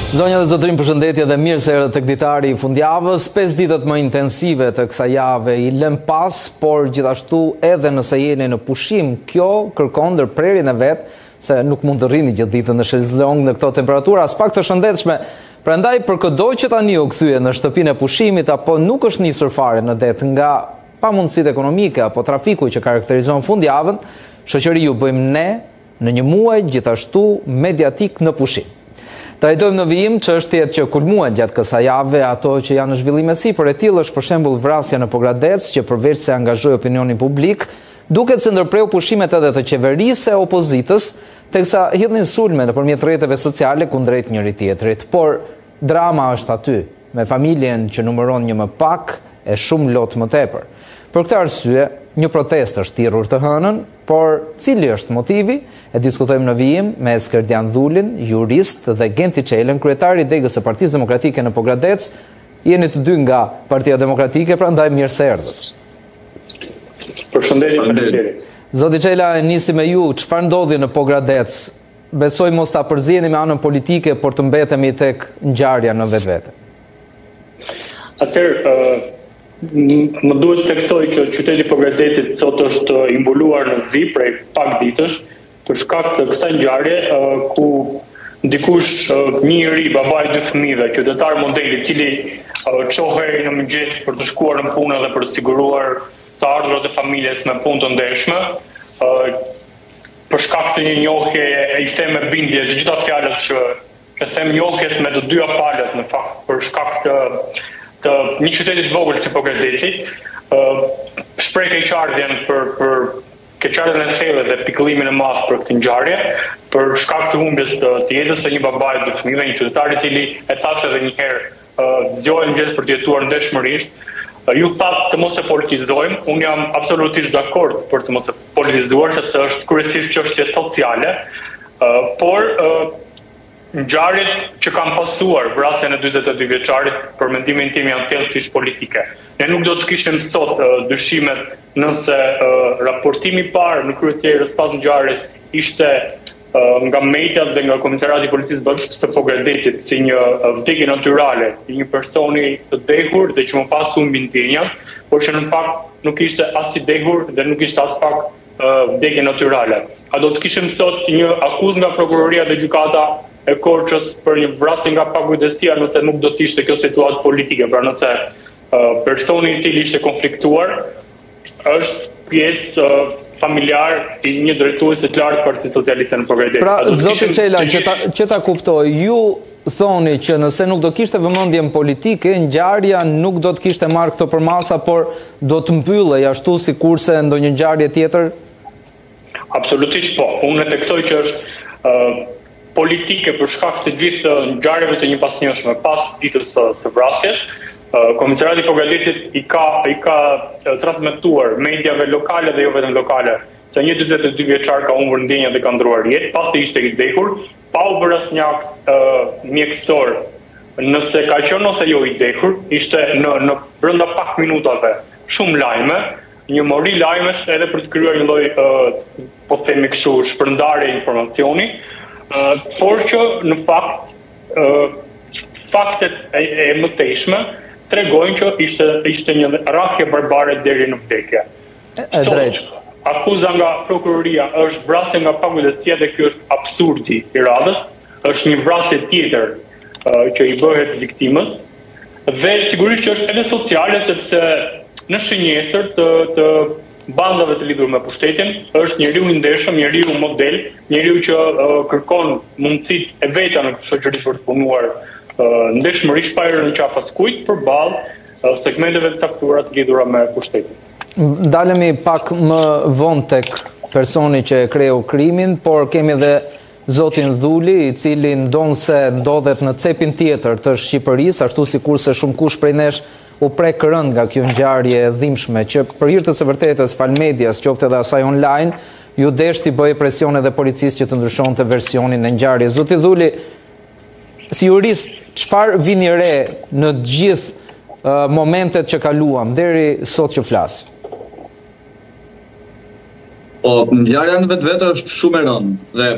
Zonja dhe zotrin, përshëndetje dhe mirë se erdhët tek Ditari i fundjavës. 5 ditët më intensive të kësaj jave i lëm pas, por gjithashtu edhe nëse jeni në pushim, kjo kërkon ndërprerjen e vet, se nuk mund të rrini gjithë ditën në shezlong në këto temperatura as pak të shëndetshme. Prandaj për çdo që tani u kthye në shtëpinë e pushimit apo nuk është nisur fare në det nga pamundësitë ekonomike apo trafiku që karakterizon fundjavën, shoqëri ju bëjmë ne në një muaj gjithashtu mediatik në pushim. Trajtojmë në vijim çështjet që kulmuan gjatë kësaj jave, ato që janë në zhvillim sipër e tillë është për shembull vrasja në Pogradec, që përveç se angazhoi opinionin publik, duket se ndërpreu pushimet edhe të qeverisë e opozitës, teksa hidhin sulme nëpërmjet rrjeteve sociale kundrejt njëri tjetrit. Por drama është aty, me familjen që numëron një më pak e shumë lot më tepër. Për këtë arsye, një protestë është thirrur të hënën, por cili është motivi? E diskutojmë në vijim me Skerdian Dhullin, jurist, dhe Genti Çelën, kryetari i degës së Partisë Demokratike në Pogradec. Jeni të dy nga Partia Demokratike, prandaj mirë se erdhët. Përshëndetje. Zoti Çela, nisim me ju, çfarë ndodhi në Pogradec? Besoj mos ta përzjeni me anën politike, por të mbetemi tek ngjarja në vetvete. Atëherë, më duhet të theksoj që qyteti i Pogradecit sot është i mbuluar në zi prej pak ditësh për shkak të kësaj ngjarje ku dikush një njerëz, babai i 2 fëmijëve, qytetar modeli, i cili çohej në mëngjes për të shkuar në punë dhe për të siguruar të ardhurat e familjes me punë të ndershme, për shkak të një njohje i them me bindje të gjitha fjalët që them njohjet me të dyja palët, në fakt për shkak të një qyteti të vogël si Pogradeci, shpreh keqardhjen për keqardhjen e thellë dhe pikëllimin e madh për këtë ngjarje, për shkak të humbjes të jetës së një babai të 2 fëmijëve, një qytetar i cili e thash edhe një herë, zgjohej mëngjes për të jetuar ndeshmërisht. Ju thatë të mos e politizojmë, unë jam absolutisht dakord për të mos e politizuar, sepse është kryesisht çështje sociale, por ngjarjet që kanë pasuar vrasjen e 42 vjeçarit për mendimin tim janë thellësisht politike. Ne nuk do të kishim sot dyshimet nëse raportimi i parë në krye të pas ngjarjes ishte nga mediat dhe nga Komisariati i Policisë Bashkë së Pogradecit si një vdekje natyrale i një personi të dehur dhe që më pas humbi ndjenjat, por që në fakt nuk ishte as i dehur dhe nuk ishte as pak vdekje natyrale. A do të kishim sot një akuzë nga prokuroria dhe gjykata e Korçës për një vrasje nga pakujdesia nëse nuk do të ishte kjo situatë politike, pra nëse personi i cili ishte konfliktuar është pjesë familjar i një drejtuesi të lartë Partisë Socialiste në Pogradec. Pra, zoti Çela, që ta kuptoj, ju thoni që nëse nuk do kishte vëmendjen politike, ngjarja nuk do të kishte marrë këto përmasa, por do të mbyllej ashtu sikurse ndonjë ngjarje tjetër? Absolutisht po. Unë e theksoj që është politike për shkak të gjithë ngjarjeve të njëpasnjëshme pas ditës së vrasjes. Komisariati i Pogradecit i ka transmetuar mediave lokale dhe jo vetëm lokale se një 42 vjeçar ka humbur ndjenjat dhe ka ndruar jetë, pasi ishte i dehur, pa u bërë asnjë akt mjekësor. Nëse ka qenë ose jo i dehur, ishte në brenda pak minutave shumë lajme, një mori lajmesh edhe për të krijuar një lloj po themi kështu shpërndarje informacioni, por që në fakt faktet e mëtejshme tregojnë që ishte një rrahje barbare deri në vdekje. Sot, akuza nga prokuroria është vrasje nga pakujdesia dhe ky është absurdi i radhës, është një vrasje tjetër që i bëhet viktimës dhe sigurisht që është edhe sociale sepse në shënjestër të bandave të lidhur me pushtetin është njeriu i ndershëm, njeriu model, njeriu që kërkon mundësitë e veta në këtë shoqëri për të punuar ndeshmërisht pa hyrë në qafë askujt përballë segmenteve të caktuara të lidhura me pushtetin. Dalemi pak më vonë tek personi që e kreu krimin, por kemi edhe zotin Dhuli, i cili ndonse ndodhet në cepin tjetër të Shqipërisë, ashtu sikurse shumë kush prej nesh u prek rënd nga kjo ngjarje e dhimbshme që për hir të së vërtetës fal medias, qoftë edhe asaj online, ju desh t'i bëjë presion edhe policisë që të ndryshonte versionin e ngjarjes. Zoti Dhuli, si jurist, çfarë vini re në të gjithë momentet që kaluam deri sot që flas? Po, ngjarja në vetvete është shumë e rëndë dhe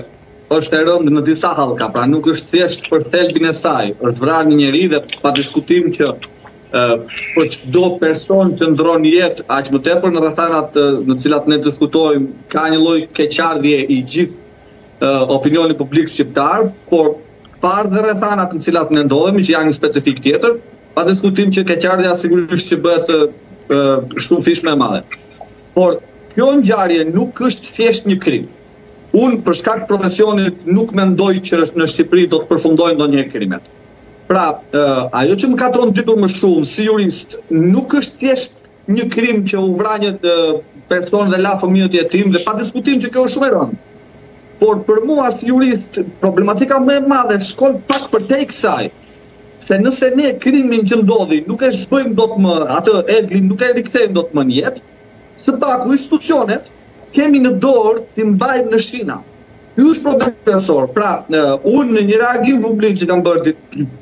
është e rëndë në disa hallka, pra nuk është thjesht për thelbin e saj, është vrarë një njeri dhe pa diskutim që për çdo person që ndron jetë aq më tepër në rrethanat në të cilat ne diskutojmë, ka një lloj keqardhje i gjithë opinionit publik shqiptar, por parë dhe rrethanat në të cilat ne ndodhemi, që janë një specifik tjetër, pa diskutim që keqardhja sigurisht që bëhet shumë fish më e madhe. Por kjo ngjarje nuk është thjesht një krim. Unë për shkak të profesionit nuk mendoj që në Shqipëri do të përfundojnë ndonjë krimet. Pra, ajo që më ka tronditur më shumë si jurist, nuk është thjesht një krim që u vra një person dhe la fëmijët jetim, dhe pa diskutim që kjo është shumë e rëndë. Por për mua si jurist, problematika më e madhe shkon pak përtej kësaj. Se nëse ne krimin që ndodhi nuk e zhbëjmë dot më, atë egrin nuk e rikthejmë dot më në jetë, së paku institucionet kemi në dorë t'i mbajmë në shina. Ky është problem profesor. Pra, unë në një reagim publik që kam bërë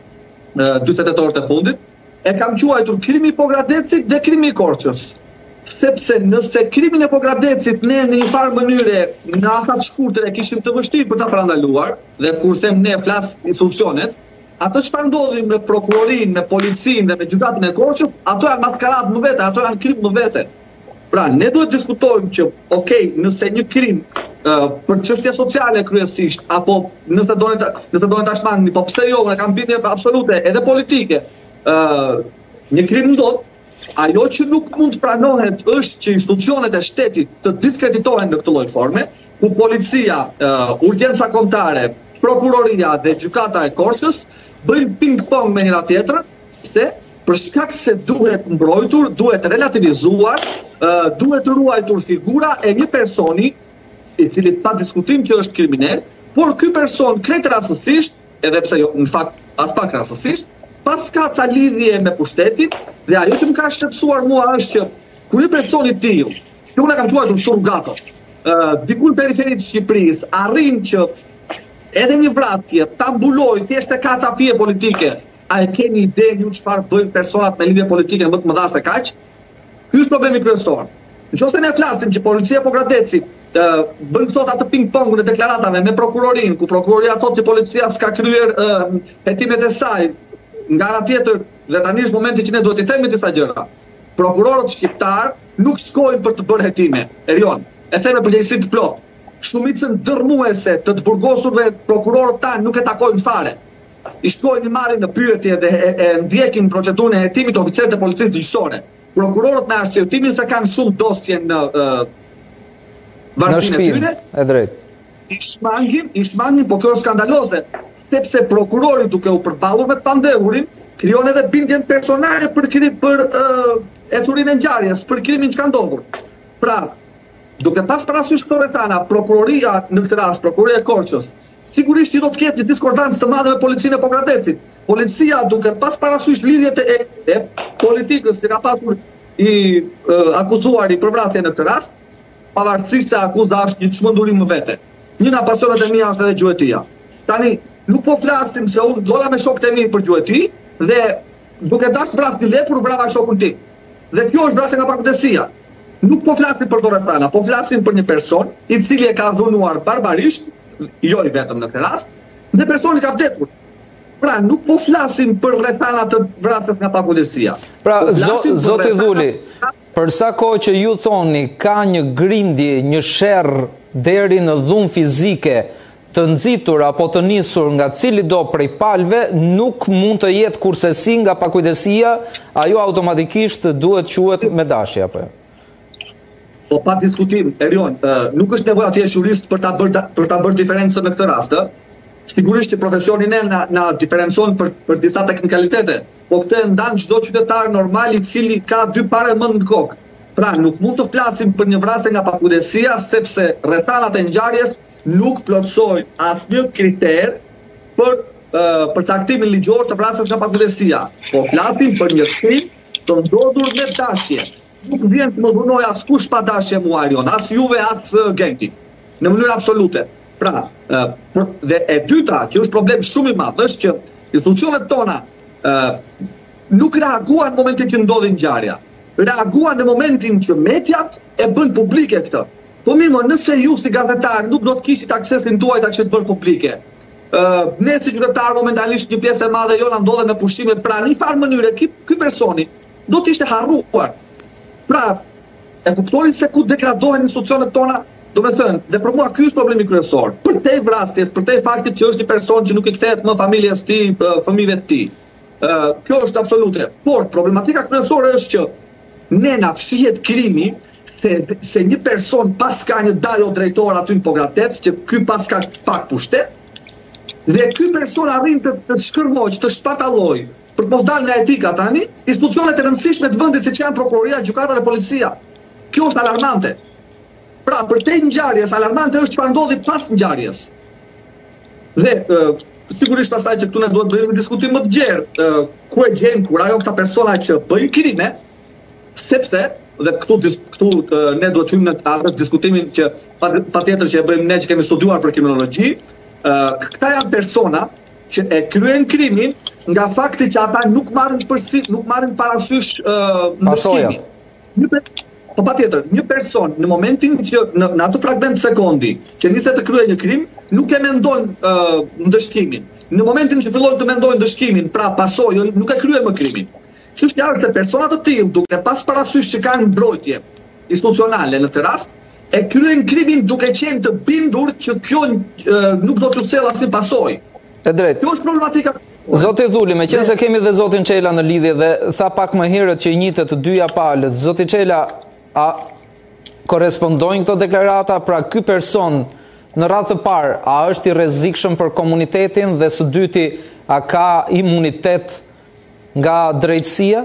48 orët e fundit, e kam quajtur krimi i Pogradecit dhe krimi i Korçës. Sepse nëse krimin e Pogradecit ne në një farë mënyre në afat shkurtër e kishim të vështirë për ta parandaluar, dhe kur them ne flas institucionet, ato çfarë ndodhi me prokurorinë, me policinë dhe me gjykatën e Korçës, ato janë maskaradë më vete, ato janë krim më vete. Pra, ne duhet diskutojmë që, nëse një krim për çështje sociale kryesisht, apo nëse donin ta shmangni, po pse jo, ne kam bindje absolute edhe politike, një krim ndodh, ajo që nuk mund të pranohet është që institucionet e shtetit të diskreditohen në këtë lloj forme, ku policia, urgjenca kombëtare, prokuroria dhe gjykata e Korçës bëjnë ping-pong me njëra tjetrën, për shkak se duhet mbrojtur, duhet relativizuar, duhet ruajtur figura e një personi i cili pa diskutim që është kriminal, por ky person krejt rastësisht, edhe pse jo, në fakt as pak rastësisht, pas ka ca lidhje me pushtetin, dhe ajo që më ka shqetësuar mua është që kur një person i tillë, që unë e kam quajtur surrogato, diku në periferinë të Shqipërisë, arrin që edhe një vrasje ta mbuloj thjesht e ka ca fije politike. A e keni ide ju çfarë bëjnë personat me lidhje politike më të mëdha se kaq? Ky është problemi kryesor. Nëse ne flasim që policia Pogradeci bën sot atë ping-pongun e deklaratave me prokurorinë, ku prokuroria thotë që policia s'ka kryer hetimet e saj, nga ana tjetër, dhe tani është momenti që ne duhet të themi disa gjëra. Prokurorët shqiptar nuk shkojnë për të bërë hetime. Erion, e them me përgjegjësi të plotë. Shumicën dërmuese të burgosurve prokurorët tanë nuk e takojnë fare. I shkojnë i marrin në pyetje dhe e ndjekin procedurën e hetimit oficerët e policisë gjyqësore. Prokurorët me arsyetimin se kanë shumë dosje në vazhdimin e tyre. E drejt. I shmangin, po kjo është skandaloze, sepse prokurori duke u përballur me të pandehurin, krijon edhe bindjen personale për ecurinë e ngjarjes, për krimin që ka ndodhur. Pra, duke pas parasysh këto rrethana, prokuroria në këtë rast, prokuroria e Korçës, sigurisht që do të ketë një diskordancë të madhe me policinë e Pogradecit. Policia duke pas parasysh lidhjet e politikës që ka pasur i akuzuari për vrasje në këtë rast, pavarësisht se akuza është një çmendurim më vete. Një nga pasionet e mia është edhe gjuetia. Tani, nuk po flasim se unë dola me shokët e mi për gjueti dhe duke dashur vrasë një lepur vrava shokun tim. Dhe kjo është vrasje nga pakutësia. Nuk po flasim për do rrethana, po flasim për një person i cili e ka dhunuar barbarisht, jo i vetëm në këtë rast, dhe personi ka vdekur. Pra, nuk po flasim për rrethana të vrasjes nga pakutësia. Pra, zoti Dhuli, për sa kohë që ju thoni ka një grindje, një sherrë deri në dhunë fizike të nxitur apo të nisur nga cili do prej palëve, nuk mund të jetë kursesi nga pakutësia, ajo automatikisht duhet quhet me dashje apo jo? Po pa diskutim, Erion, nuk është nevojë atje jurist për ta bërë diferencën në këtë rast. Sigurisht që profesioni na diferencon për disa teknikalitete, po këtë ndan çdo qytetar normal i cili ka dy parë mend në kokë. Pra, nuk mund të flasim për një vrasje nga pakutësia sepse rrethanat e ngjarjes nuk plotësojnë asnjë kriter për përcaktimin ligjor të vrasjes nga pakutësia. Po flasim për një krim të ndodhur me dashje. Nuk vjen të më dhunoj askush pa dashje mua, Erion, as juve, as gengti, në mënyrë absolute. Pra, dhe e dyta, që është problem shumë i madh, është që institucionet tona nuk reaguan në momentin që ndodhi ngjarja. Reaguan në momentin që mediat e bën publike këtë. Po mirë, nëse ju si gazetar nuk do të kishit aksesin tuaj ta kishit bërë publike. Ne si qytetar momentalisht një pjesë e madhe jona ndodhe me pushime, pra në një farë mënyre ky personi do të ishte harruar. Pra, e kuptojnë se ku degradohen institucionet tona, do me thënë, dhe për mua ky është problemi kryesor. Për te vrasjes, për te faktit që është një person që nuk i kthehet më familjes tij, fëmijëve të tij. Kjo është absolute. Por problematika kryesore është që ne na fshihet krimi se një person pas ka një dajo drejtor aty në Pogradec, që ky pas ka pak pushtet, dhe ky person arrin të shkërmoq, të shpatalloj, për të mos dalë nga etika tani, institucionet e rëndësishme të vendit siç janë prokuroria, gjykata dhe policia. Kjo është alarmante. Pra, për te ngjarjes, alarmante është çfarë ndodhi pas ngjarjes. Dhe sigurisht pastaj që këtu ne duhet bëjmë një diskutim më të gjerë, ku e gjejmë kur ajo këta persona që bëjnë krime, sepse dhe këtu ne duhet të hyjmë në atë diskutimin që patjetër që e bëjmë ne që kemi studiuar për kriminologji, këta janë persona që e kryen krimin nga fakti që ata nuk marrin parasysh ndëshkimin. Po patjetër, një person në momentin që në atë fragment sekondi që niset të kryejë një krim, nuk e mendon ndëshkimin. Në momentin që fillon të mendojë ndëshkimin, pra pasojën, nuk e kryen më krimin. Çështja është se personat të tillë, duke pas parasysh që kanë mbrojtje institucionale në të rast, e kryen krimin duke qenë të bindur që kjo nuk do të sjellë asnjë pasojë. E drejtë. Kjo është problematika. Zoti Dhuli, meqense kemi dhe zotin Çela në lidhje dhe tha pak më herët që i njëjtë të dyja palët, zoti Çela, a korespondojnë këto deklarata? Pra ky person në radhë të parë, a është i rrezikshëm për komunitetin dhe së dyti, a ka imunitet nga drejtësia?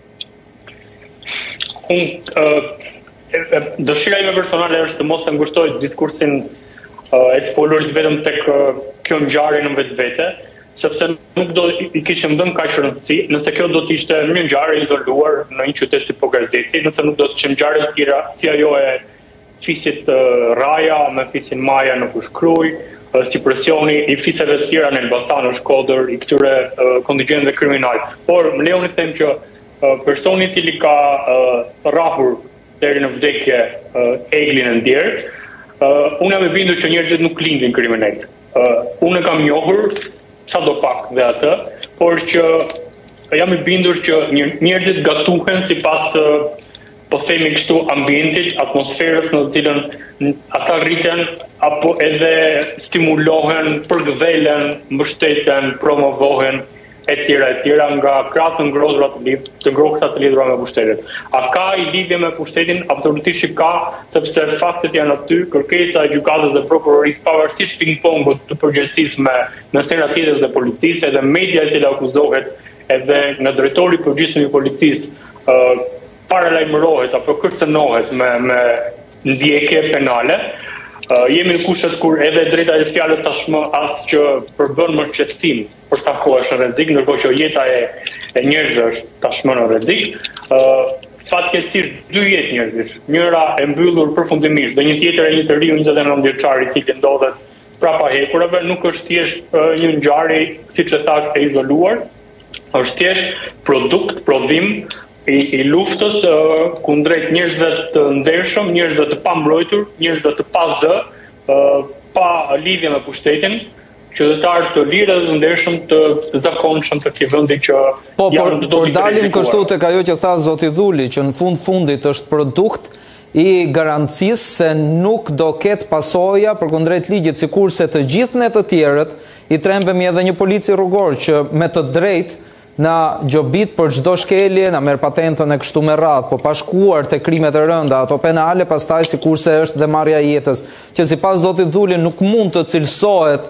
Dëshira ime personale është të mos e ngushtoj diskursin e të folurit vetëm tek kjo ngjarje në vetvete, sepse nuk do i kishim dhënë kaq rëndësi, nëse kjo do të ishte një ngjarje izoluar në një qytet si Pogradeci, nëse nuk do të ishte ngjarje të tjera si ajo e fisit Raja me fisin Maja në Kushkruj, si presioni i fiseve të tjera në Elbasan, në Shkodër, i këtyre kontingjentëve kriminal. Por më lejoni të them që personi i cili ka rrahur deri në vdekje Eglin e Ndjerë, unë jam i bindur që njerëzit nuk lindin kriminal. Unë kam njohur sado pak dhe atë, por që jam i bindur që njerëzit gatuhen sipas po themi kështu ambientit, atmosferës në të cilën ata rriten apo edhe stimulohen, përgdhelen, mbështeten, promovohen etj. Nga krahët të ngrohta të lidhura me pushtetin. A ka i lidhje me pushtetin? Absolutisht ka, sepse faktet janë aty, kërkesa e gjykatës dhe prokurorisë, pavarësisht ping-pongut të përgjegjësisë me serat tjetër dhe policisë, edhe media e cila akuzohet, edhe nga drejtori i përgjithshëm i policisë paralajmërohet apo kërcënohet me ndjekje penale. Jemi në kushtet kur edhe drejta e fjalës tashmë as që përbën më shqetësim për sa kohë është në rrezik, ndërkohë që jeta e njerëzve është tashmë në rrezik. Fatkeqësisht dy jetë njerëzish, njëra e mbyllur përfundimisht dhe një tjetër e një të riu 29 vjeçar i cili ndodhet prapa hekurave, nuk është thjesht një ngjarje siç e thak e izoluar, është thjesht produkt, prodhim i luftës kundrejt njerëzve të ndershëm, njerëzve të pambrojtur, njerëzve të pasdë, pa lidhje me pushtetin, qytetarë të lirë dhe të ndershëm të zakonshëm të këtij vendi që janë të por dalim kështu tek ajo që tha zoti Dhuli, që në fundit është produkt i garancisë se nuk do ketë pasoja përkundrejt ligjit, sikurse të gjithë ne të tjerët i trembemi edhe një polici rrugor që me të drejtë na gjobit për çdo shkelje, na merr patentën e kështu me radhë, po pa shkuar te krimet e rënda, ato penale, pastaj sikurse është dhe marrja e jetës, që sipas zotit Dhuli nuk mund të cilësohet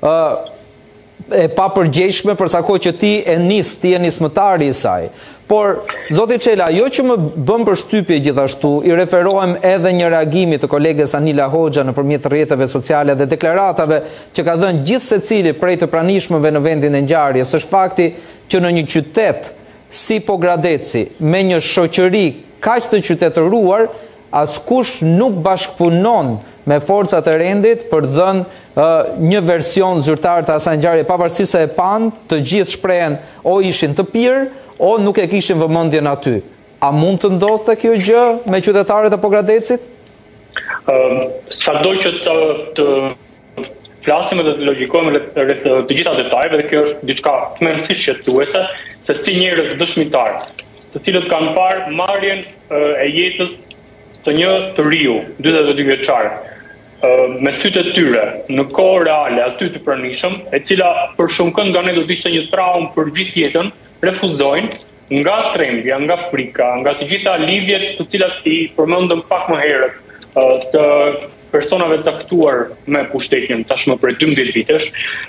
e papërgjegjshme për sa kohë që ti je nismëtari i saj. Por zoti Çela, jo që më bën përshtypje gjithashtu, i referohem edhe një reagimi të koleges Anila Hoxha nëpërmjet rrjeteve sociale dhe deklaratave që ka dhënë gjithë secili prej të pranishmëve në vendin e ngjarjes, është fakti që në një qytet si Pogradeci, me një shoqëri kaq të qytetëruar, askush nuk bashkëpunon me forcat e rendit për dhënë një version zyrtar të asaj ngjarje, pavarësisht se e pan, të gjithë shprehen o ishin të pirë, o nuk e kishin vëmendjen aty. A mund të ndodhte kjo gjë me qytetarët e Pogradecit? Sado që të flasim dhe të logjikojmë rreth të gjitha detajeve, dhe kjo është diçka tmerrësisht shqetësuese, se si njerëz dëshmitar, të cilët kanë parë marrjen e jetës të një të riu, 42 vjeçar, me sytë e tyre, në kohë reale, aty të pranishëm, e cila për shumë kënd nga ne do të ishte një traumë për gjithë jetën, refuzojnë nga trembja, nga frika, nga të gjitha lidhjet të cilat i përmendëm pak më herët, të personave caktuar me pushtetin tashmë për 12 vitesh,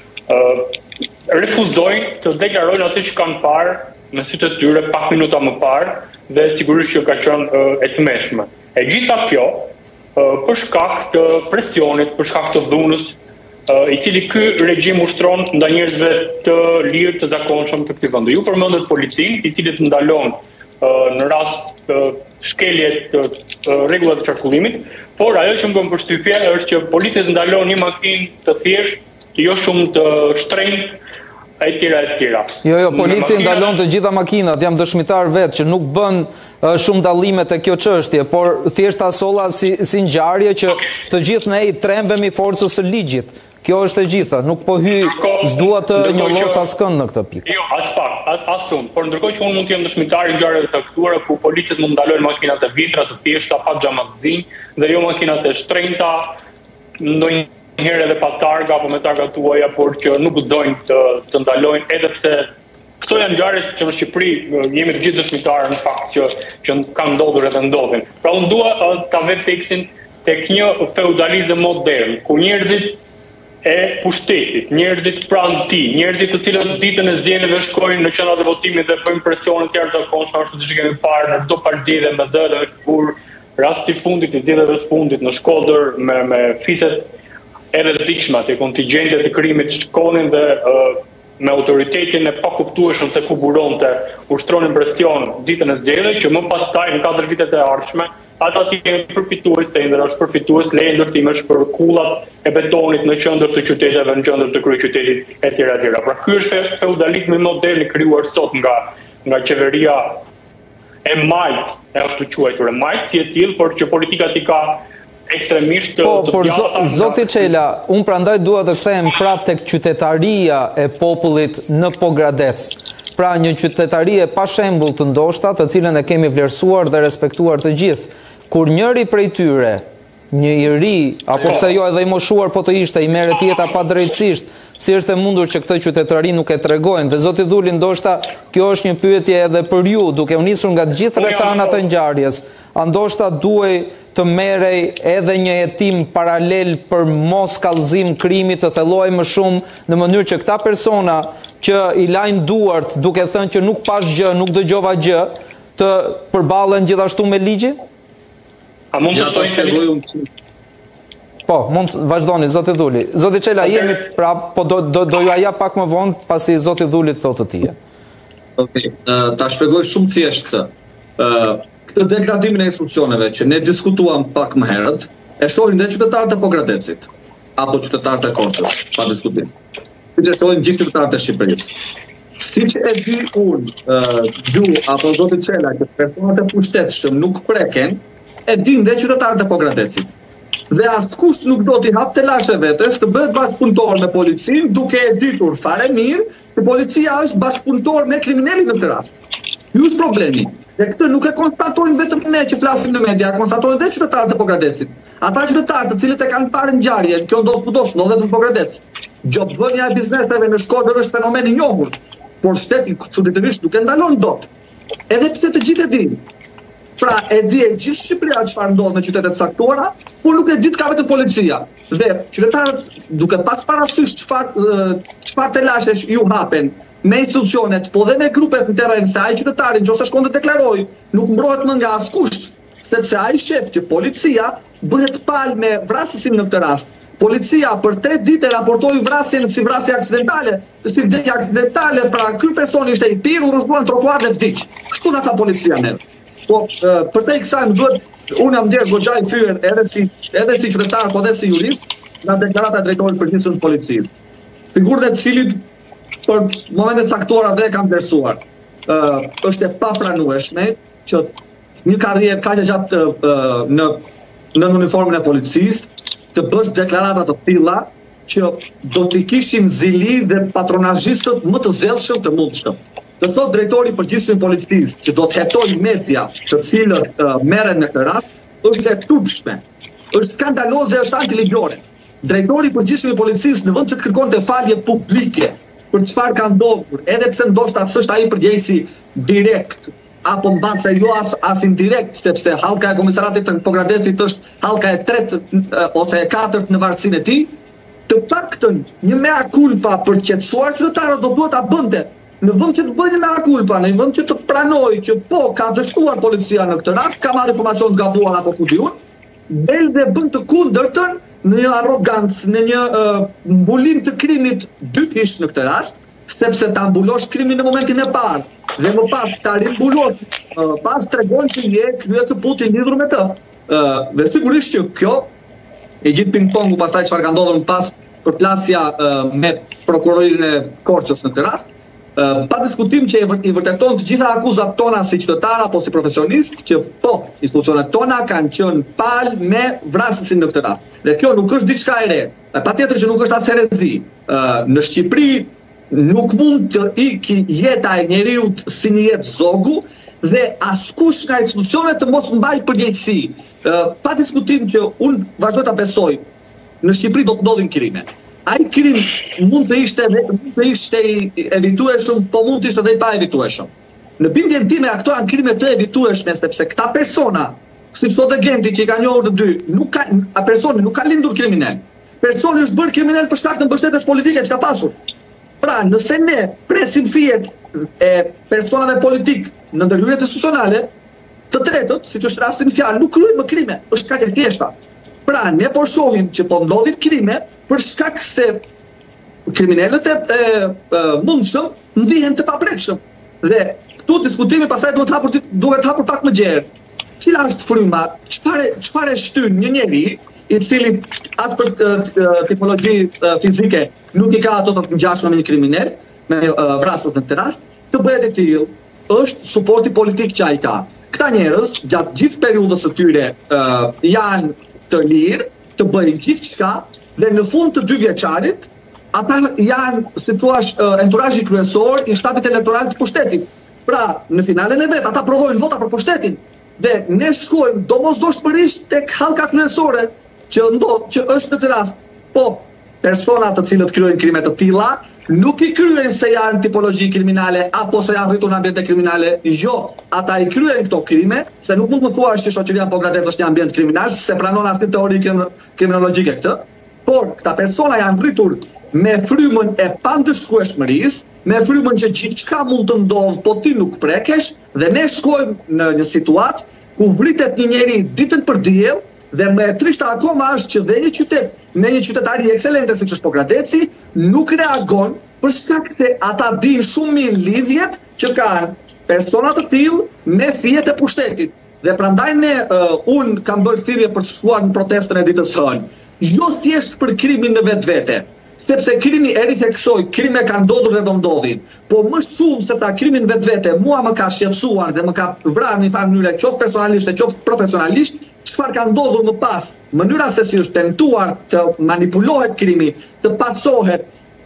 refuzojnë të deklarojnë atë që kanë parë me sytë e tyre pak minuta më parë, dhe sigurisht që ka qenë e tmeshme. E gjitha kjo për shkak të presionit, për shkak të dhunës, i cili ky regjim ushtron ndaj njerëzve të lirë, të zakonshëm të këtij vendi. Ju përmendët policinë, i cili të ndalon në rast shkelje të rregullave të qarkullimit, por ajo që më bën përshtypje është që policia të ndalon një makinë të thjeshtë, jo shumë të shtrenjtë, etj. Jo, policia ndalon të gjitha makinat, jam dëshmitar vetë që nuk bën shumë dallime te kjo çështje, por thjesht asolla si ngjarje që të gjithë ne i trembemi forcës së ligjit. Kjo është e gjitha, nuk po hy s'dua të njollos askënd në këtë pikë. Jo, as pak, as shumë, por ndërkohë që unë mund të jem dëshmitar i ngjarjeve të caktuara ku policët mund ndalojnë makinat e vitra të thjeshta pa xhamallëzin dhe jo makinat e shtrenjta, ndonjëherë edhe pa targa apo me targa tuaja, por që nuk guxojnë të ndalojnë, edhe pse këto janë ngjarje që në Shqipëri jemi të gjithë dëshmitarë në fakt që kanë ndodhur edhe ndodhin. Pra unë dua ta vë fiksin tek një feudalizëm modern, ku njerëzit e pushtetit, njerëzit pranë tij, njerëzit të cilët ditën e zgjedhjeve shkojnë në qendrat e votimit dhe bëjnë presione të jashtëzakonshme, ashtu siç kemi parë në çdo partidë me zëdë, kur rasti i fundit i zgjedhjeve të fundit në Shkodër me fiset e rrezikshme të kontingjentet të krimit shkonin dhe me autoritetin e pakuptueshëm se ku buronte, ushtronin presion ditën e zgjedhjeve që më pastaj në 4 vitet e ardhshme ata të jenë përfitues, tender është përfitues leje ndërtimesh për kullat e betonit në qendër të qyteteve, në qendër të kryeqytetit etj. Pra ky është feudalizmi modern i krijuar sot nga qeveria e majt, e ashtu quajtur, e majt si e tillë, por që politika i ka ekstremisht të por zoti Çela, unë prandaj dua të kthehem prapë tek qytetaria e popullit në Pogradec. Pra një qytetari e pa shembull të ndoshta, të cilën e kemi vlerësuar dhe respektuar të gjithë. Kur njëri prej tyre, një i ri, apo pse jo edhe i moshuar po të ishte, i merret jeta pa drejtësisht, si është e mundur që këtë qytetari nuk e tregojnë? Dhe zoti Dhuli, ndoshta kjo është një pyetje edhe për ju, duke u nisur nga të gjithë rrethanat e ngjarjes. A ndoshta duhej të merrej edhe një hetim paralel për mos kallëzim krimit të thellojë më shumë në mënyrë që këta persona që i lajnë duart duke thënë që nuk pash gjë, nuk dëgjova gjë, të përballen gjithashtu me ligjin? A mund të shpjegoj unë? Po, mund vazhdoni, zoti Dhuli. Zoti Çela, jemi prap, po do ju jap pak më vonë pasi zoti Dhuli thotë të tij. Okej, ta shpjegoj shumë thjesht. Këtë degradimin e institucioneve që ne diskutuam pak më herët, e shohin dhe qytetarët e Pogradecit, apo qytetarët e Korçës, pa diskutim. Siç e shohin gjithë qytetarët e Shqipërisë. Siç e di unë, ju apo zoti Çela, që personat e pushtetshëm nuk preken, e din dhe qytetarët e Pogradecit. Dhe askush nuk do t'i hap telashe vetes të bëhet bashkëpunëtor me policinë, duke e ditur fare mirë që policia është bashkëpunëtor me kriminalin në këtë rast. Ju është problemi. Dhe këtë nuk e konstatojnë vetëm ne që flasim në media, konstatojnë dhe qytetarët e Pogradecit. Ata qytetarë të cilët e kanë parë ngjarjen, kjo ndodh kudos, ndodhet në Pogradec. Gjobdhënia e bizneseve në Shkodër është fenomen i njohur, por shteti çuditërisht nuk e ndalon dot. Edhe pse të gjithë e dinë. Pra e di e gjithë Shqipëria çfarë ndodh në qytete të caktuara, por nuk e di ka vetëm policia. Dhe qytetarët, duke pas parasysh çfarë telashesh ju hapen me institucionet, po dhe me grupet në terren, se ai qytetari nëse shkon të deklarojë, nuk mbrohet më nga askush, sepse ai shef që policia bëhet palë me vrasësin në këtë rast. Policia për 3 ditë raportoi vrasjen si vrasje aksidentale, si vdekje aksidentale, pra ky person ishte i pirë, u rrezguan trotuar dhe vdiq. Kështu na tha policia ne. Po për te kësaj më duhet, unë jam ndjerë goxha i fyer edhe si qytetar, po edhe si jurist, nga deklarata e drejtorit përgjithshëm të policisë. Figurën e cilit për momentet caktuara dhe e kam vlerësuar. Është e papranueshme që një karrierë kaq e gjatë në në uniformën e policisë të bësh deklarata të tilla që do t'i kishim zili dhe patronazhistët më të zellshëm të mundshëm. Të thot drejtori i përgjithshëm i policisë që do të hetoj media të cilët merren në këtë rast, është e turpshme, është skandaloze, është antiligjore. Drejtori i përgjithshëm i policisë në vend që të kërkonte falje publike për çfarë ka ndodhur, edhe pse ndoshta s'është ai përgjegjësi direkt apo mbase jo as indirekt, sepse hallka e komisariatit të Pogradecit është hallka e 3 ose e 4 në varësinë e tij, të paktën një mea culpa për të qetësuar qytetarët do duhet ta bënte. Në vend që të bëjë një mea culpa, në vend që të pranojë që po ka dështuar policia në këtë rast, ka marrë informacion të gabuar apo ku diun, del dhe bën të kundërtën në një arrogancë, në një mbulim të krimit dyfish në këtë rast, sepse ta mbulosh krimin në momentin e parë dhe më pas ta rimbulosh pas tregon që je krye të puti lidhur me të. Dhe sigurisht që kjo e gjithë ping-pongu pastaj çfarë ka ndodhur më pas përplasja me prokurorin e Korçës në këtë rast, pa diskutim që i vërteton të gjitha akuzat tona si qytetar apo si profesionist që po, institucionet tona kanë qenë palë me vrasësin në këtë rast. Dhe kjo nuk është diçka e re. Patjetër që nuk është as herezi. Në Shqipëri nuk mund të iki jeta e njeriut si një jetë zogu dhe askush nga institucionet të mos mbajë përgjegjësi. Pa diskutim që unë vazhdoj ta besoj, në Shqipëri do të ndodhin krime. Ai krim mund të ishte i evitueshëm, po mund të ishte edhe i pa evitueshëm. Në bindjen time ato janë krime të evitueshme sepse këta persona, siç thotë Genti që i ka njohur të dy, personi nuk ka lindur kriminal. Personi është bërë kriminal për shkak të mbështetjes politike që ka pasur. Pra, nëse ne presim fijet e personave politik në ndërhyrjet institucionale, të tretët, siç është rasti në fjalë, nuk kryejnë më krime, është kaq e thjeshta. Pra, ne po shohim që po ndodhin krime për shkak se kriminalët e mundshëm ndihen të paprekshëm. Dhe këtu diskutimi pastaj duhet hapur pak më gjerë. Cila është fryma? Çfarë shtyn një njeri i cili atë për tipologji fizike nuk i ka ato të ngjashme me një kriminal, me vrasës në këtë rast, të bëhet e tillë, është suporti politik që ai ka. Këta njerëz gjatë gjithë periudhës së tyre janë të lirë, të bëjnë gjithçka dhe në fund të 2 vjeçarit ata janë, si thua, enturazhi kryesor i shtabit elektoral të pushtetit. Pra, në finalen e vet ata prodhojnë vota për pushtetin. Dhe ne shkojmë domosdoshmërisht tek hallka kryesore që është në këtë rast. Po, persona të cilët kryejnë krime të tilla nuk i kryejnë se janë tipologji kriminale apo se janë rritur në ambiente kriminale. Jo, ata i kryejnë këto krime, se nuk mund të thuash që shoqëria Pogradec është një ambient kriminal, se pranon asnjë teori kriminologjike këtë. Por këta persona janë rritur me frymën e pandëshkueshmërisë, me frymën që gjithçka mund të ndodhë, po ti nuk prekesh, dhe ne shkojmë në një situatë ku vritet një njeri ditën për diell, dhe më e trishta akoma është që dhe një qytet me një qytetari ekselente siç është Pogradeci nuk reagon për shkak se ata dinë shumë mirë lidhjet që kanë persona të tillë me fijet e pushtetit. Dhe prandaj unë kam bërë thirrje për të shkuar në protestën e ditës së hënë. Jo thjesht për krimin në vetvete, sepse krimi e ritheksoj, krime kanë ndodhur dhe do ndodhin, po më shumë se sa krimin vetvete mua më ka shqetësuar dhe më ka vrarë në një farë mënyre, qoftë personalisht e qoftë profesionalisht, çfarë ka ndodhur më pas, mënyra se si është tentuar të manipulohet krimi, të pacohet,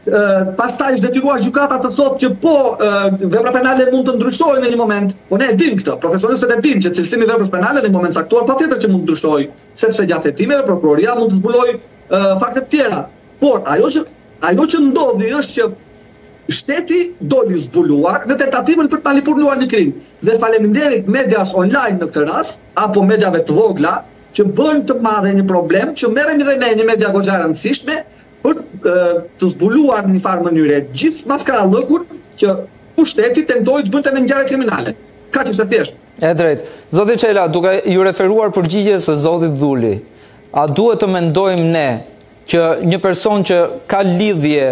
pastaj është detyruar gjykata të thotë që po vepra penale mund të ndryshojë në një moment, po ne e dimë këtë, profesionistët e dinë që cilësimi i veprës penale në një moment caktuar patjetër që mund të ndryshojë, sepse gjatë hetimeve prokuroria mund të zbulojë fakte të tjera. Por ajo që ndodhi është që shteti doli zbuluar në tentativën për të manipuluar një krim. Dhe faleminderit medias online në këtë rast, apo mediave të vogla, që bën të madhe një problem, që merremi dhe ne një media goxha e rëndësishme për të zbuluar në një farë mënyre gjithë maskarallëkun që pushteti tentoi të bënte me ngjarje kriminale. Kaq është e thjeshtë. E drejt. Zoti Çela, duke ju referuar përgjigjes së zotit Dhuli, a duhet të mendojmë ne që një person që ka lidhje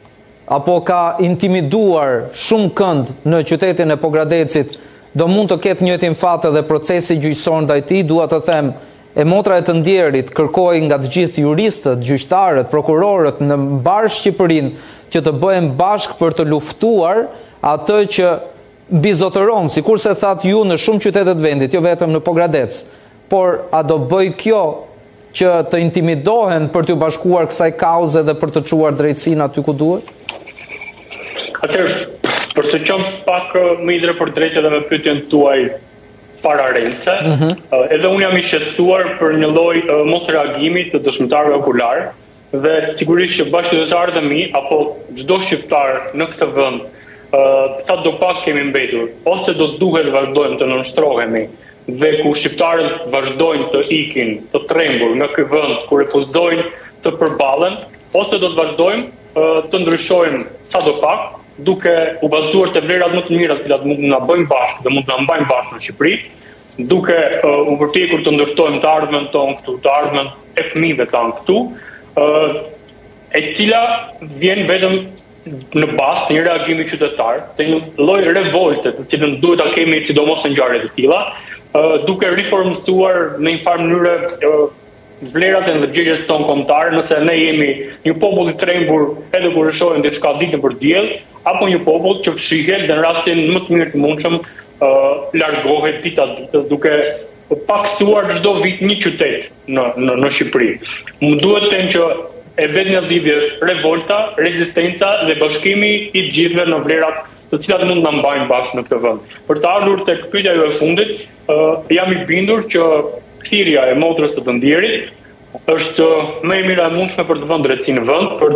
apo ka intimiduar shumë kënd në qytetin e Pogradecit do mund të ketë njëjtin fat edhe procesi gjyqësor ndaj tij? Dua të them, e motra e të ndjerit kërkoi nga të gjithë juristët, gjyqtarët, prokurorët në mbar Shqipërinë që të bëhen bashkë për të luftuar atë që bizotëron, sikurse thatë ju, në shumë qytete të vendit, jo vetëm në Pogradec. por a do bëj kjo që të intimidohen për t'u bashkuar kësaj kauze dhe për të çuar drejtësinë aty ku duhet? Atëherë, për të qenë pak më i drejtë për drejtë edhe me pyetjen tuaj pararendse, edhe unë jam i shqetësuar për një lloj mos reagimi të dëshmitarëve okular dhe sigurisht që bashkëqytetarët e mi apo çdo shqiptar në këtë vend sa do pak kemi mbetur, ose do duhet vazhdojmë të nënshtrohemi dhe ku shqiptarët vazhdojnë të ikin, të trembur nga ky vend, ku refuzojnë të përballen, ose do të vazhdojmë të ndryshojmë sa do pak, duke u bazuar te vlerat më të mira të cilat mund na bëjnë bashkë dhe mund na mbajnë bashkë në Shqipëri, duke u përpjekur të ndërtojmë të ardhmen tonë këtu, të ardhmen e fëmijëve tanë këtu, e cila vjen vetëm në bazë të një reagimi qytetar, të një lloj revolte, të cilën duhet ta kemi sidomos në ngjarje të tilla, duke riformësuar në një farë mënyrë vlerat e ndërgjegjës tonë kombëtare, nëse ne jemi një popull i trembur edhe kur shohim diçka ditën për diell, apo një popull që fshihet dhe në rastin më të mirë të mundshëm largohet ditë ditë duke paksuar çdo vit një qytet në Shqipëri. Më duhet të them që e vetmja zgjidhje është revolta, rezistenca dhe bashkimi i gjithëve në vlerat të cilat mund na mbajnë bashkë në këtë vend. Për të ardhur tek pyetja e fundit, jam i bindur që thirrja e motrës së të ndjerit është më e mira e mundshme për të vënë drejtësinë në vend, për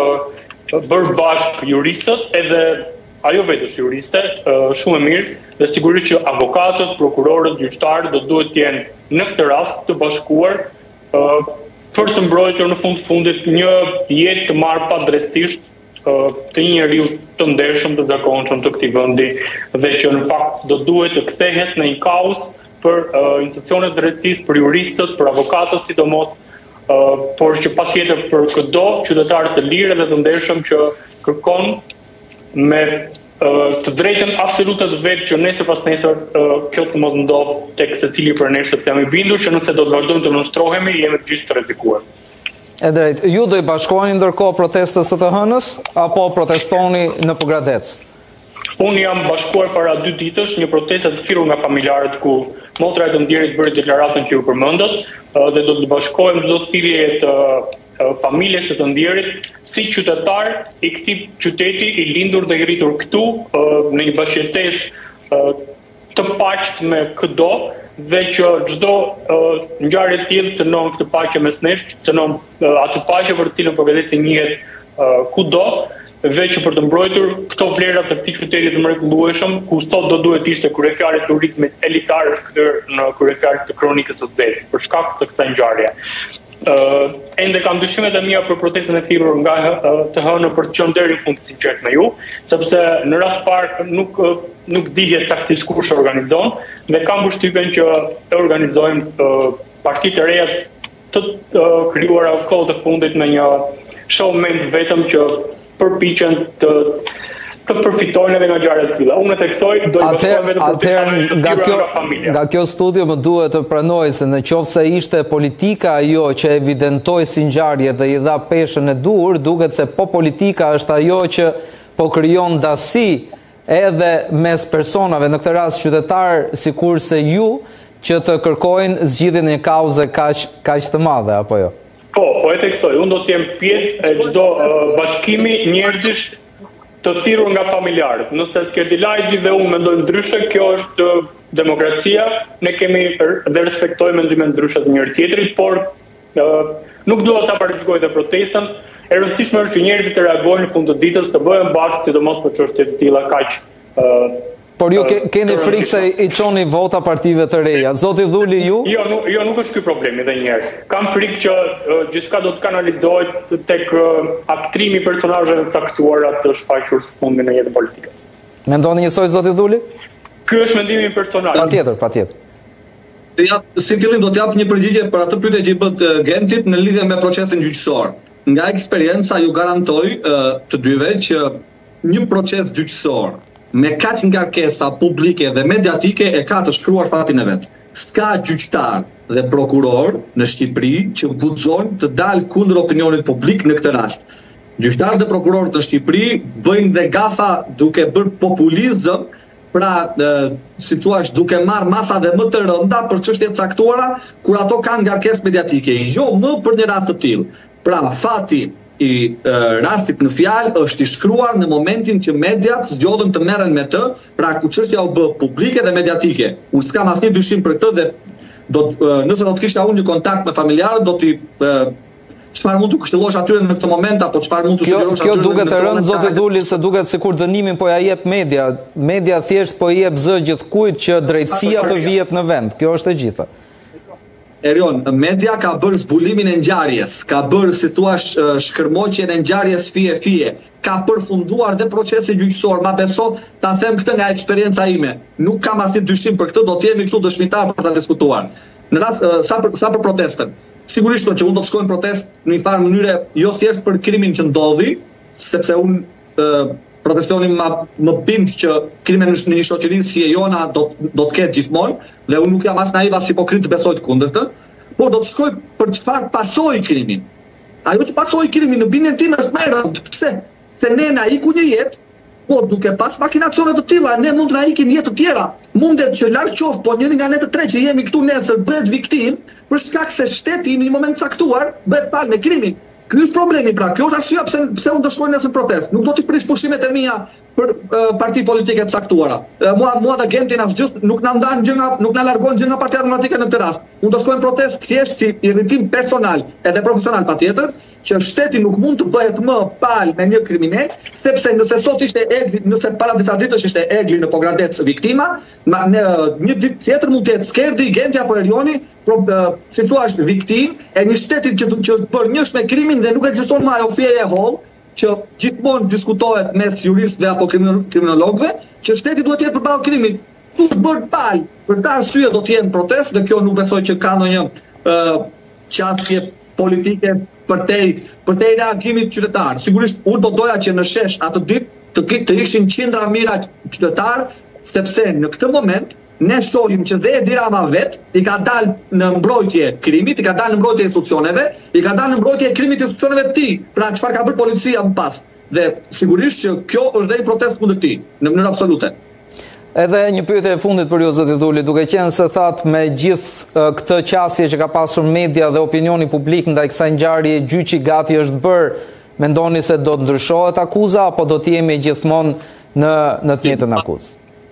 të bërë bashkë juristët, edhe ajo vetë është juriste, shumë e mirë, dhe sigurisht që avokatët, prokurorët, gjyqtarët do duhet të jenë në këtë rast të bashkuar për të mbrojtur në fundit një jetë të marrë pa drejtësisht të një njeriu të ndershëm, të zakonshëm të këtij vendi, dhe që në fakt do duhet të kthehet në një kaos për institucionet drejtësisë, për juristët, për avokatët sidomos, por që patjetër për çdo qytetar të lirë dhe të ndershëm që kërkon me të drejtën absolute të vetë që nesër pas nesër kjo të mos ndodhë tek secili për ne, sepse jam i bindur që nëse do të vazhdojmë të nënshtrohemi, jemi të gjithë të rrezikuar. E drejt, ju do i bashkoheni ndërkohë protestës së të hënës apo protestoni në Pogradec? Unë jam bashkuar para 2 ditësh një protestë të thirrur nga familjarët ku motra e të ndjerit bëri deklaratën që ju përmendët dhe do të bashkohem çdo thirrje të familjes së të ndjerit si qytetar i këtij qyteti i lindur dhe i rritur këtu në një bashkëjetesë të paqë me çdo dhe që çdo ngjarje e tillë cënon këtë paqe mes nesh, cënon atë paqe për të cilën Pogradeci njihet kudo, dhe që për të mbrojtur këto vlera të këtij qyteti të mrekullueshëm, ku sot do duhet ishte kryefjali i turizmit elitar është kthyer në kryefjal të kronikës së Zezë për shkak të kësaj ngjarje. Ende kam dyshimet e mia për protestën e thirrur nga të hënë për të qenë deri në fund sinqert me ju, sepse në rast parë nuk dihet saktësisht kush organizon dhe kam përshtypjen që e organizojmë partitë e reja të krijuara kohë të fundit në një showment vetëm që përpiqen të përfitojnë edhe nga ngjarje të tilla. Unë theksoj do i bashkohem vetëm nga kjo studio më duhet të pranoj se nëse ishte politika ajo që evidentoi si ngjarje dhe i dha peshën e dur, duket se po politika është ajo që po krijon dasi edhe mes personave, në këtë rast qytetar sikurse ju, që të kërkojnë zgjidhjen e një kauze kaq të madhe apo jo? Po e theksoj, unë do të jem pjesë e çdo bashkimi njerëzish të thirrur nga familjarët. Nëse Skerdilajdi dhe unë mendojmë ndryshe, kjo është demokracia, ne kemi dhe respektojmë mendimet ndryshe të njëri tjetrit, por nuk dua ta paraqitoj dhe protestën. E rëndësishme është që njerëzit të reagojnë në fund të ditës, të bëhen bashkë, sidomos për çështje të tilla kaq. Por ju keni frikë se i çoni vota partive të reja. Zoti Dhuli ju? Jo, nuk është ky problemi edhe një herë. Kam frikë që gjithçka do të kanalizohet tek aktrimi i personazheve të caktuara të shfaqur së fundi në jetën politike. Mendoni njësoj zoti Dhuli? Ky është mendimi personal. Patjetër. Si fillim do të jap një përgjigje për atë pyetje që i bët Gentit në lidhje me procesin gjyqësor. Nga eksperienca ju garantoj të dyve që një proces gjyqësor me kaq ngarkesa publike dhe mediatike e ka të shkruar fatin e vet. S'ka gjyqtar dhe prokuror në Shqipëri që guxojnë të dalë kundër opinionit publik në këtë rast. Gjyqtarët dhe prokurorët në Shqipëri bëjnë dhe gafa duke bërë populizëm pra si thua duke marrë masave më të rënda për çështje të caktuara kur ato kanë ngarkesë mediatike. Jo më për një rast të tillë. Pra fati i rastit në fjalë është i shkruar në momentin që mediat zgjodhen të merren me të, pra ku çështja u bë publike dhe mediatike. Unë s'kam asnjë dyshim për këtë dhe nëse do të kisha unë një kontakt me familjarët, do t'i çfarë mund të këshillosh atyre në këtë moment apo çfarë mund të sugjerosh atyre. Kjo duket e rëndë, zoti Dhuli, se duket sikur dënimin po ja jep media. Media thjesht po i jep zë gjithkujt që drejtësia të vihet në vend. Kjo është e gjitha. Erion, media ka bërë zbulimin e ngjarjes, ka bërë si thua shkërmoqjen e ngjarjes fije, ka përfunduar dhe procesi gjyqësor. Ma beso, ta them këtë nga eksperjenca ime. Nuk kam asnjë dyshim për këtë, do të jemi këtu dëshmitar për ta diskutuar. Në rast sa për protestën. Sigurisht që unë do të shkoj në protest në një farë mënyre jo thjesht për krimin që ndodhi, sepse unë profesioni më bind që krimi në një shoqëri si e jona do të ketë gjithmonë, dhe unë nuk jam as naiv as hipokrit të besoj të kundërtën, por do të shkoj për çfarë pasoi krimin. Ajo që pasoi krimin në bindjen time është më e rëndë. Pse? Se ne na iku një jetë, po duke pas makinacione të tilla, ne mund të na ikim jetë të tjera. Mundet që larg qoftë, po njëri nga ne të tre që jemi këtu nesër bëhet viktim për shkak se shteti në një moment caktuar bëhet palë me krimin. Ky është problemi, pra, kjo është arsyeja pse unë do shkoj nesër protest. Nuk do t'i prish pushimet e mia për parti politike të caktuara. Mua dhe Gentin asgjë nuk na ndan gjë nuk na largon gjë nga Partia Demokratike në këtë rast. Unë do shkoj në protest thjesht si irritim personal edhe profesional patjetër, që shteti nuk mund të bëhet më palë me një kriminal, sepse nëse sot ishte Egli, nëse para disa ditësh ishte Egli në Pogradec viktima, një ditë tjetër mund të jetë Skerdi, Genti apo Erioni, si thua është viktim e një shteti që është bërë njësh me krimin dhe nuk ekziston më ajo fije e hollë që gjithmonë diskutohet mes juristëve apo kriminologëve, që shteti duhet të jetë përballë krimit. Tu është bërë palë, për këtë arsye do të jenë protestë dhe kjo nuk besoj që ka ndonjë qasje politike për te reagimit qytetar. Sigurisht unë do doja që në shesh atë ditë të ishin qindra mira qytetar, sepse në këtë moment ne shohim që dhe Edi Rama vet i ka dalë në mbrojtje krimit, i ka dalë në mbrojtje institucioneve, i ka dalë në mbrojtje krimit institucioneve të tij. Pra çfarë ka bërë policia më pas. Dhe sigurisht që kjo është dhe një protestë kundër tij, në mënyrë absolute. Edhe një pyetje e fundit për ju, zoti Dhuli, duke qenë se thatë me gjithë këtë qasje që ka pasur media dhe opinioni publik ndaj kësaj ngjarje, gjyqi gati është bërë, mendoni se do të ndryshohet akuza apo do të jemi gjithmonë në të njëjtën akuzë?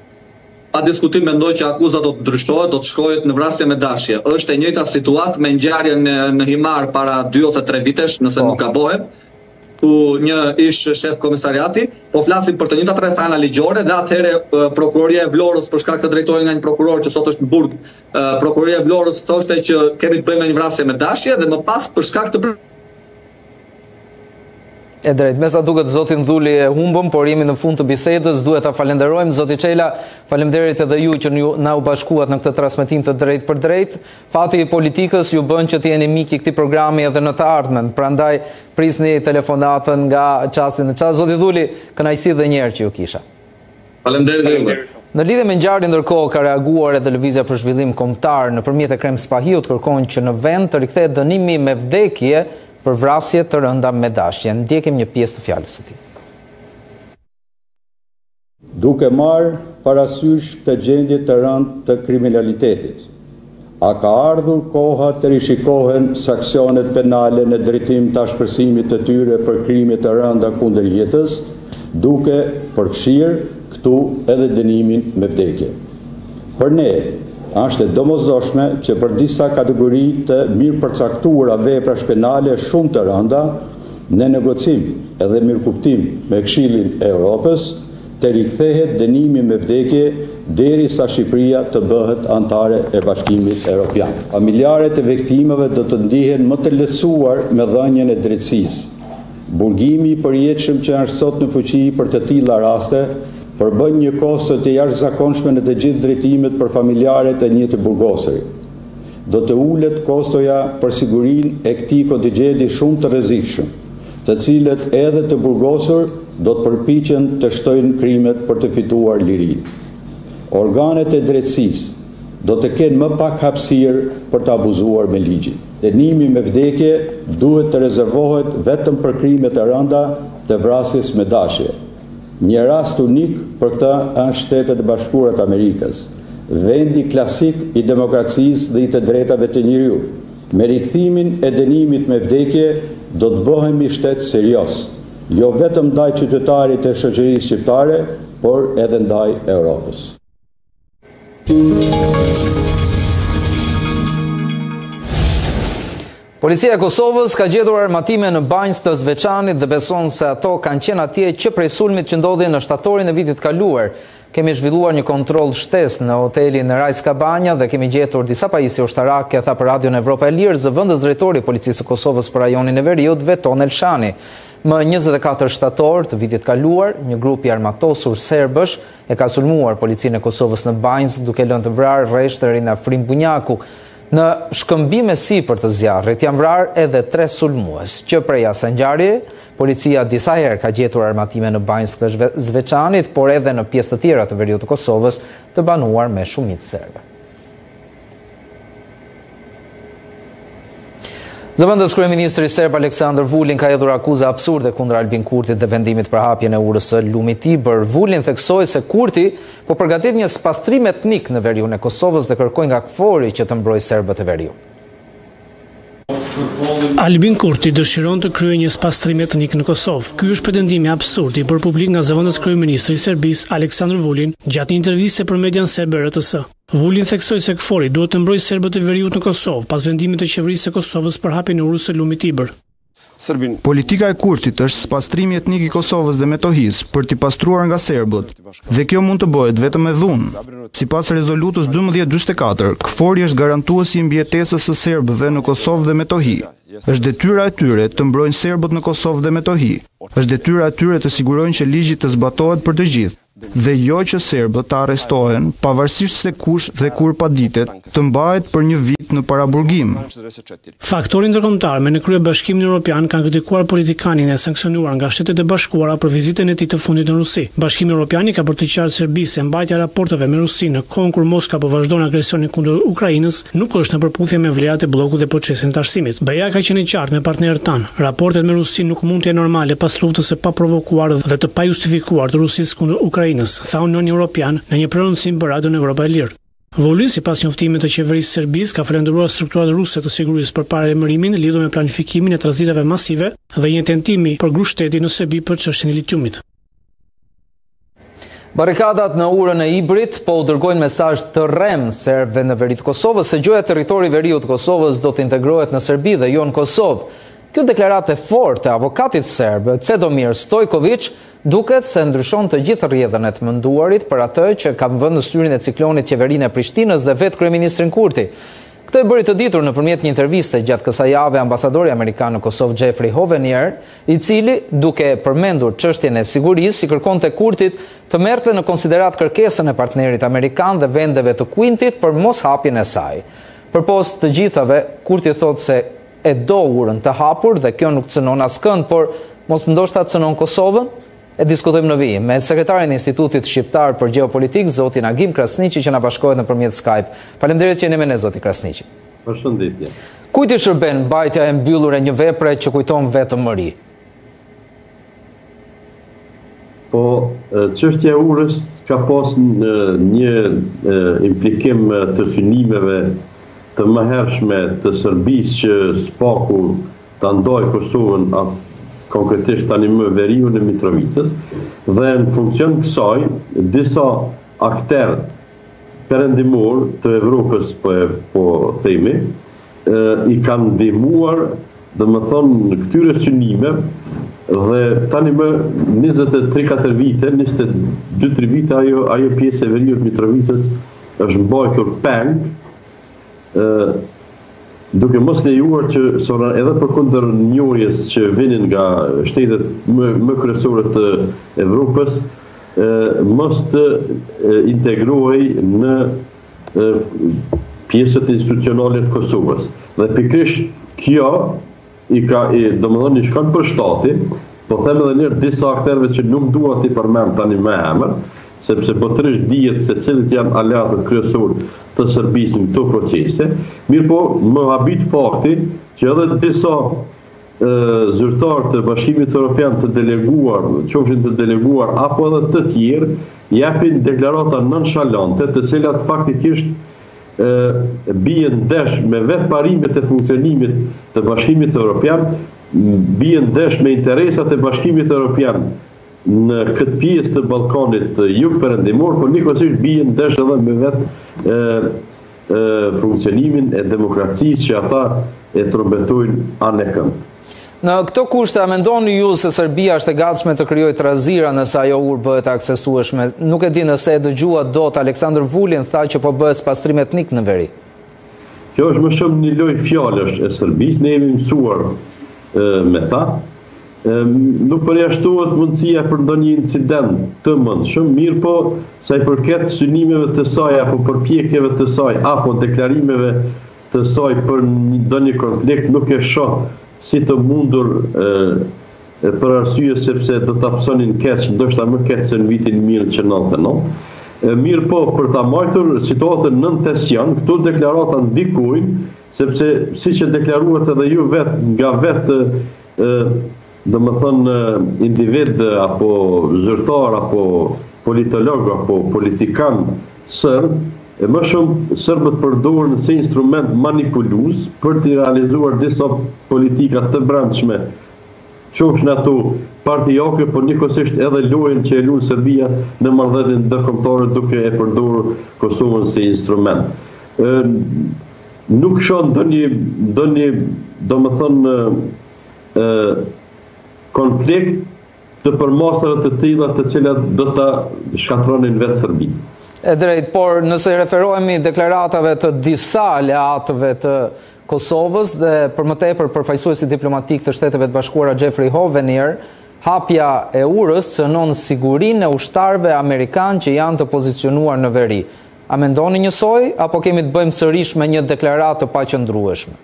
Pa diskutim mendoj që akuza do të ndryshohet, do të shkohet në vrasje me dashje. Është e njëjta situatë me ngjarjen në Himar para 2 ose 3 vitesh, nëse nuk gabohem, ku një ish shef komisariati, po flasim për të njëjtat rrethana ligjore dhe atëherë prokuroria e Vlorës, për shkak se drejtohej nga një prokuror që sot është në Burg, prokuroria e Vlorës thoshte që kemi të bëjmë me një vrasje me dashje dhe më pas për shkak të E drejt, me sa duket zotin Dhuli e humbëm, por jemi në fund të bisedës, duhet ta falenderojmë. Zoti Çela, faleminderit edhe ju që na u bashkuat në këtë transmetim të drejt për drejt. Fati i politikës ju bën që të jeni mik i këtij programi edhe në të ardhmen. Prandaj prisni telefonatën nga çasti në çast. Zoti Dhuli, kënaqësi edhe një herë që ju kisha. Faleminderit. Në lidhje me ngjarjen ndërkohë ka reaguar edhe Lëvizja për Zhvillim Kombëtar nëpërmjet Ekrem Spahiut kërkojnë që në vend të rikthehet dënimi me vdekje për vrasje të rënda me dashje. Ndjekim një pjesë të fjalës së tij. Duke marrë parasysh këtë gjendje të rëndë të kriminalitetit, a ka ardhur koha të rishikohen sanksionet penale në drejtim të ashpërsimit të tyre për krime të rënda kundër jetës, duke përfshirë këtu edhe dënimin me vdekje. Për ne, është e domosdoshme që për disa kategori të mirë përcaktuara vepra penale shumë të rënda, në negocim edhe mirëkuptim me Këshillin e Europës, të rikthehet dënimi me vdekje derisa Shqipëria të bëhet antare e Bashkimit Evropian. Familjarët e viktimave do të ndihen më të lehtësuar me dhënien e drejtësisë. Burgimi i përjetshëm që është sot në fuqi për të tilla raste përbën një kosto të jashtëzakonshme në të gjithë drejtimet për familjarët e një të burgosurit. Do të ulet kostoja për sigurinë e këtij kontingjenti shumë të rrezikshëm, të cilët edhe të burgosur do të përpiqen të shtojnë krimet për të fituar lirinë. Organet e drejtësisë do të kenë më pak hapësirë për të abuzuar me ligjin. Dënimi me vdekje duhet të rezervohet vetëm për krimet e rënda të vrasjes me dashje. Një rast unik për këtë janë Shtetet e Bashkuara të Amerikës, vendi klasik i demokracisë dhe i të drejtave të njeriut. Me rikthimin e dënimit me vdekje do të bëhemi shtet serioz, jo vetëm ndaj qytetarit e shoqërisë shqiptare, por edhe ndaj Europës. Policia e Kosovës ka gjetur armatime në banjës të Zveçanit dhe beson se ato kanë qenë atje që prej sulmit që ndodhi në shtatorin e vitit kaluar. Kemi zhvilluar një kontroll shtesë në hotelin në Rajska Banja dhe kemi gjetur disa pajisje ushtarake, tha për Radion Evropa e Lirë zëvendës drejtori i Policisë së Kosovës për rajonin e Veriut, Veton Elshani. Më 24 shtator të vitit kaluar, një grup i armatosur serbësh e ka sulmuar policinë e Kosovës në Banjës duke lënë të vrarë rresht të rinë Afrim Bunjaku. Në shkëmbime sipër të zjarrit janë vrarë edhe 3 sulmues, që prej asaj ngjarje policia disa herë ka gjetur armatime në banjës të Zveçanit, por edhe në pjesë të tjera të Veriut të Kosovës të banuar me shumicë serbe. Zëvendës kryeministri serb Aleksandar Vulin ka hedhur akuza absurde kundër Albin Kurtit dhe vendimit për hapjen e urës së lumit Tibër. Vulin theksoi se Kurti po përgatit një spastrim etnik në veriun e Kosovës dhe kërkoi nga KFOR-i që të mbrojë serbët e veriut. Albin Kurti dëshiron të kryejë një spastrim etnik në Kosovë. Ky është pretendimi absurd i bërë publik nga zëvendës kryeministri i Serbisë Aleksandar Vulin gjatë një interviste për median serbe RTS. Vulin theksoi se KFOR-i duhet të mbrojë serbët e veriut në Kosovë pas vendimit të qeverisë së Kosovës për hapjen e urës së lumit Tibër. Politika e Kurtit është spastrimi etnik i Kosovës dhe Metohisë për t'i pastruar nga serbët, dhe kjo mund të bëhet vetëm me dhunë. Sipas rezolutës 1244, KFOR-i është garantuesi i mbjetesës së serbëve në Kosovë dhe Metohi. Është detyra e tyre të mbrojnë serbët në Kosovë dhe Metohi. Është detyra e tyre të sigurojnë që ligji të zbatohet për të gjithë, dhe jo që serbët të arrestohen, pavarësisht se kush dhe kur paditet, të mbahet për një vit në paraburgim. Faktori ndërkombëtar me në kryebashkimin evropian kanë kritikuar politikanin e sanksionuar nga Shtetet e Bashkuara për vizitën e tij të fundit në Rusi. Bashkimi Evropian ka për të qartë Serbisë se mbajtja e raporteve me Rusinë në kohën kur Moska po vazhdon agresionin kundër Ukrainës nuk është në përputhje me vlerat e bllokut dhe procesin të arsimit. BE-ja ka qenë i qartë me partnerët tanë. Raportet me Rusinë nuk mund të jenë normale pas luftës së paprovokuar dhe të pajustifikuar të Rusisë kundër Ukrainës, tha Unioni Evropian në një prononcim për Radion Evropa e Lirë. Vulin, sipas njoftimit të qeverisë serbisë, ka falenderuar strukturat ruse të sigurisë për paralajmërimin lidhur me planifikimin e tranzitave masive dhe një tentimi për grushteti në Serbi për çështjen e litiumit. Barikadat në urën e Ibrit po u dërgojnë mesazh të rrem serbëve në veri të Kosovës se gjoja territori i veriut të Kosovës do të integrohet në Serbi dhe jo në Kosovë. Kjo deklaratë e fortë e avokatit serb Cedomir Stojković duket se ndryshon të gjithë rrjedhën e të menduarit për atë që ka vënë në syrin e ciklonit qeverinë e Prishtinës dhe vetë kryeministrin Kurti. Këtë e bëri të ditur nëpërmjet një interviste gjatë kësaj jave ambasadori amerikan në Kosovë Jeffrey Hovenier, i cili, duke përmendur çështjen e sigurisë, i kërkonte Kurtit të merrte në konsiderat kërkesën e partnerit amerikan dhe vendeve të Kuintit për mos hapjen e saj. Përpos të gjithave, Kurti thotë se e do urën të hapur dhe kjo nuk cënon askënd, por mos ndoshta cënon Kosovën? E diskutojmë në vijim me sekretarin e Institutit Shqiptar për Gjeopolitik, zotin Agim Krasniqi, që na bashkohet nëpërmjet Skype. Faleminderit që jeni me ne, zoti Krasniqi. Përshëndetje. Kujt i shërben mbajtja e mbyllur e një vepre që kujton vetëm mëri? Po, çështja e urës ka pas një implikim të synimeve të mëhershme të Serbisë që spaku ta ndajë Kosovën konkretisht tani më veriun e Mitrovicës, dhe në funksion kësaj disa akter perëndimor të Evropës po themi i kanë ndihmuar, domethënë këtyre synime, dhe tani më 23-4 vite, 22-3 vite ajo pjesë e veriut Mitrovicës është mbajtur peng, duke mos lejuar që edhe përkundër njohjes që vinin nga shtetet më kryesore të Evropës, mos të integrohej në pjesët institucionale të Kosovës. Dhe pikërisht kjo domethënë i shkon për shtati, po them edhe një disa aktorëve që nuk dua t'i përmend tani me emër, sepse potërisht dihet se cilët janë aleatët kryesor të Serbisë në këto procese, mirë po më habit fakti që edhe disa zyrtar të Bashkimit Evropian të deleguar, qofshin të deleguar apo edhe të tjerë, japin deklarata nonşalante, të cilat faktikisht bien ndesh me vetë parimet e funksionimit të Bashkimit Evropian, bien ndesh me interesat e Bashkimit Evropian në këtë pjesë të Ballkanit jugperëndimor, por njëkohësisht bien ndesh edhe me vetë funksionimin e demokracisë që ata e trombetojnë anë e këmbë. Në këto kushte, a mendoni ju se Serbia është e gatshme të krijojë trazira nëse ajo urë bëhet aksesueshme? Nuk e di nëse e dëgjua dot Aleksandr Vulin tha që po bëhet spastrim etnik në veri. Kjo është më shumë një lojë fjalësh e Serbisë, ne jemi mësuar me ta. Nuk përjashtohet mundësia për ndonjë incident të mendshëm, mirë po sa i përket synimeve të saj apo përpjekjeve të saj apo deklarimeve të saj për ndonjë konflikt, nuk e shoh si të mundur për arsye sepse do ta pësonin keq, ndoshta më keq se në vitin 1999. Mirë po, për ta marrë situatën nën tension, këto deklarata ndikojnë, sepse siç e deklaruat edhe ju vetë nga vetë domethënë individ apo zyrtar apo politolog apo politikan serb, më shumë serbët përdoren si instrument manipulues për të realizuar disa politika të brendshme, qofshin ato partijake, por njëkohësisht edhe lojën që e luan Serbia në marrëdhënien ndërkombëtare duke e përdorur Kosovën si instrument. Nuk shoh ndonjë domethënë konflikt të përmasura të tilla të cilat do ta shkatronin vetë Serbinë. E drejt, por nëse referohemi deklaratave të disa aleatëve të Kosovës dhe për më tepër përfaqësuesi diplomatik të Shteteve të Bashkuara Jeffrey Hovenier, hapja e urës cënon sigurinë e ushtarëve amerikanë që janë të pozicionuar në veri. A mendoni njësoj apo kemi të bëjmë sërish me një deklaratë të paqëndrueshme?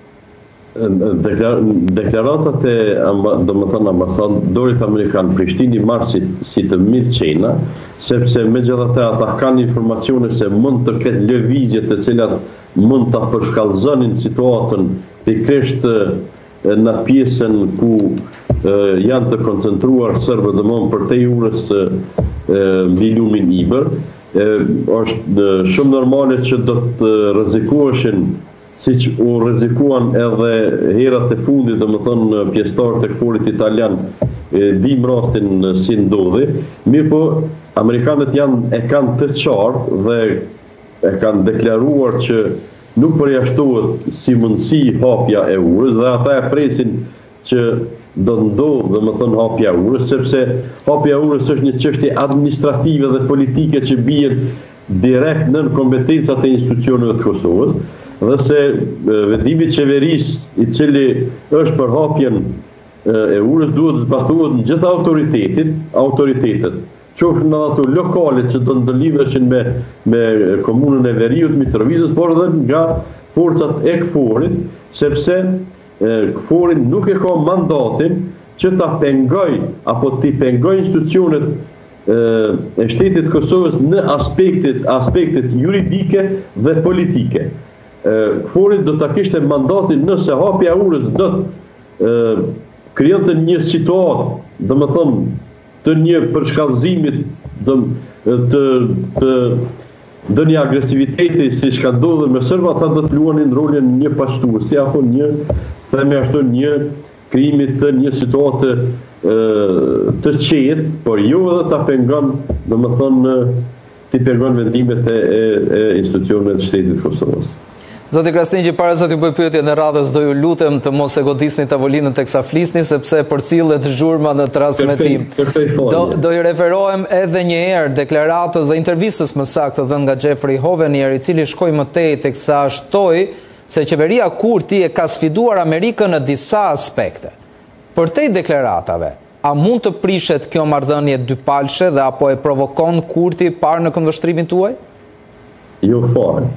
Deklaratat e domethënë ambasadorit amerikan Prishtini marrë si të mirëqena, sepse megjithatë ata kanë informacione se mund të ketë lëvizje të cilat mund ta përshkallëzonin situatën pikërisht në pjesën ku janë të koncentruar serbët domosdoshmë për te urës mbi lumin Ibër. Është shumë normale që do të rrezikoheshin siç u rrezikuan edhe herat e fundit, domethënë pjesëtarët e KFOR-it italian, dim rastin si ndodhi, mirë po amerikanët e kanë të qartë dhe e kanë deklaruar që nuk përjashtohet si mundësi hapja e urës dhe ata e presin që do ndodhë domethënë hapja e urës, sepse hapja e urës është një çështje administrative dhe politike që bien direkt nën kompetencat e institucioneve të Kosovës. Dhe se vendimi i qeverisë i cili është për hapjen e urës duhet zbatohet në gjitha autoritetet, qofshin ato lokale që do ndërlidheshin me komunën e Veriut, Mitrovicës, por edhe nga forcat e KFOR-it, sepse KFOR-i nuk e ka mandatin që ta pengoj apo t'i pengoj institucionet e shtetit Kosovës në aspektet juridike dhe politike. KFOR-i do ta kishte mandatin nëse hapja e urës do të krijonte një situatë, domethënë të një përshkallëzimit të ndonjë agresiviteti siç ka ndodhur me serbët, ata do të luanin rolin një pashtuesi apo një krijimi të një situate të qetë, por jo edhe ta pengon, domethënë ti pengon vendimet e institucioneve të shtetit të Kosovës. Zoti Krasniqi, para se t'ju bëj pyetje në radhës, do ju lutem të mos e godisni tavolinën teksa flisni, sepse përcillet zhurma në transmetim. Do i referohem edhe një herë deklaratës dhe intervistës më saktë dhënë nga Jeffrey Hovenier, i cili shkoi më tej teksa shtoi se qeveria Kurti e ka sfiduar Amerikën në disa aspekte. Për te deklaratave, a mund të prishet kjo marrëdhënie dypalshe dhe apo e provokon Kurti parë në këndvështrimin tuaj? Jo fare.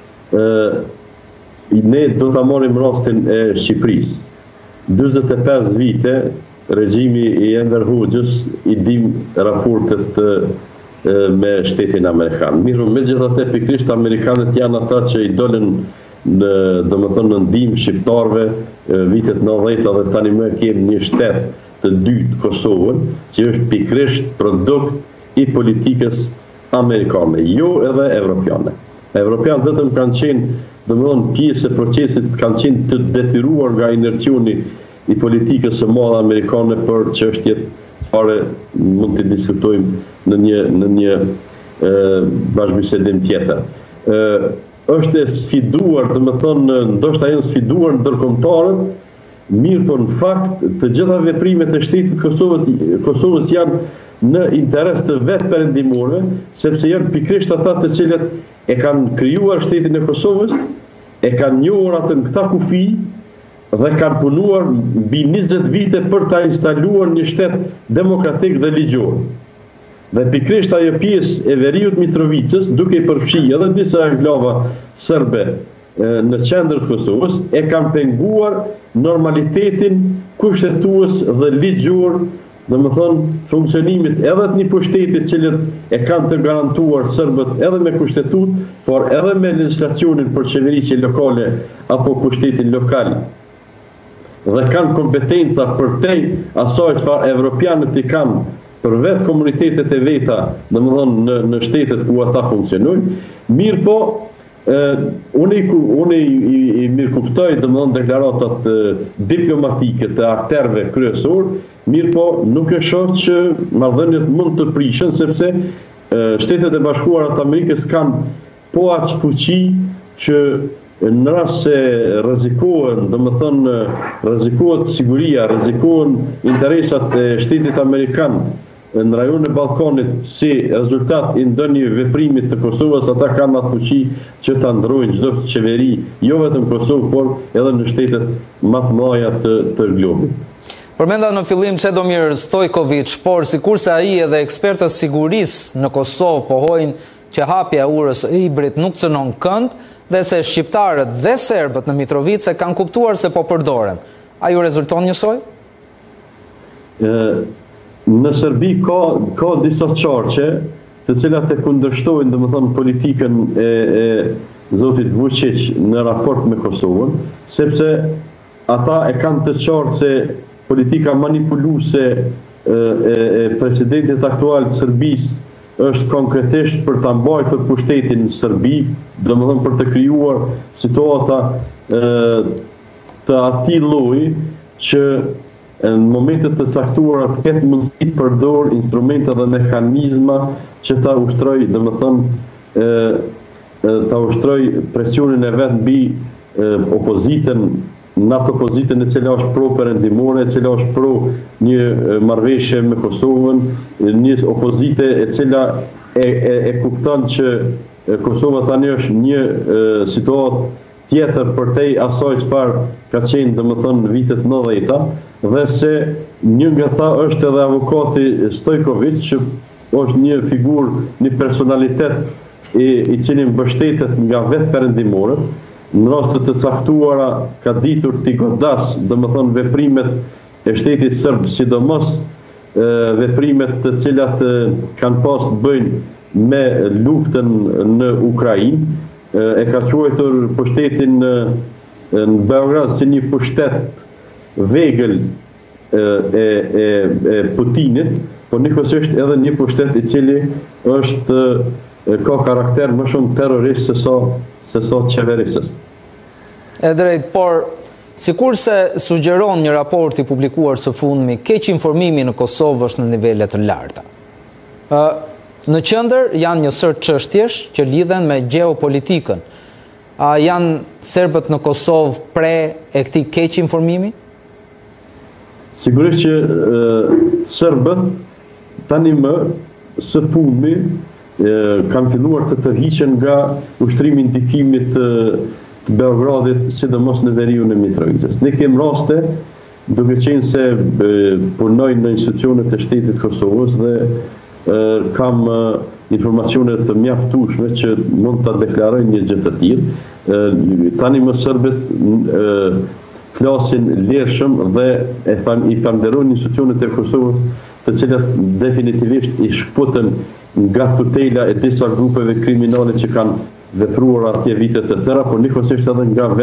Ne do ta marrim rastin e Shqipërisë. 45 vite regjimi i Enver Hoxhës i dim raportet me shtetin amerikan. Mirë, megjithatë pikërisht amerikanët janë ata që i dolën domethënë në ndihmë shqiptarëve vitet 90 dhe tani më kemi një shtet të dytë, Kosovën, që është pikërisht produkt i politikës amerikane, jo edhe evropiane. Evropianët vetëm kanë qenë, domethënë, pjesë e procesit, kanë qenë të detyruar nga inercioni i politikës së madhe amerikane për çështjet fare mund të diskutojmë në një bashkëbisedim tjetër. Është e sfiduar, domethënë, ndoshta janë sfiduar ndërkombëtarët, mirë po në fakt të gjitha veprimet e shtetit Kosovës janë në interes të vetë perëndimorëve, sepse janë pikërisht ata të cilët e kanë krijuar shtetin e Kosovës, e kanë njohur atë në këta kufi dhe kanë punuar mbi 20 vite për ta instaluar një shtet demokratik dhe ligjor. Dhe pikërisht ajo pjesë e Veriut Mitrovicës, duke i përfshirë edhe disa enklava serbe në qendër të Kosovës, e kanë penguar normalitetin kushtetues dhe ligjor, domethënë funksionimit edhe të një pushteti cilët e kanë të garantuar serbët edhe me kushtetut, por edhe me legjislacionin për qeverisje lokale apo kushtetin lokal. Dhe kanë kompetenca për te asaj çfarë evropianët i kanë për vetë komunitetet e veta, domethënë në shtetet ku ata funksionojnë. Mirë po, unë i mirë kuptoj domethënë deklaratat diplomatike të akterëve kryesor, mirë po nuk e shoh që marrëdhëniet mund të prishen, sepse Shtetet e Bashkuara të Amerikës kanë po aq fuqi që në rast se rrezikohen, domethënë rrezikohet siguria, rrezikohen interesat e shtetit amerikan në rajonin e Ballkanit si rezultat i ndonjë veprimi të Kosovës, ata kanë atë fuqi që ta ndrojnë çdo qeveri, jo vetëm Kosovë, por edhe në shtetet më të mëdha të globit. Përmenda në fillim Çedomir Stojković, por sikurse ai edhe ekspertët sigurisë në Kosovë pohojnë që hapja e urës së Ibrit nuk cënon kënd dhe se shqiptarët dhe serbët në Mitrovice kanë kuptuar se po përdoren. A ju rezulton njësoj? Në Serbi ka disa qarqe të cilat e kundërshtojnë domethënë politikën e zotit Vučić në raport me Kosovën, sepse ata e kanë të qartë se politika manipuluese e presidentit aktual të Serbisë është konkretisht për ta mbajtur pushtetin në Serbi, domethënë për të krijuar situata të atij lloji që në momentet të caktuara të ketë mundësi të përdor instrumente dhe mekanizma që ta ushtroj, ta ushtroj presionin e vet mbi opozitën, në atë opozitën e cila është pro perëndimore, e cila është pro një marrëveshje me Kosovën, një opozite e cila e kupton që Kosova tani është një situatë tjetër për te asaj çfarë ka qenë domethënë në vitet 90-ta, dhe se një nga ta është edhe avokati Stojković, që është një figurë, një personalitet i cili mbështetet nga vetë perëndimorët. Në rastet të caktuara ka ditur t'i godas, domethënë veprimet e shtetit serb, sidomos veprimet të cilat kanë pas të bëjnë me luftën në Ukrainë, e ka quajtur pushtetin në Beograd si një pushtet vegël e Putinit, por njëkohësisht edhe një pushtet i cili ka karakter më shumë terrorist se sa qeverisës. E drejt, por sikurse sugjeron një raport i publikuar së fundmi, keq informimi në Kosovë është në nivele të larta. Në qendër janë një sër çështjesh që lidhen me gjeopolitikën. A janë serbët në Kosovë pre e këtij keq informimi? Sigurisht që serbët tani më së fundmi kanë filluar të tërhiqen nga ushtrimi i ndikimit të Beogradit, sidomos në veriun e Mitrovicës. Ne kemi raste, duke qenë se punojnë në institucionet e shtetit Kosovës dhe kam informacione të mjaftueshme që mund ta deklarojnë një gjë të tillë. Tani më serbët flasin lirshëm dhe i falenderojnë institucionet e Kosovës, të cilat definitivisht i shkputën nga tutela e disa grupeve kriminale që kanë vepruar atje vitet e tëra, por njëkohësisht edhe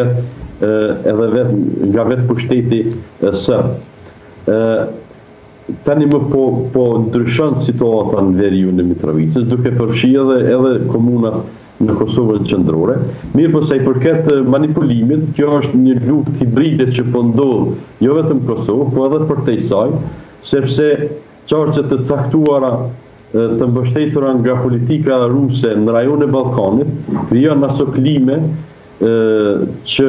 nga vetë pushteti serb. Tani më po ndryshon situata në veriun e Mitrovicës, duke përfshirë edhe komunat në Kosovën qendrore. Mirë po sa i përket manipulimit, kjo është një luftë hibride që po ndodh jo vetëm në Kosovë, po edhe përtej saj, sepse qarqet të caktuara të mbështetura nga politika ruse në rajon e Ballkanit krijon aso klime që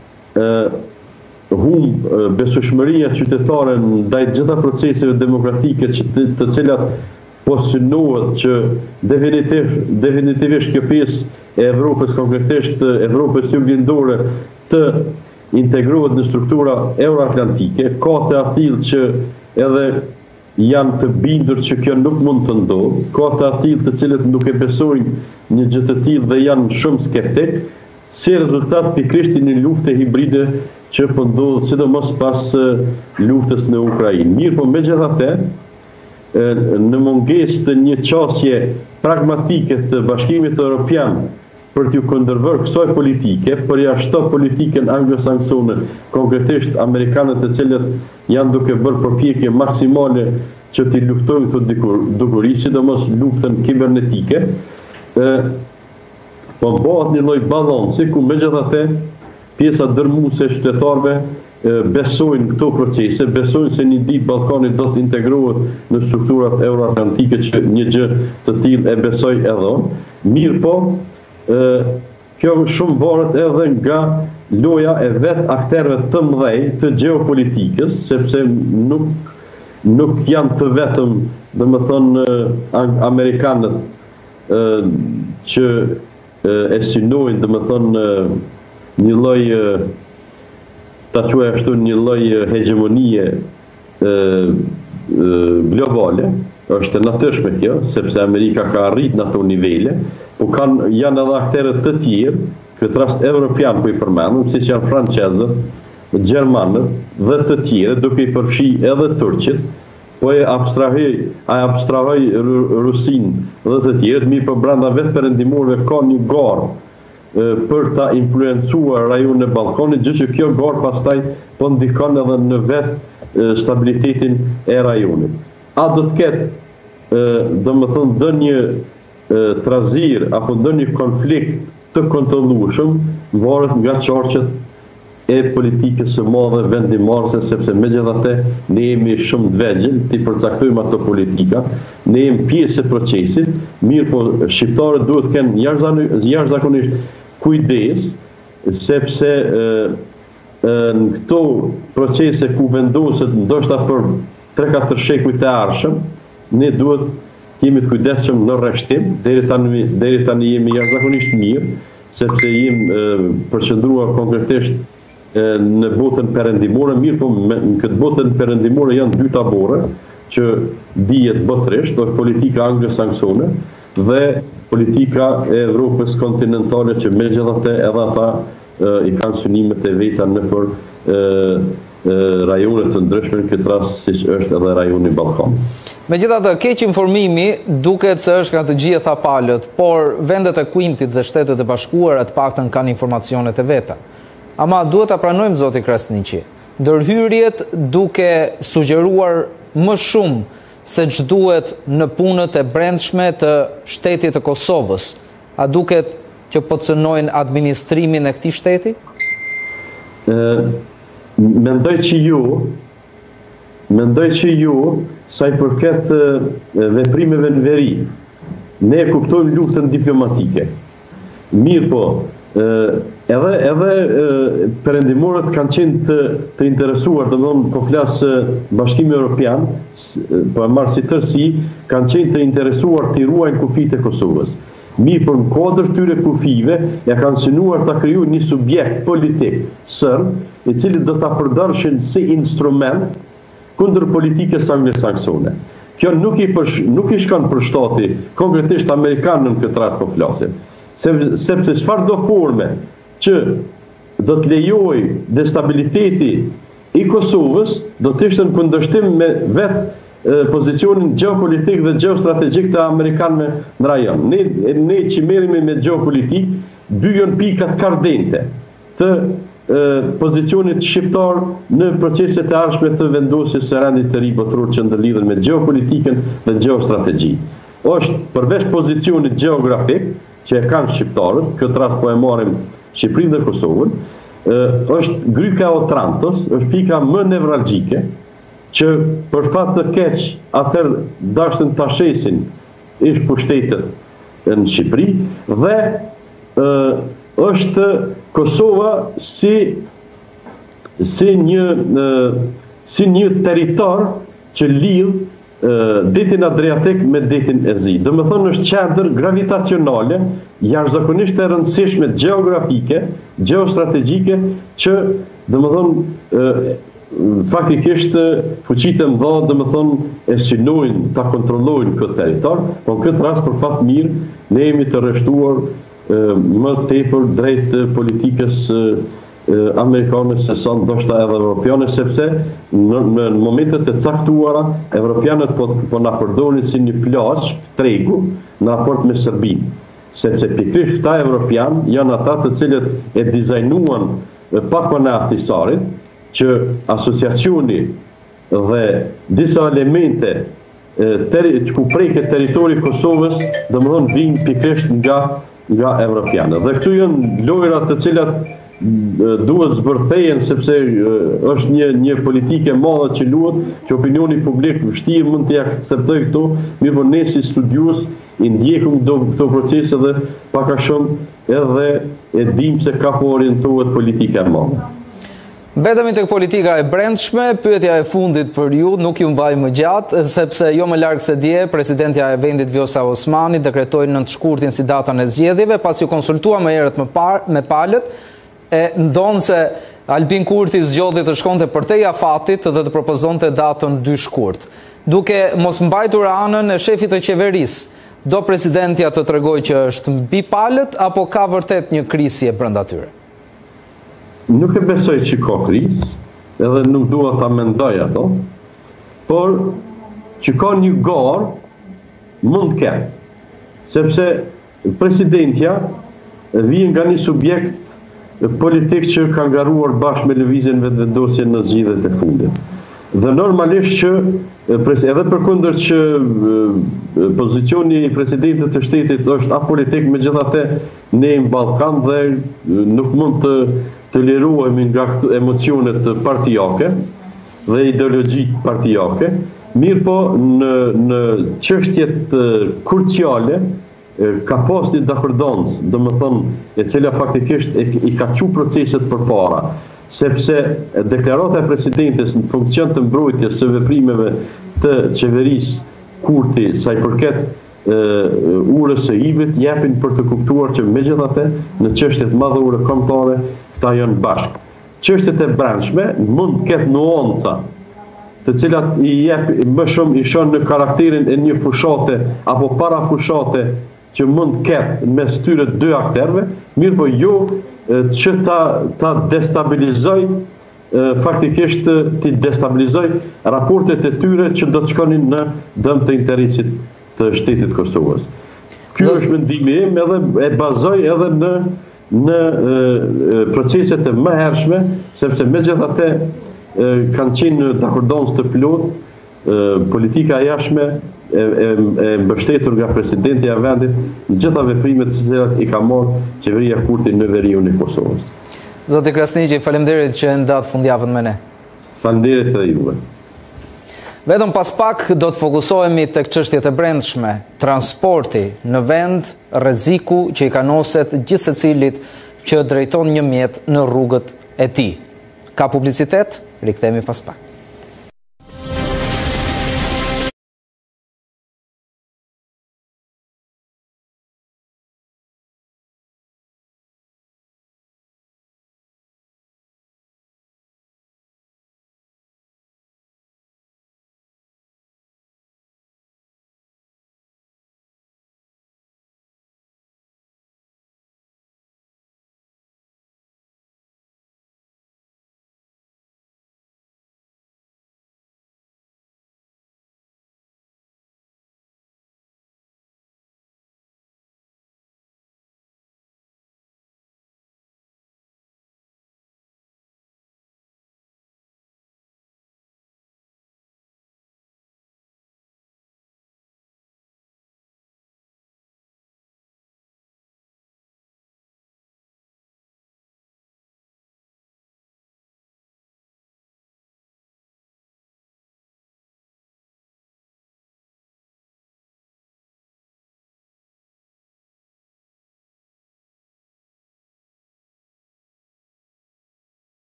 besueshmëria qytetare ndaj gjitha proceseve demokratike të cilat po synohet që definitivisht kjo pjesë e Evropës, konkretisht Evropës juglindore, të integrohet në struktura euroatlantike, ka të atill që edhe janë të bindur që kjo nuk mund të ndodhë, ka të atill të cilët nuk e besojnë një gjë të tillë dhe janë shumë skeptik, si rezultat pikërisht një lufte hibride që po ndodh sidomos pas luftës në Ukrainë. Mirë, po megjithatë, në mungesë të një qasje pragmatike të Bashkimit Evropian për t'ju kundërvërë kësaj politike, përjashto politikën anglosaksone, konkretisht amerikanët të cilët janë duke bërë përpjekje maksimale që t'i luftojnë këto dukuri, sidomos luftën kibernetike, po bëhet një lloj balanci ku megjithatë pjesa dërmuese e qytetarëve besojnë këto procese, besojnë se një ditë Ballkani do të integrohet në strukturat euroatlantike, që një gjë të tillë e besoj edhe unë. Mirë po, kjo shumë varet edhe nga loja e vetë akterëve të mëdhej të gjeopolitikës, sepse nuk janë të vetëm, domethënë, amerikanët që e synojnë, domethënë, një lloj ta quaj ashtu një lloj hegemonie globale, është e natyrshme kjo, sepse Amerika ka arritur në ato nivele, po janë edhe aktorë të tjerë, këtë rast evropian po i përmendëm, siç janë francezët, gjermanët dhe të tjerë, duke i përfshirë edhe turqit, po e abstrahoj Rusin dhe të tjerë, mirë po brenda vetë perëndimorëve ka një garë për ta influencuar rajonin e Ballkanit, gjë që kjo garë pastaj po ndikon edhe në vetë stabilitetin e rajonit. A do të ketë domethënë ndonjë trazir apo ndonjë konflikt të kontrollueshëm varet nga çarqet e politikës së madhe vendimmarrëse, sepse megjithatë ne jemi shumë të vegjël ti përcaktojmë ato politika, ne jemi pjesë e procesit, mirë po shqiptarët duhet të kenë jashtëzakonisht kujdes, sepse në këto procese ku vendoset ndoshta për 3-4 shekuj të ardhshëm, ne duhet jemi të kujdesshëm në rreshtim, deri tani jemi jashtëzakonisht mirë, sepse jemi përqendruar konkretisht në botën perëndimore, mirë po në këtë botën perëndimore janë dy tabore që dihet botërisht, është politika anglosaksone dhe politika e Evropës kontinentale, që megjithatë edhe ata i kanë synimet e veta nëpër rajone të ndryshme, në këtë rast siç është edhe rajoni Ballkanit. Megjithatë, keq informimi duket se është nga të gjitha palët, por vendet e Kuintit dhe Shtetet e Bashkuara të paktën kanë informacionet e veta. Ama duhet ta pranojmë, zoti Krasniqi, ndërhyrjet duke sugjeruar më shumë se ç'duhet në punët e brendshme të shtetit të Kosovës. A duket që po cënojnë administrimin e këtij shteti? Mendoj që ju, sa i përket veprimeve në veri, ne kuptojmë luftën diplomatike. Mirë po, edhe perëndimorët kanë qenë të interesuar, domthonë po flas Bashkimi Evropian, po e marr si tërësi, kanë qenë të interesuar të ruajnë kufijtë e Kosovës. Mirë, për në kodër tyre kufive, ja kanë synuar të krijojnë një subjekt politik serb, i cili do ta përdorshin si instrument kundër politikës anglosaksone. Kjo nuk i shkon për shtati, konkretisht amerikanën në këtë rast po flasim. Sepse çfarë do forme që do të lejoj destabiliteti i Kosovës, do të ishte në kundërshtim me vetë pozicionin geopolitik dhe geostrategjik të amerikanëve në rajon. Ne që merremi me geopolitik, byjën pikat kardente të pozicionit shqiptar në proceset e ardhshme të vendosjes së rendit të ri botror që ndërlidhen me geopolitikën dhe geostrategji. Është përveç pozicionit geografik që e kanë shqiptarët, këtë rast po e marrim Shqipërinë dhe Kosovën, është Gryka e Otrantos, është pika më nevralgjike që për fat të keq atëherë dashën ta shesin ish pushtetet në Shqipëri dhe është Kosova si një territor që lidh detin Adriatik me detin e Zi. Domethënë është qendër gravitacionale, jashtëzakonisht e rëndësishme geografike, geostrategjike që domethënë faktikisht fuqitë e mëdha domethënë e synojnë ta kontrollojnë këtë territor, por në këtë rast për fat mirë ne jemi të rreshtuar më tepër drejt politikës amerikane se sa ndoshta edhe evropiane, sepse në momentet e caktuara evropianët po na përdorin si një plazh tregu në raport me Serbinë, sepse pikërisht këta evropian janë ata të cilët e dizajnuan pakon e Ahtisarit që asociacioni dhe disa elemente që ku preket territori i Kosovës, domethënë vinë pikërisht nga evropianët. Dhe këtu janë lojrat të cilat duhet zbërthehen sepse është një politike e madhe që luhet, që opinioni publik vështirë mund t'i akceptojë këto, mirë po ne si studiues i ndjekim këto procese dhe pak a shumë edhe e dim se ka po orientohet politika e madhe. Mbetemi tek politika e brendshme, pyetja e fundit për ju nuk ju mbaj më gjatë, sepse jo më larg se dje, presidentja e vendit Vjosa Osmani dekretoi 9 shkurtin si datën e zgjedhjeve, pasi u konsultua më herët me palët, e ndonë se Albin Kurti zgjodhi të shkonte përtej afatit dhe të propozonte datën 2 shkurt. Duke mos mbajtur anën e shefit të qeverisë, do presidentja të tregoj që është mbi palët apo ka vërtet një krisje brenda tyre? Nuk e besoj që ka krizë, edhe nuk dua ta mendoj ato, por që ka një garë mund ketë, sepse presidentja vjen nga një subjekt politik që ka ngaruar bashkë me lëvizjen vetëvendosjen në zgjedhjet e fundit. Dhe normalisht që edhe përkundër që pozicioni i presidentit të shtetit është apolitik, megjithatë ne në Ballkan dhe nuk mund të tolerohemi nga emocionet partijake dhe ideologji partijake, mirë po në çështjet kruciale ka pas një dakordans, domethënë e cila faktikisht i ka çu proceset përpara, sepse deklarata e presidentit në funksion të mbrojtjes së veprimeve të qeverisë Kurti sa i përket urës së IB-it japin për të kuptuar që megjithatë në çështjet madhore kombëtare ta janë bashkë. Çështjet e brendshme mund të ketë nuanca, të cilat i jep më shumë i shon në karakterin e një fushate apo para fushate që mund të ketë mes tyre dy akterëve, mirë po jo që ta destabilizoj faktikisht të destabilizoj raportet e tyre që do të shkonin në dëm të interesit të shtetit Kosovës. Ky është mendimi im edhe e bazoj edhe në proceset e mëhershme, sepse megjithatë kanë qenë dakordans të plot, politika e jashtme e mbështetur nga presidenti i vendit në gjitha veprimet të cilat i ka marrë qeveria Kurti në veriun e Kosovës. Zoti Krasniqi, faleminderit që ndatë fundjavën me ne. Faleminderit edhe juve. Vetëm pas pak do të fokusohemi tek çështjet e brendshme, transporti në vend, rreziku që i kanoset gjithë secilit që drejton një mjet në rrugët e tij. Ka publicitet, rikthehemi pas pak.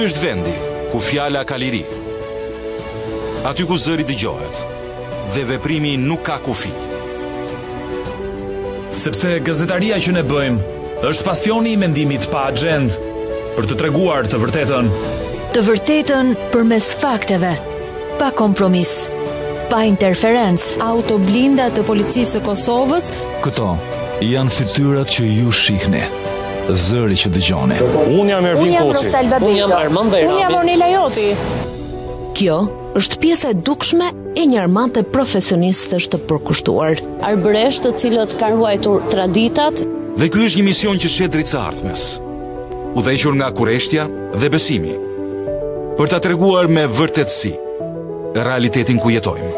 Ky është vendi ku fjala ka liri. Aty ku zëri dëgjohet dhe veprimi nuk ka kufi. Sepse gazetaria që ne bëjmë është pasioni i mendimit pa agjend, për të treguar të vërtetën. Të vërtetën përmes fakteve, pa kompromis, pa interferencë. Autoblinda të policisë së Kosovës. Këto janë fytyrat që ju shihni, zëri që dëgjoni. Unë jam Ervin Koçi. Unë jam Armand Bajrami. Unë jam Ornela Joti. Kjo është pjesa e dukshme e një armante profesionistësh të përkushtuar. Arbëresh të cilët kanë ruajtur traditat. Dhe ky është një mision që shet drejt së ardhmes, udhëhequr nga kurreshtja dhe besimi, për ta treguar me vërtetësi realitetin ku jetojmë.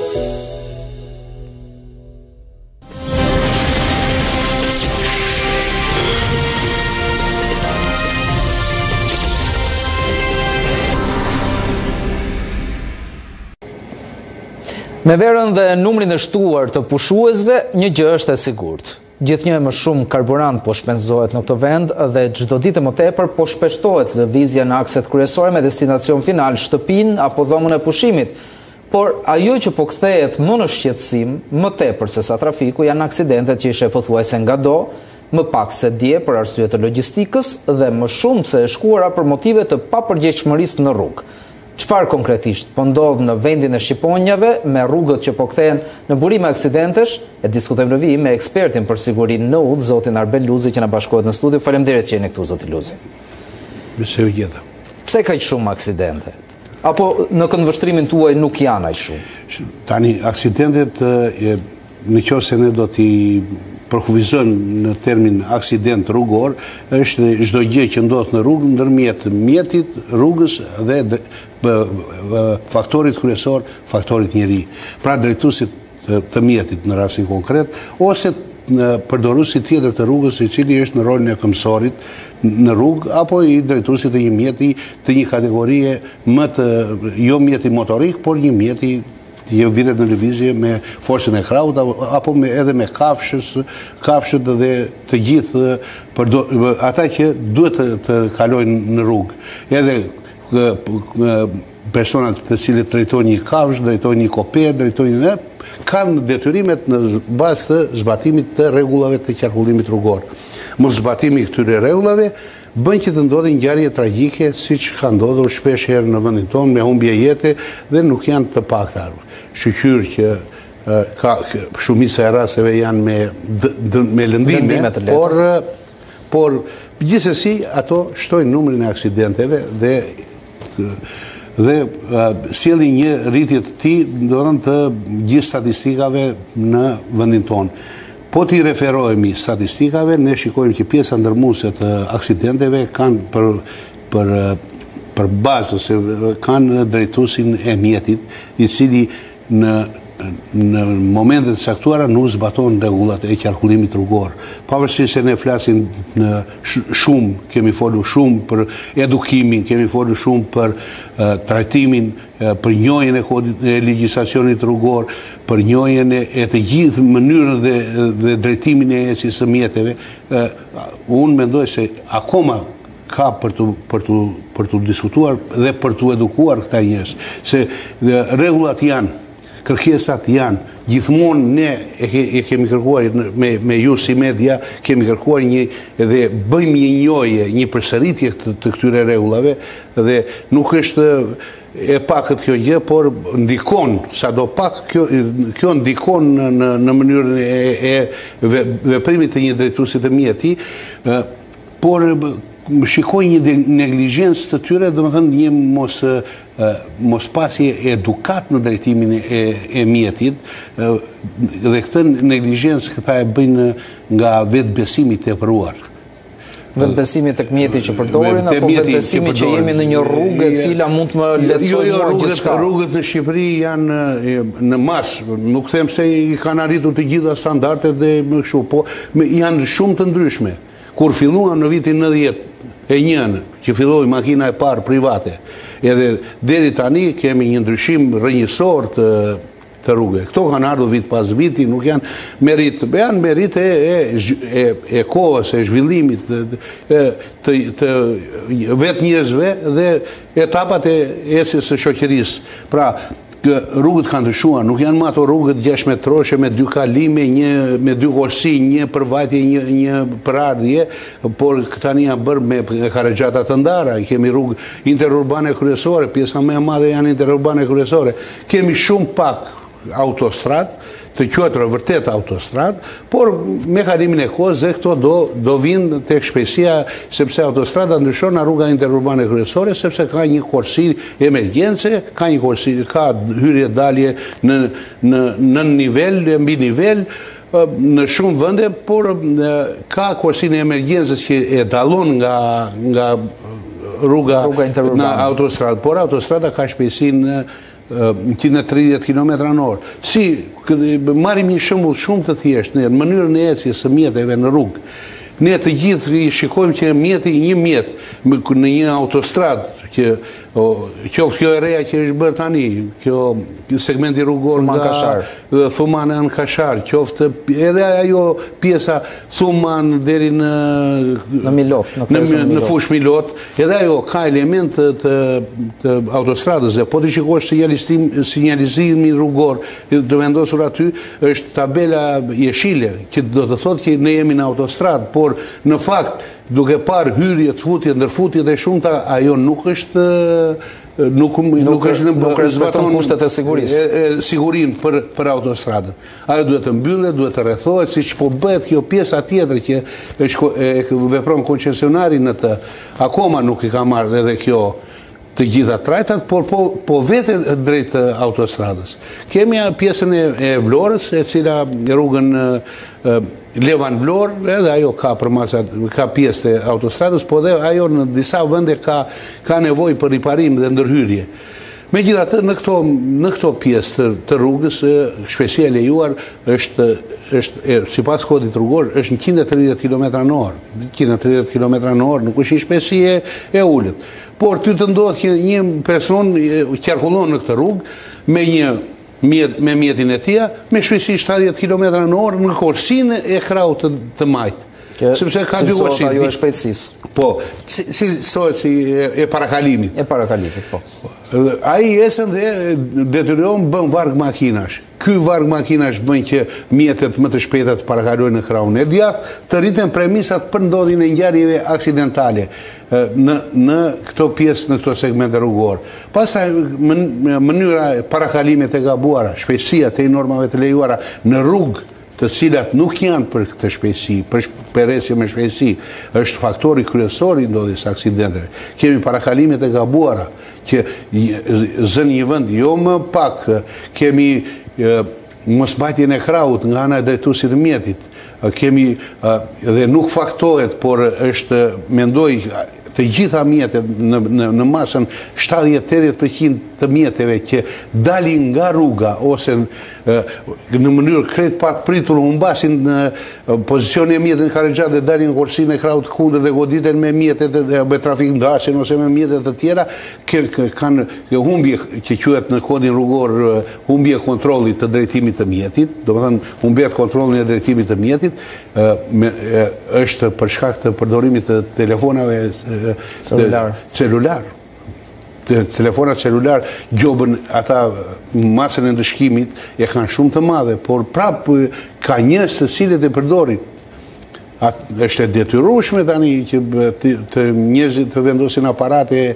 Me verën dhe numrin e shtuar të pushuesve, një gjë është e sigurt. Gjithnjë më shumë karburant po shpenzohet në këtë vend dhe çdo ditë më tepër po shpeshtohet lëvizja në akset kryesore me destinacion final shtëpinë apo dhomën e pushimit. Por ajo që po kthehet më në shqetësim, më tepër se sa trafiku, janë aksidentet që ishe pothuajse ngado, më pak se dje për arsye të logjistikës dhe më shumë se e shkuara për motive të papërgjegjshmërisë në rrugë. Çfarë konkretisht po ndodh në vendin e Shqiponjave me rrugët që po kthehen në burime aksidentesh? E diskutojmë në vijim me ekspertin për sigurinë në udhë, zotin Arbel Luzi, që na bashkohet në studio. Faleminderit që jeni këtu, zoti Luzi. Mirë se u gjeta. Pse kaq shumë aksidente? Apo në këndvështrimin tuaj nuk janë aq shumë? Tani aksidentet nëse ne do t'i përkufizojmë në termin aksident rrugor, është çdo gjë që ndodh në rrugë ndërmjet mjetit, rrugës dhe faktorit kryesor, faktorit njeri. Pra drejtuesit të mjetit në rastin konkret, ose përdoruesit tjetër të rrugës, i cili është në rolin e këmësorit në rrugë, apo i drejtuesit të një mjeti të një kategorie më të, jo mjeti motorik, por një mjeti që vitet në lëvizje me forcën e krahut apo edhe me kafshët dhe të gjithë ata që duhet të kalojnë në rrugë. Edhe personat të cilët drejtojnë një kafshë, drejtojnë një kopë, drejtojnë kanë detyrimet në bazë të zbatimit të rregullave të qarkullimit rrugor. Mos zbatimi këtyre rregullave bën që të ndodhin ngjarje tragjike, siç ka ndodhur shpesh herë në vendin tonë me humbje jete dhe nuk janë të pakta. Shqyr që shumica e rasteve janë me lëndime, por gjithsesi ato shtojnë numrin e aksidenteve dhe sjellin një rritje të tillë të gjithë statistikave në vendin tonë. Po t'i referohemi statistikave, ne shikojmë që pjesa ndërmuese të aksidenteve kanë për bazë ose kanë drejtuesin e mjetit, i cili në momentet e caktuara nuk zbaton rregullat e qarkullimit rrugor. Pavarësisht se ne flasim shumë, kemi folur shumë për edukimin, kemi folur shumë për trajtimin, për njohjen e legjislacionit rrugor, për njohjen e të gjithë mënyrën dhe drejtimin e ecjes së mjeteve, unë mendoj se akoma ka për të diskutuar dhe për të edukuar këta njerëz, se rregullat janë, kërkesat janë, gjithmonë ne e kemi kërkuar me ju si media, kemi kërkuar dhe bëjmë një njohje, një përsëritje të këtyre rregullave dhe nuk është e pakët kjo gjë, por ndikon, sado pak kjo ndikon në mënyrën e veprimit të një drejtuesi të mjeti, por shikoj një neglizhencë të tyre, domethënë një mos pasje edukat në drejtimin e mjetit, dhe këtë neglizhencë këta e bëjnë nga vetbesimi i tepruar. Vetbesimi tek mjeti që përdorin apo vetbesimi që jemi në një rrugë e cila mund të më lehtësojë gjithçka? Rrugët në Shqipëri janë në mas, nuk them se i kanë arritur të gjitha standardet dhe më kështu, po janë shumë të ndryshme. Kur filluam në vitin 91, që filloi makina e parë private, edhe deri tani kemi një ndryshim rrënjësor të rrugëve. Këto kanë ardhur vit pas viti, nuk janë merit, janë merit e kohës, e zhvillimit të vetë njerëzve dhe etapat e ecjes së shoqërisë. Pra, rrugët kanë ndryshuar, nuk janë më ato rrugët 6 metroshe me 2 kalime, me 2 korsi, një përvajtje, një përardhje, por tani janë bërë me karregjata të ndara. Kemi rrugë interurbane kryesore, pjesa më e madhe janë interurbane kryesore. Kemi shumë pak autostradë, të quajtura vërtet autostradë, por me kalimin e kohës dhe këto do vinë tek shpejtësia, sepse autostrada ndryshon nga rruga interurbane kryesore, sepse ka një korsi emergjence, ka një korsi, ka hyrje dalje në nivel, mbi nivel, në shumë vende, por ka korsin e emergjencës që e dallon nga rruga në autostradë, por autostrada ka shpejtësinë 130 km/h. Si, marrim një shembull shumë të thjeshtë, në mënyrën e ecjes së mjeteve në rrugë. Ne të gjithë shikojmë që një mjet në një autostradë, qoftë kjo e reja që është bërë tani, kjo segmenti rrugor nga Thuman në Kashar, qoftë edhe ajo pjesa Thuman deri në Milot, në fush Milot, edhe ajo ka element të autostradës, dhe po të shikosh sinjalizimi rrugor të vendosur aty, është tabela jeshile, që do të thotë që ne jemi në autostradë, por në fakt duke parë hyrjet, futjet, ndërfutjet e shumta, ajo nuk është nuk respekton kushtet e sigurisë. Sigurinë për autostradën. Ajo duhet të mbyllet, duhet të rrethohet, siç po bëhet kjo pjesa tjetër që vepron koncesionari në të. Akoma nuk i ka marrë edhe kjo të gjitha trajtat, por po vete drejt autostradës. Kemi pjesën e Vlorës, e cila rrugën Levan Vlorë, edhe ajo ka pjesë të autostradës, po dhe ajo në disa vende ka nevojë për riparim dhe ndërhyrje. Megjithatë, në këto pjesë të rrugës, shpejtësia e lejuar është, sipas kodit rrugor, është 130 km/h. 130 km/h nuk është një shpejtësi e ulët. Por ty të ndodhë që një person qarkullon në këtë rrugë me mjetin e tia, me shpejtësi 70 km/h në korsinë e kraut të majtë. Sepse ka dy korsinë. Ajo e shpejtësisë. Po, si e parakalimit. E parakalimit, po. Ai esën dhe detyron bën varg makinash. Ky varg makinash bën që mjetet më të shpejta të parakalojnë në krahun e djathtë, të rriten premisat për ndodhjen e ngjarjeve aksidentale në këto pjesë, në këto segmente rrugor. Pastaj mënyra e parakalimit e gabuara, shpejtësia te normave të lejuara në rrugë të cilat nuk janë për këtë shpejtësi, për ecje me shpejtësi, është faktori kryesor i ndodhjes aksidenteve. Kemi parakalimet e gabuara që zën një vend jo më pak, kemi mosmbajtjen e krahut nga ana e drejtuesit të mjetit, kemi dhe nuk faktohet, por është mendoj të gjitha mjetet në masën 70-80% të mjeteve që dalin nga rruga ose në mënyrë krejt pak pritur humbasin në pozicioni e mjetet në karregjat dhe dalin në korsinë e krahut kundër dhe goditen me mjetet me trafik ndasin ose me mjetet të tjera, kanë humbje që quhet në kodin rrugor humbje kontrollit të drejtimit të mjetit, do të thënë humbet kontrollin e drejtimit të mjetit, është për shkak të përdorimit të telefonave celular. Telefonat celular gjobën ata masën e ndëshkimit e kanë shumë të madhe, por prapë ka njerëz të cilët e përdorin. Është e detyrueshme tani që njerëzit të vendosin aparate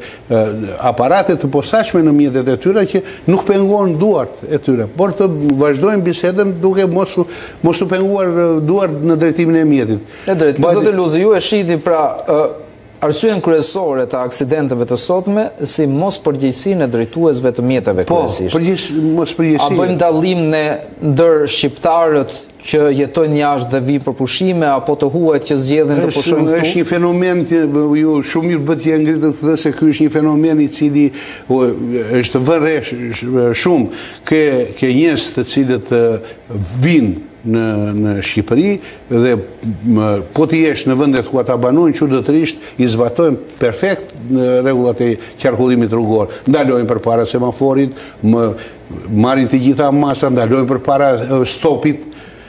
të posaçme në mjetet e tyre që nuk pengohen duart e tyre, por të vazhdojnë bisedën duke mos u penguar duart në drejtimin e mjetit. E drejt, Zotë Luzi, ju e shihni pra arsyen kryesore të aksidenteve të sotme si mos përgjegjësinë e drejtuesve të mjeteve kryesisht. Po, mos përgjegjësi. A bëjmë dallim ne ndër shqiptarët që jetojnë jashtë dhe vijnë për pushime apo të huajt që zgjedhin të pushojnë këtu? Është një fenomen që ju shumë mirë bëhet që ngritet të thotë se ky është një fenomen i cili është vënë shumë ke njerëz të cilët vinë në Shqipëri dhe po të jesh në vendet ku ata banojnë çuditërisht i zbatojnë perfekt rregullat e qarkullimit rrugor. Ndalojnë përpara semaforit, marrin të gjitha masa, ndalojnë për para stopit,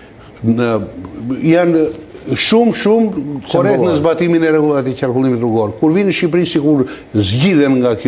janë shumë korrekt në zbatimin e rregullat e qarkullimit rrugor. Kur vinë në Shqipëri sikur zgjidhen nga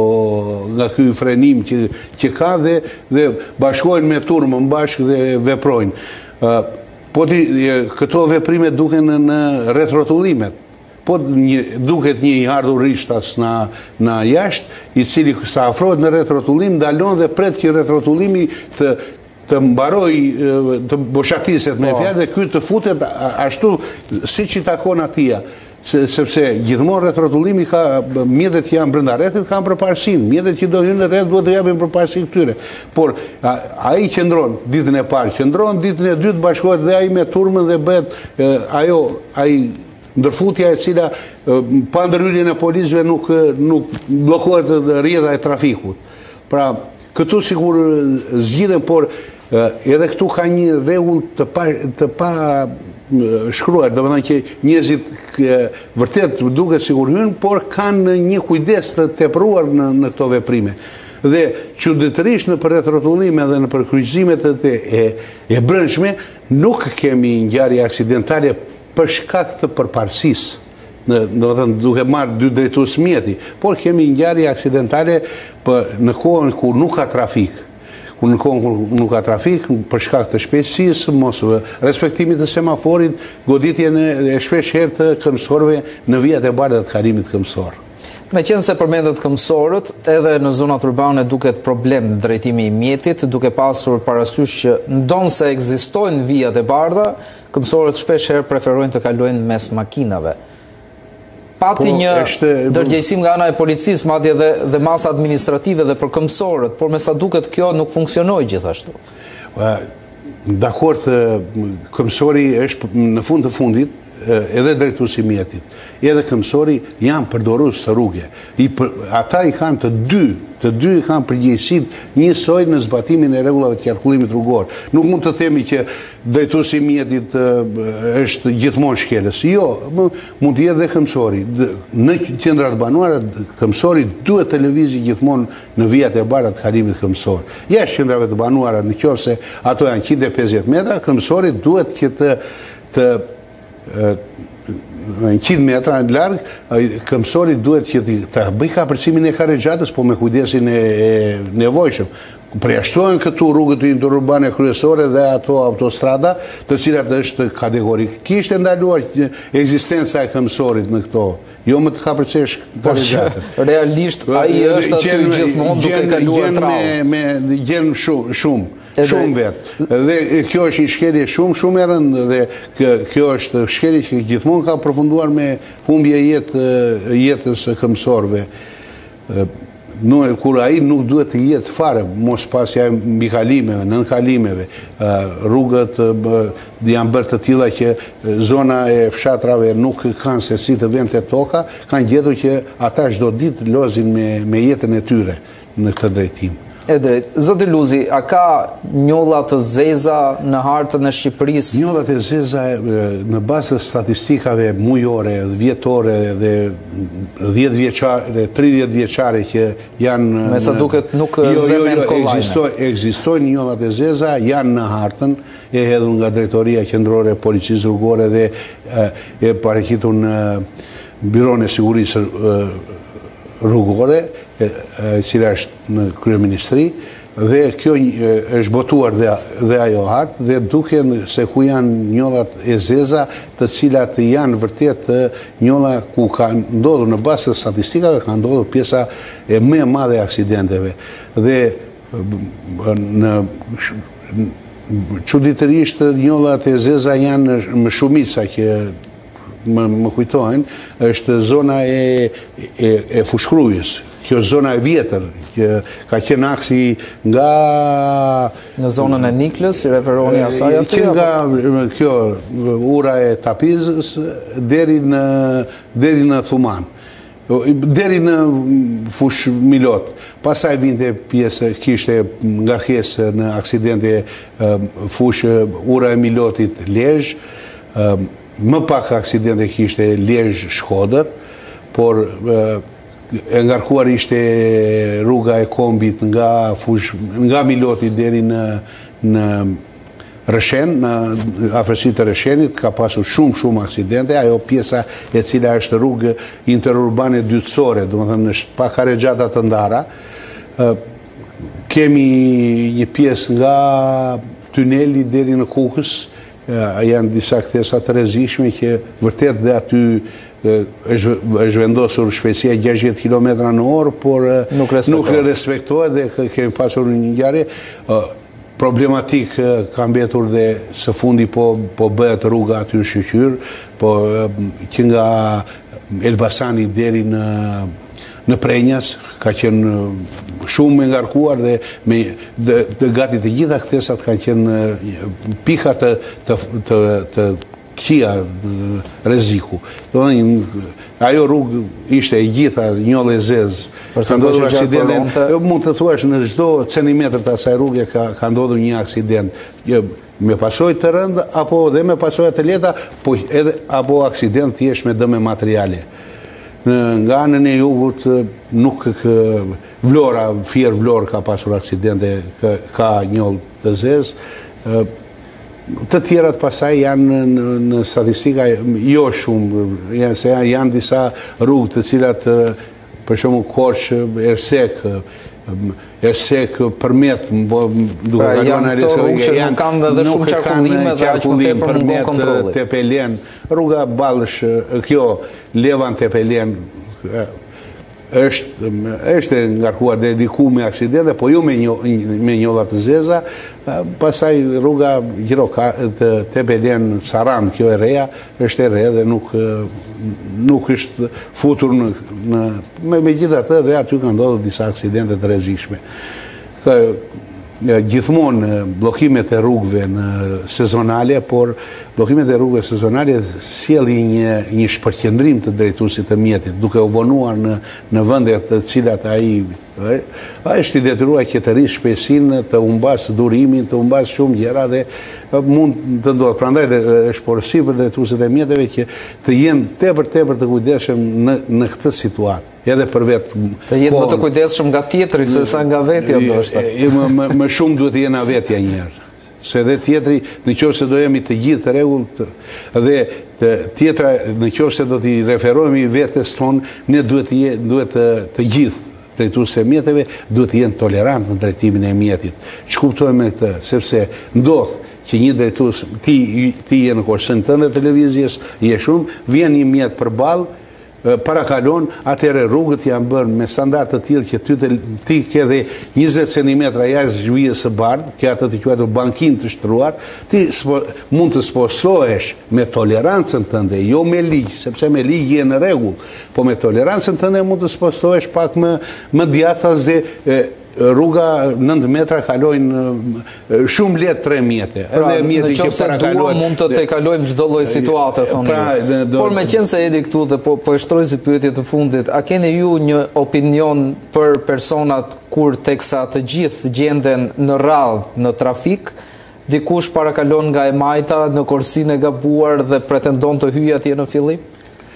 ky frenim që ka dhe bashkohen me turmën bashkë dhe veprojnë. Po këto veprime duken në rrethrottullimet. Po duket një i ardhur rishtas në jashtë, i cili sa afrohet në rrethrottullim ndalon dhe pret që rrethrottulimi të mbaroj, të boshatiset me fjalë dhe ky të futet ashtu siç i takon atij. Sepse gjithmonë rrethrotullimi ka mjetet që janë brenda rrethit kanë përparësinë, mjetet që do hyjnë në rreth duhet të japin përparësi këtyre. Por ai qëndron ditën e parë, qëndron ditën e dytë bashkohet dhe ai me turmën dhe bëhet ai ndërfutja e cila pa ndërhyrjen e policëve nuk bllokohet rrjedha e trafikut. Pra këtu sikur zgjidhen, por edhe këtu ka një rregull të pa shkruar, domethënë që njerëzit vërtet duket sikur hyn, por kanë një kujdes të tepruar në këto veprime. Dhe çuditërisht në rrethrotullime dhe në kryqëzimet e brendshme nuk kemi ngjarje aksidentale për shkak të përparësisë. Domethënë duke marrë dy drejtues mjeti, por kemi ngjarje aksidentale në kohën kur nuk ka trafik. Në kohën kur nuk ka trafik, për shkak të shpejtësisë, mos respektimit të semaforit, goditjen e shpesh herë të këmbësorëve në vijat e bardha të kalimit këmbësor. Meqense përmendet këmbësorët, edhe në zonat urbane duket problem drejtimi i mjetit, duke pasur parasysh që ndonse ekzistojnë vijat e bardha, këmbësorët shpesh herë preferojnë të kalojnë mes makinave. Pati një ndërgjegjësim nga ana e policisë, madje dhe masa administrative dhe për këmbësorët, por me sa duket kjo nuk funksionoi gjithashtu. Dakord, këmbësori është në fund të fundit edhe drejtuesi i mjetit, edhe këmbësori janë përdorues të rrugës. Ata i kanë të dy i kanë përgjegjësitë njësoj në zbatimin e rregullave të qarkullimit rrugor. Nuk mund të themi që drejtuesi i mjetit është gjithmonë shkelës. Jo, mund të jetë dhe këmbësori. Në qendrat banuara këmbësori duhet të lëvizë gjithmonë në vijat e bardha të kalimit këmbësor. Jashtë qendrave të banuara, nëse ato janë 150 metra, këmbësori duhet që të 100 metra në larg, këmbësori duhet që të bëj kapërcimin e karrexhatës, po me kujdesin e nevojshëm. Përjashtohen këtu rrugët interurbane kryesore dhe ato autostrada, të cilat është kategorikisht e ndaluar ekzistenca e këmbësorit në këto. Jo më të kapërcesh karrexhatën. Realisht ai është aty gjithmonë duke kaluar traumë. Gjen shumë vetë. Dhe kjo është një shkelje shumë e rëndë dhe kjo është shkelje që gjithmonë ka përfunduar me humbje jetës së këmbësorëve. Kur ai nuk duhet të jetë fare, mos pasja mbi kalimeve, nën kalimeve, rrugët janë bërë të tilla që zona e fshatrave nuk kanë se si të vend të toka, kanë gjetur që ata çdo ditë lozin me jetën e tyre në këtë drejtim. E drejt. Zoti Luzi, a ka njolla të zeza në hartën e Shqipërisë? Njollat e zeza në bazë të statistikave mujore, vjetore dhe 10 vjeçare, 30 vjeçare që janë me sa duket nuk zemen kollajme. Ekzistojnë njollat e zeza, janë në hartën e hedhur nga Drejtoria Qendrore e Policisë Rrugore dhe e pareqitur në Byron e Sigurisë Rrugore, cila është në kryeministri, dhe kjo është botuar dhe ajo hartë, dhe duken se ku janë njollat e zeza, të cilat janë vërtet njolla ku ka ndodhur në bazë të statistikave, ka ndodhur pjesa e më e madhe e aksidenteve. Dhe çuditërisht njollat e zeza janë më shumica që më kujtojnë, është zona e Fushkrujës. Kjo zona e vjetër, që ka qenë aksi nga... Në zonën e Niklës, si referoni asaj aty? Që nga kjo ura e Tapizës, deri në Thuman, deri në Fush Milot. Pasaj vinte pjesë, kishte ngarkesë në aksidente Fush ura e Milotit Lezhë, më pak aksidente kishte Lezhë Shkodër, por e ngarkuar ishte rruga e Kombit nga Miloti deri në Rëshen, në afërsitë të Rëshenit, ka pasur shumë aksidente, ajo pjesa e cila është rrugë interurbane dytësore, do më thënë është pa karregjata të ndara. Kemi një pjesë nga tuneli deri në Kukës, janë disa kthesa të rrezikshme që vërtet dhe aty është vendosur shpejtësia 60 km/h, por nuk respektohet dhe kemi pasur një ngjarje. Problematik ka mbetur dhe së fundi po bëhet rruga aty në Shqyqyr, po që nga Elbasani deri në Prenjas ka qenë shumë ngarkuar dhe gati të gjitha kthesat kanë qenë pika të këqija rreziku. Ajo rrugë ishte e gjitha njollë e zezë. Ka ndodhur aksidente, mund të thuash në çdo centimetër të asaj rruge ka ndodhur një aksident. Me pasojë të rëndë apo dhe me pasojë të lehta, po edhe apo aksident thjesht me dëme materiale. Nga anën e jugut nuk Vlora, Fier Vlorë ka pasur aksidente, ka njollë të zezë. Të tjerat pasaj janë në statistika jo shumë, janë disa rrugë të cilat për shumë Korç, Ersek, Përmet, duke kaluar në Ersek, kanë dhe shumë qarkullime dhe aq më tepër mungon kontrolli. Tepelen, rruga Ballësh, kjo Levan Tepelen, është ngarkuar dhe diku me aksidente, po jo me njollat të zeza. Pasaj rruga Tepelen Saran, kjo e reja, është e re dhe nuk është futur me gjitha të dhe aty kanë ndodhur disa aksidente të rrezikshme. Gjithmonë bllokimet e rrugëve në sezonale, por bllokimet e rrugëve sezonale sjellin një shpërqendrim të drejtuesit të mjetit, duke u vonuar në vende të cilat ai është i detyruar që të rrisë shpejtësinë, të humbas durimin, të humbas shumë gjëra dhe mund të ndodhë. Prandaj është porosi për drejtuesit e mjeteve që të jenë tepër të kujdesshëm në këtë situatë. Edhe për vetë. Të jenë më të kujdesshëm nga tjetri se sa nga vetja ndoshta. Më shumë duhet të jenë vetja njerë. Se dhe tjetri, në qoftë se do jemi të gjithë të rregullt, dhe tjetra, në qoftë se do t'i referohemi vetes tonë, ne duhet të gjithë drejtuesit e mjeteve duhet të jenë tolerant në drejtimin e mjetit. Që kuptojmë me këtë, sepse ndodh që një drejtues, ti je në korsën tënde televizjes, je shumë, vjen një mjet përballë, parakalon, atëherë rrugët janë bërë me standard të tillë që ti ke dhe 20 cm jashtë zhvijës së bardhë, ke atë të quajtur bankin të shtruar, ti mund të spostohesh me tolerancën tënde, jo me ligj, sepse me ligj je në rregull, po me tolerancën tënde mund të spostohesh pak më djathtas dhe rruga 9 metra kalojnë shumë lehtë 3 mjete. Në qoftë se duam mund të kalojmë çdo lloj situate, thonë. Por meqense jeni këtu dhe po e shtroj si pyetje të fundit, a keni ju një opinion për personat kur teksa të gjithë gjenden në radhë në trafik, dikush parakalon nga e majta në korsinë e gabuar dhe pretendon të hyjë atje në fillim?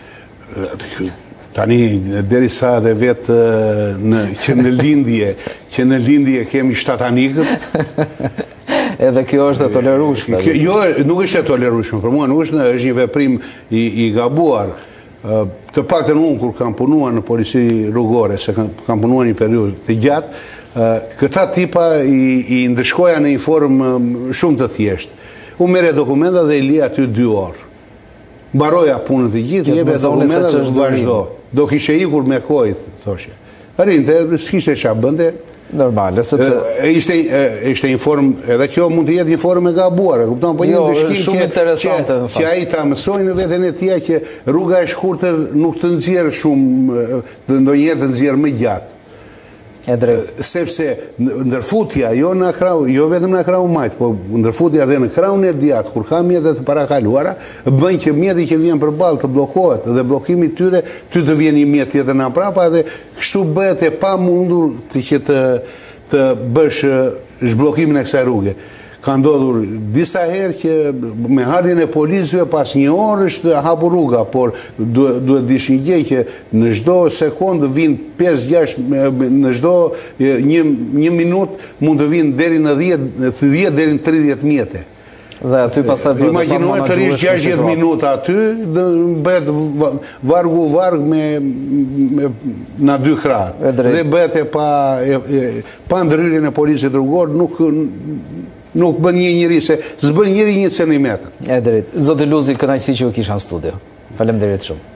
Tani, derisa dhe vetë që në lindje kemi shtatanikët. Edhe kjo është e tolerueshme. Jo, nuk është e tolerueshme, për mua nuk është një veprim i gabuar. Të paktën unë kur kam punuar në polici rrugore, se kam punuar një periudhë të gjatë, këta tipa i ndëshkoja në një formë shumë të thjeshtë. Unë merre dokumenta dhe i li aty 2 orë. Baroja punët e gjithë, jebe dokumenta dhe vazhdo. Do kishe ikur me kohë, thoshe. Rinte, s'kishte ç'a bënte. Normale, sepse ishte një formë, edhe kjo mund të jetë një formë e gabuar, e kupton, po një ndëshkim që ai ta mësojnë në veten e tij që rruga e shkurtër nuk të nxjerr shumë, ndonjëherë të nxjerr më gjatë. Sepse ndërfutja, jo vetëm në krau majt, po ndërfutja dhe në kraun e djatë, kur ka mjetet të parakaluara, bëjnë që mjeti që vjen përballë të bllokohet dhe bllokimi tyre, ty të vjen një mjet tjetër në prapa dhe kështu bëhet e pamundur që të bësh zhbllokimin e kësaj rruge. ka ndodhur disa herë që me ardhjen e policëve pas një orë është hapur rruga, por duhet dishin gjë që në çdo sekondë vijnë 5-6, në çdo një minutë mund të vinë deri në 10 deri në 30 mjete. Dhe aty pastaj bëhet imagjinoj të rish 60 minuta aty, bëhet varg me na dy krah. Dhe bëhet pa ndryrjen e policit rrugor, nuk bën një njëri se s'bën njëri një centimetër. E drejt. Zoti Luzi, kënaqësi që u kisha në studio. Faleminderit shumë.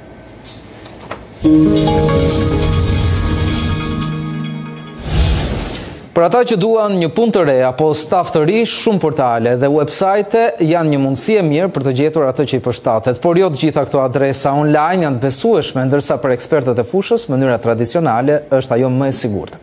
Për ata që duan një punë të re apo staf të ri, shumë portale dhe websajte janë një mundësi e mirë për të gjetur atë që i përshtatet, por jo të gjitha këto adresa online janë besueshme, ndërsa për ekspertët e fushës, mënyra tradicionale është ajo më e sigurta.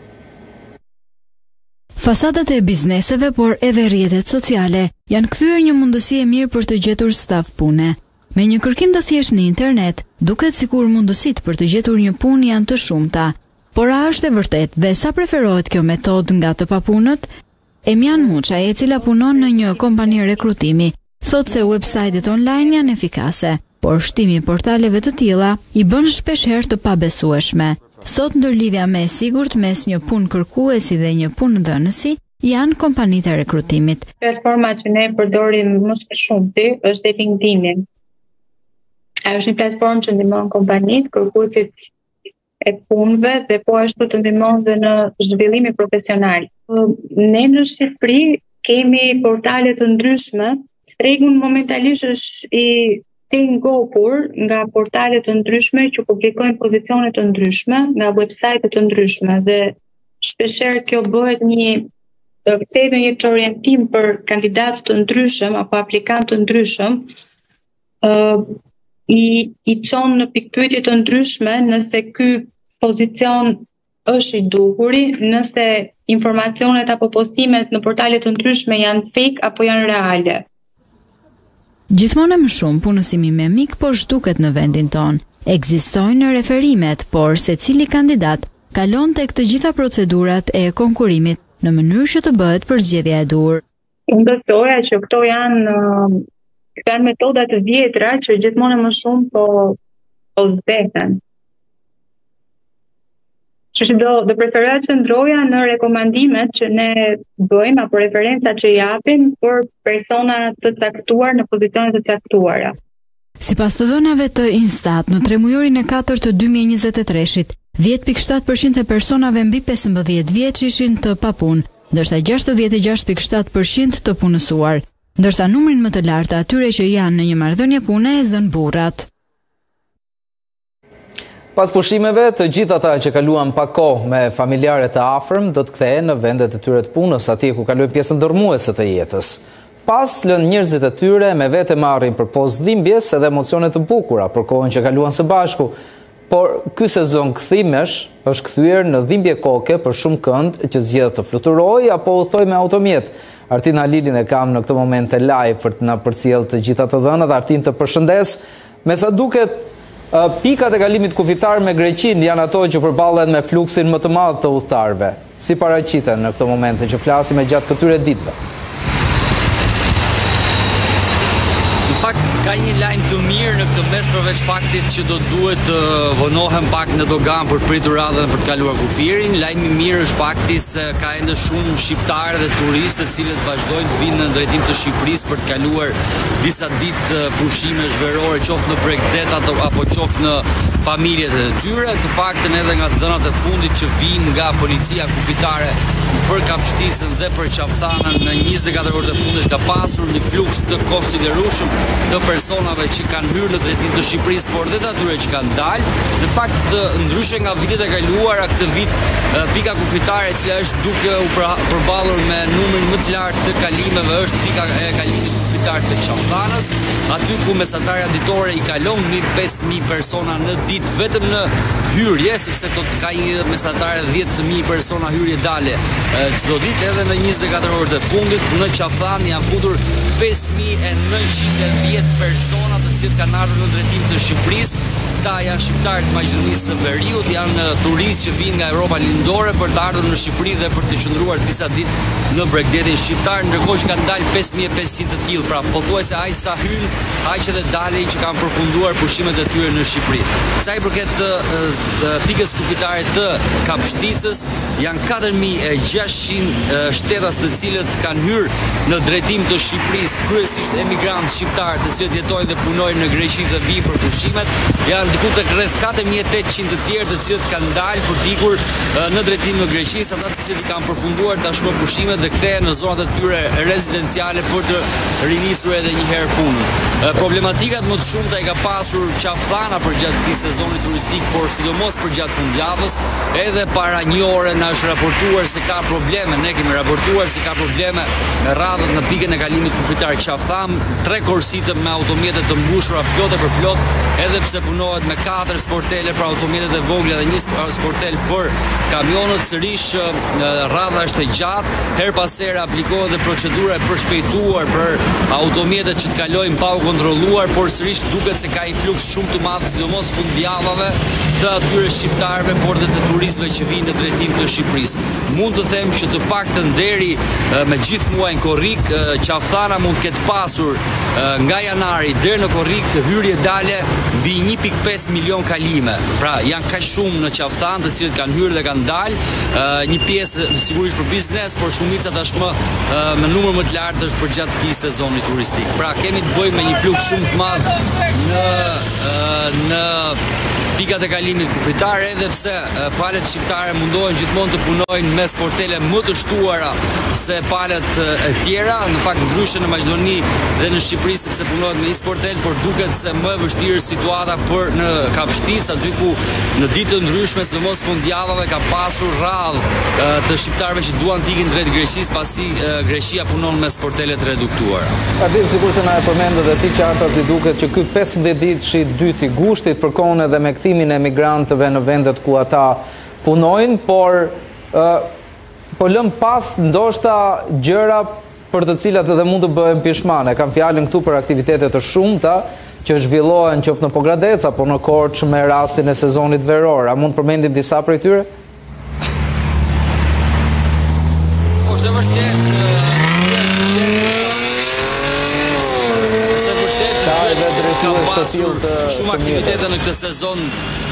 Fasadat e bizneseve, por edhe rrjetet sociale, janë kthyer një mundësi e mirë për të gjetur staf pune. Me një kërkim të thjeshtë në internet, duket sikur mundësitë për të gjetur një punë janë të shumta. Por a është e vërtet dhe sa preferohet kjo metodë nga të papunët? Emian Muçaj, e cila punon në një kompani rekrutimi, thot se websajtet online janë efikase, por shtimi i portaleve të tilla i bën shpeshherë të pabesueshme. Sot ndërlidhja më e sigurt mes një punë kërkuesi dhe një punë dhënësi janë kompanitë e rekrutimit. Platforma që ne përdorim më së shumti është LinkedIn. Ajo është një platformë që ndihmon kompanitë, kërkuesit e punëve dhe po ashtu të ndihmon dhe në zhvillimi profesional. Ne në Shqipëri kemi portale të ndryshme, tregu momentalisht është i ngopur nga portale të ndryshme që publikojnë pozicione të ndryshme, nga websajte të ndryshme dhe shpeshherë kjo bëhet një orientim për kandidatë të ndryshëm apo aplikantë të ndryshëm, i çon në pikpyetje të ndryshme nëse ky pozicion është i duhuri, nëse informacionet apo postimet në portale të ndryshme janë fake apo janë reale. Gjithmonë më shumë punësimi me mik po zhduket në vendin ton. Ekzistojnë referimet, por secili kandidat kalon tek të gjitha procedurat e konkurimit në mënyrë që të bëhet përzgjedhja e duhur. Unë besoja që këto janë metoda të vjetra që gjithmonë më shumë po zbeten. Që do preferoja që ndroja në rekomandimet që ne bëjmë apo referencat që japim për persona të caktuar në pozicione të caktuara. Sipas të dhënave të Instat, në tremujorin e 4 të 2023-shit, 10.7% e personave mbi 15 vjeç ishin të papunë, ndërsa 66.7% të punësuar, ndërsa numrin më të lartë atyre që janë në një marrëdhënie pune e zën burrat. Pas pushimeve, të gjithë ata që kaluan pak kohë me familjarët e afërm do të kthehen në vendet e tyre të punës, atje ku kalojnë pjesën ndërmuese të jetës. Pas lënë njerëzit e tyre me vete marrin për postë dhimbjes edhe emocione të bukura për kohën që kaluan së bashku. Por ky sezon kthimesh është kthyer në dhimbje koke për shumë kënd që zgjedh të fluturojë apo udhtoj me automjet. Artin Halilin e kam në këtë moment e live për të na përcjellë të gjitha të dhënat. Artin, të përshëndes. Me sa duket, pikat e kalimit kufitar me Greqinë janë ato që përballen me fluksin më të madh të udhëtarëve. Si paraqiten në këtë moment që flasim gjatë këtyre ditëve? Në fakt, ka një lajm të mirë në këtë mes përveç faktit që do duhet të vonohem pak në dogan për pritur radhën për të kaluar kufirin. Lajmi i mirë është fakti se ka ende shumë shqiptarë dhe turistë të cilët vazhdojnë të vinë në drejtim të Shqipërisë për të kaluar disa ditë pushimesh verore, qoftë në Bregdet apo qoftë në familjet e tyre, të paktën edhe nga dhënat e fundit që vinë nga policia kufitare për Kapshticën dhe për Qafthanën në 24 orët e fundit ka pasur një fluks të konsiderueshëm të personave që kanë hyrë në drejtim të Shqipërisë, por dhe të atyre që kanë dalë. Në fakt, ndryshe nga vitet e kaluara, këtë vit pika kufitare e cila është duke u përballur me numrin më të lartë të kalimeve është pika e kalimit kufitar të Qafthanës, aty ku mesataria ditore i kalon mbi 5.000 persona në ditë vetëm në hyrje, sepse ka një mesatare 10.000 persona hyrje dale çdo ditë, edhe në 24 orët e fundit në Qafthanë janë futur 5.910 persona të cilët kanë ardhur në drejtim të Shqipërisë. Këta janë shqiptarë të Maqedonisë së Veriut, janë turistë që vinë nga Europa lindore për të ardhur në Shqipëri dhe për të qëndruar disa ditë në Bregdetin shqiptar, ndërkohë që kanë dalë 5500 të tillë, pra pothuajse aq sa hyn, aq edhe dalin që kanë përfunduar pushimet e tyre në Shqipëri. Sa i përket pikës kufitare të Kapshticës, janë 4600 shtetas të cilët kanë hyrë në drejtim të Shqipërisë, kryesisht emigrantë shqiptarë të cilët jetojnë dhe punojnë në Greqi dhe vinë për pushimet. Janë diku tek rreth 4800 të tjerë të cilët kanë dalë për dikur në drejtim në Greqi, ata të cilët kanë përfunduar tashmë pushimet dhe kthehen në zonat e tyre rezidenciale për të rinisur edhe një herë punën. Problematikat më të shumta i ka pasur Qafllana përgjatë këtij sezoni turistik, por sidomos përgjatë fundjavës, edhe para një ore na është raportuar se ka probleme, ne kemi raportuar se ka probleme me radhët në pikën e kalimit kufitar Qafllan, 3 korsitë me automjete të mbushura plot e për plot, edhe pse punohet me 4 sportele për automjetet e vogla dhe 1 sportel për kamionët, sërish radha është e gjatë, her pas here aplikohet dhe procedura e përshpejtuar për automjetet që të kalojnë pa u kontrolluar, por sërish duket se ka një fluks shumë të madh, sidomos fundjavave, të atyre shqiptarëve, por dhe të turistëve që vinë në drejtim të Shqipërisë. Mund të them që të paktën deri me gjithë muajin korrik, Qafllana mund të ketë pasur nga janari deri në korrik hyrje dalje mbi 1.5 milion kalime. Pra janë kaq shumë në Qafllan të cilët kanë hyrë dhe kanë dalë, një pjesë sigurisht për biznes, por shumica tashmë me numër më të lartë është përgjatë këtij sezoni turistik. Pra kemi të bëjmë me një fluks shumë të madh në pikat e kalimit kufitar, edhe pse palet shqiptare mundohen gjithmonë të punojnë me sportele më të shtuara se palet e tjera, në fakt ndryshe në Maqedoni dhe në Shqipëri sepse punohet me një sportel, por duket se më e vështirë situata për në Kapshticë, aty ku në ditë të ndryshme, sidomos fundjavave, ka pasur radhë të shqiptarëve që duan të ikin drejt Greqisë, pasi Greqia punon me sportele të reduktuara. Ardin, sigurisht na e përmendë dhe ti qarta si duket që ky 15 ditë i 2 i gushtit përkon edhe me kthimin e emigrantëve në vendet ku ata punojnë, por po lëm pas ndoshta gjëra për të cilat edhe mund të bëhen pishmane. Kam fjalën këtu për aktivitete të shumta që zhvillohen qoftë në Pogradec apo në Korçë me rastin e sezonit veror. A mund të përmendim disa prej tyre? Është vërtet ka pasur shumë aktivitete në këtë sezon.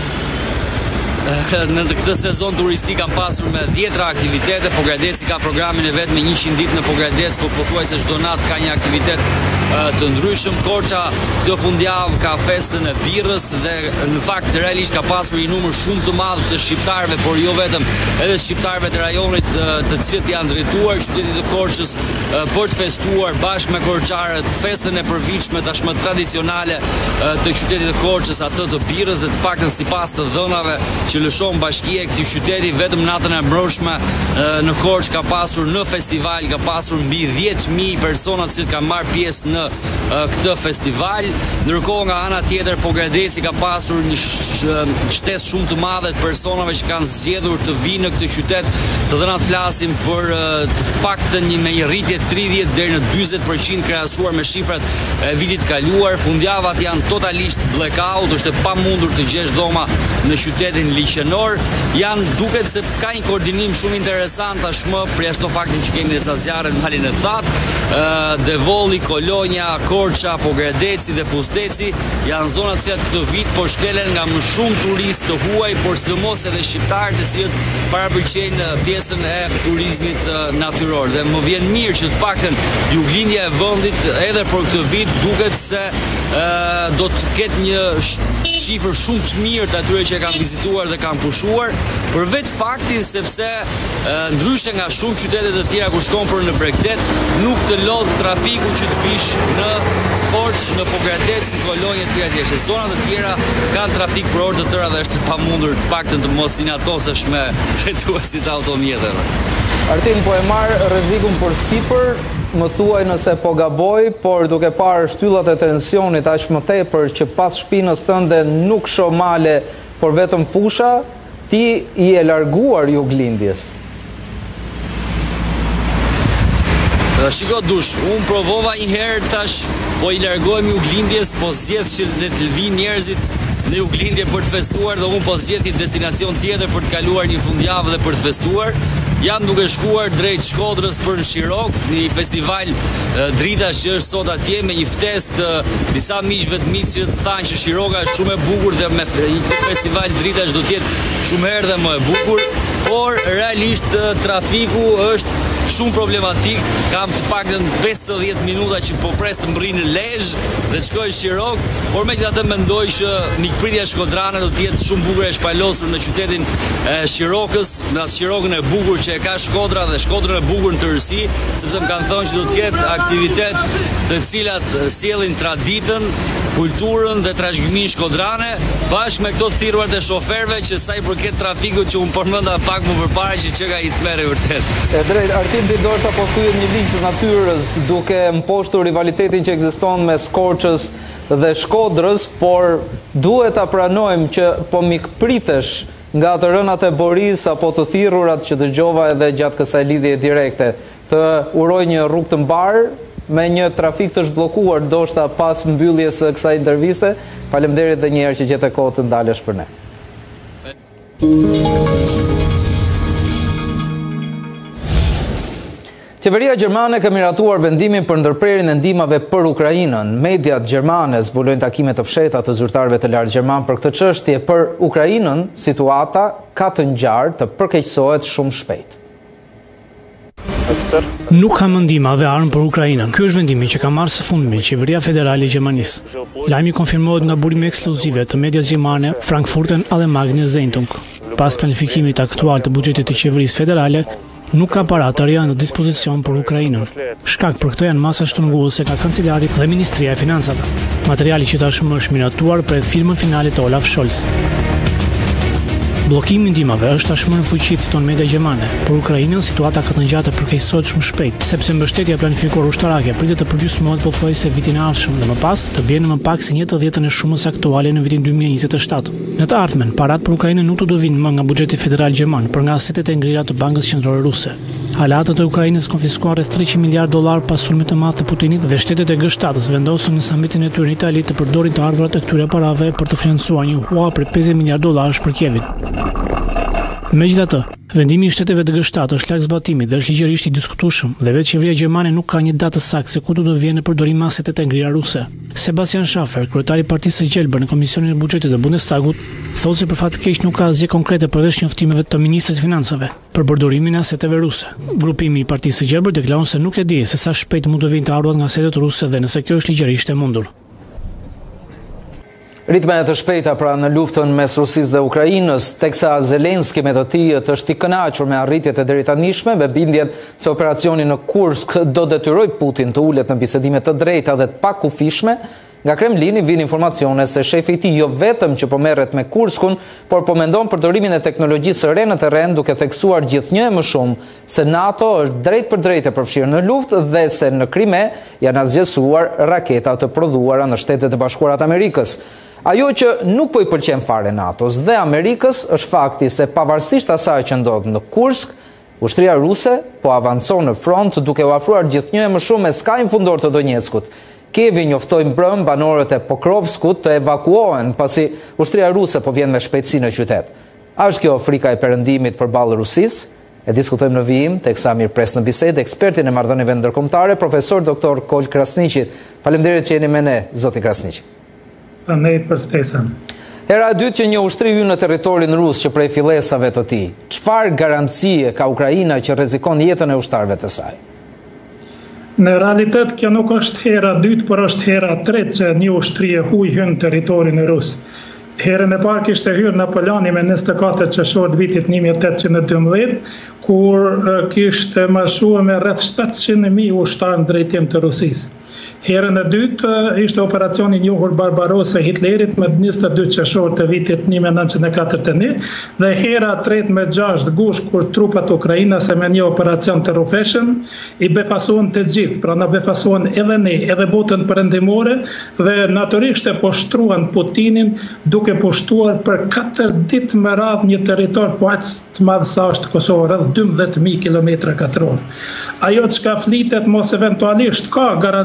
Në këtë sezon turistik kanë pasur me 10 aktivitete. Pogradeci ka programin e vet me 100 ditë në Pogradec, por pothuajse çdo natë ka një aktivitet të ndryshëm. Korça këtë fundjavë ka festën e birrës dhe në fakt realisht ka pasur një numër shumë të madh të shqiptarëve, por jo vetëm, edhe shqiptarëve të rajonit të cilët janë drejtuar qytetit të Korçës për të festuar bashkë me korçarët festën e përvitshme tashmë tradicionale të qytetit të Korçës, atë të birrës, dhe të paktën sipas të dhënave që lëshon bashkia e këtij qyteti, vetëm natën e mbrëmshme në Korçë ka pasur në festival, ka pasur mbi 10.000 persona që kanë marrë pjesë në këtë festival. Ndërkohë nga ana tjetër Pogradeci ka pasur një shtesë shumë të madhe të personave që kanë zgjedhur të vinë në këtë qytet. Të dhënat flasim për të paktën me një rritje 30 deri në 40% krahasuar me shifrat e vitit kaluar. Fundjavat janë totalisht blackout, është e pamundur të gjesh dhoma në qytetin liqenor. Duket se ka një koordinim shumë interesant tashmë për jashtë faktin që kemi disa zjarre në malin e Thatë, Devolli, Kolonja, Korça, Pogradeci dhe Pusteci janë zonat që këtë vit po shkelen nga më shumë turistë të huaj, por sidomos edhe shqiptarë të cilët parapërqejnë pjesën e turizmit natyror. Dhe më vjen mirë që të paktën juglindja e vendit edhe për këtë vit duket se do të ketë një shifër shumë të mirë të atyre që e kanë vizituar dhe kanë pushuar, për vetë faktin sepse ndryshe nga shumë qytetet të tjera ku shkon për në Bregdet, nuk të lodh trafiku që të vish në Korçë, në Pogradec, në Kolonjë të tjera. Zonat të tjera kanë trafik për orë të tëra dhe është pamundur të paktën të mos inatosesh me drejtuesit automjeteve. Artin, po e marr rrezikun për sipër, më thuaj nëse po gaboj, por duke parë shtyllat e tensionit aq më tepër që pas shpinës tënde nuk shoh male, por vetëm fusha, ti i e larguar juglindjes. Shiko dush, unë provova një herë tash, po i largohem juglindjes, po zgjedh që të vinë njerëzit në Juglindje për të festuar dhe unë po zgjedh një destinacion tjetër për të kaluar një fundjavë dhe për të festuar. Jam duke shkuar drejt Shkodrës për në Shirok, një festival dritash që është sot atje me një ftesë të disa miqve të mi që thanë që Shiroka është shumë e bukur dhe me një festival dritash do të jetë shumë herë dhe më e bukur, por realisht trafiku është shumë problematik. Kam të paktën 50 minuta që po pres të mbërri në Lezhë dhe të shkoj në Shirok, por megjithatë mendoj që mikpritja shkodrane do të jetë shumë bukur e shpalosur në qytetin e Shirokës, në Shirokën e bukur që e ka Shkodra dhe Shkodrën e bukur në tërësi, sepse më kanë thonë që do të ketë aktivitet të cilat sjellin traditën, kulturën dhe trashëgiminë shkodrane, bashkë me këto thirruar të shoferëve që sa i përket trafikut që unë përmenda pak më përpara që ka icmerë vërtet. E drejt, Artim ti ndoshta po thyet një ligj të natyrës duke mposhtur rivalitetin që ekziston mes Korçës dhe Shkodrës, por duhet ta pranojmë që po mikpritesh nga të rënat e Boris apo të thirrurat që dëgjova edhe gjatë kësaj lidhje direkte. Të uroj një rrugë të mbarë me një trafik të zhbllokuar ndoshta pas mbylljes së kësaj interviste. Faleminderit edhe një herë që gjete kohë të ndalesh për ne. Qeveria gjermane ka miratuar vendimin për ndërprerjen e ndihmave për Ukrainën. Mediat gjermane zbulojnë takime të fshehta të zyrtarëve të lartë gjerman për këtë çështje. Për Ukrainën, situata ka të ngjarë të përkeqësohet shumë shpejt. Nuk ka ndihma dhe armë për Ukrainën. Ky është vendimi që ka marrë së fundmi Qeveria Federale e Gjermanisë. Lajmi konfirmohet nga burime ekskluzive të medias gjermane Frankfurter Allgemeine Zeitung. Pas planifikimit aktual të buxhetit të qeverisë federale, nuk ka para të reja në dispozicion për Ukrainën. Shkak për këtë janë masa shtrënguese nga Kancelari dhe Ministria e Financave. Materiali që tashmë është miratuar pret firmën finale të Olaf Scholz. Bllokimi i ndihmave është tashmë në fuqi, citon media gjermane. Për Ukrainën situata ka të ngjatë përkeqësohet shumë shpejt, sepse mbështetja planifikuar ushtarake pritet të përgjysmohet pothuajse vitin e ardhshëm dhe më pas të bjerë në më pak se 1/10 e shumës aktuale në vitin 2027. Në të ardhmen, parat për Ukrainën nuk do vinë më nga buxheti federal gjerman, por nga asetet e ngrira të Bankës Qendrore Ruse. Aleatët e Ukrainës konfiskuan rreth 300 miliardë dollar pas sulmit të madh të Putinit dhe shtetet e G7-s vendosën në samitin e tyre në Itali të përdorin të ardhurat e këtyre parave për të financuar një hua për 50 miliardë dollarësh për Kievin. Megjithatë, vendimi i shteteve të G7 është larg zbatimit dhe është ligjërisht i diskutueshëm dhe vetë qeveria gjermane nuk ka një datë saktë se ku do të vijë në përdorim asetet e ngrira ruse. Sebastian Schaffer, kryetari i Partisë së Gjelbër në Komisionin e Buxhetit të Bundestagut, thotë se për fat të keq nuk ka asgjë konkrete përveç njoftimeve të ministrit të financave për përdorimin e aseteve ruse. Grupimi i Partisë së Gjelbër deklaron se nuk e di se sa shpejt mund të vinë të ardhurat nga asetet ruse dhe nëse kjo është ligjërisht e mundur. Ritmet e shpejta pra në luftën mes Rusisë dhe Ukrainës, teksa Zelenski me të tij është i kënaqur me arritjet e deritanishme me bindjen se operacioni në Kursk do detyroj Putin të ulet në bisedime të drejta dhe të pakufishme. Nga Kremlini vijnë informacione se shefi i tij jo vetëm që po merret me Kurskun, por po mendon përdorimin e teknologjisë së re në terren, duke theksuar gjithnjë e më shumë se NATO është drejt për drejt e përfshirë në luftë dhe se në Krime janë asgjësuar raketa të prodhuara në Shtetet e Bashkuara të Amerikës. Ajo që nuk po i pëlqen fare NATO-s dhe Amerikës është fakti se pavarësisht asaj që ndodh në Kursk, ushtria ruse po avancon në front duke u afruar gjithnjë e më shumë me skajin fundor të Donjeckut. Kievi njoftoi mbrëm banorët e Pokrovskut të evakuohen pasi ushtria ruse po vjen me shpejtësi në qytet. A është kjo frika e perëndimit përballë Rusisë? E diskutojmë në vijim, teksa mirëpres në bisedë ekspertin e marrëdhënieve ndërkombëtare, profesor doktor Kol Krasniqi. Faleminderit që jeni me ne, zoti Krasniqi. Për ftesën. Hera e dytë që një ushtri hyn në territorin rus që prej fillesave të tij. Çfarë garancie ka Ukraina që rrezikon jetën e ushtarëve të saj? Në realitet kjo nuk është hera e dytë, por është hera e tretë që një ushtri e huaj hyn në territorin rus. Herën e parë kishte hyrë Napoleoni me 24 qershor të vitit 1812, kur kishte mashuar me rreth 700.000 ushtarë në drejtim të Rusisë. Herën e dytë ishte operacioni i njohur Barbarossa e Hitlerit me 22 qershor të vitit 1941 dhe hera e tretë me 6 gusht kur trupat ukrainase me një operacion të rrufeshëm i befasuan të gjithë, pra na befasuan edhe ne, edhe botën perëndimore dhe natyrisht e poshtruan Putinin duke pushtuar për 4 ditë me radhë një territor po aq të madh sa është Kosova, rreth 12.000 km2. Ajo çka flitet mos eventualisht ka garancion për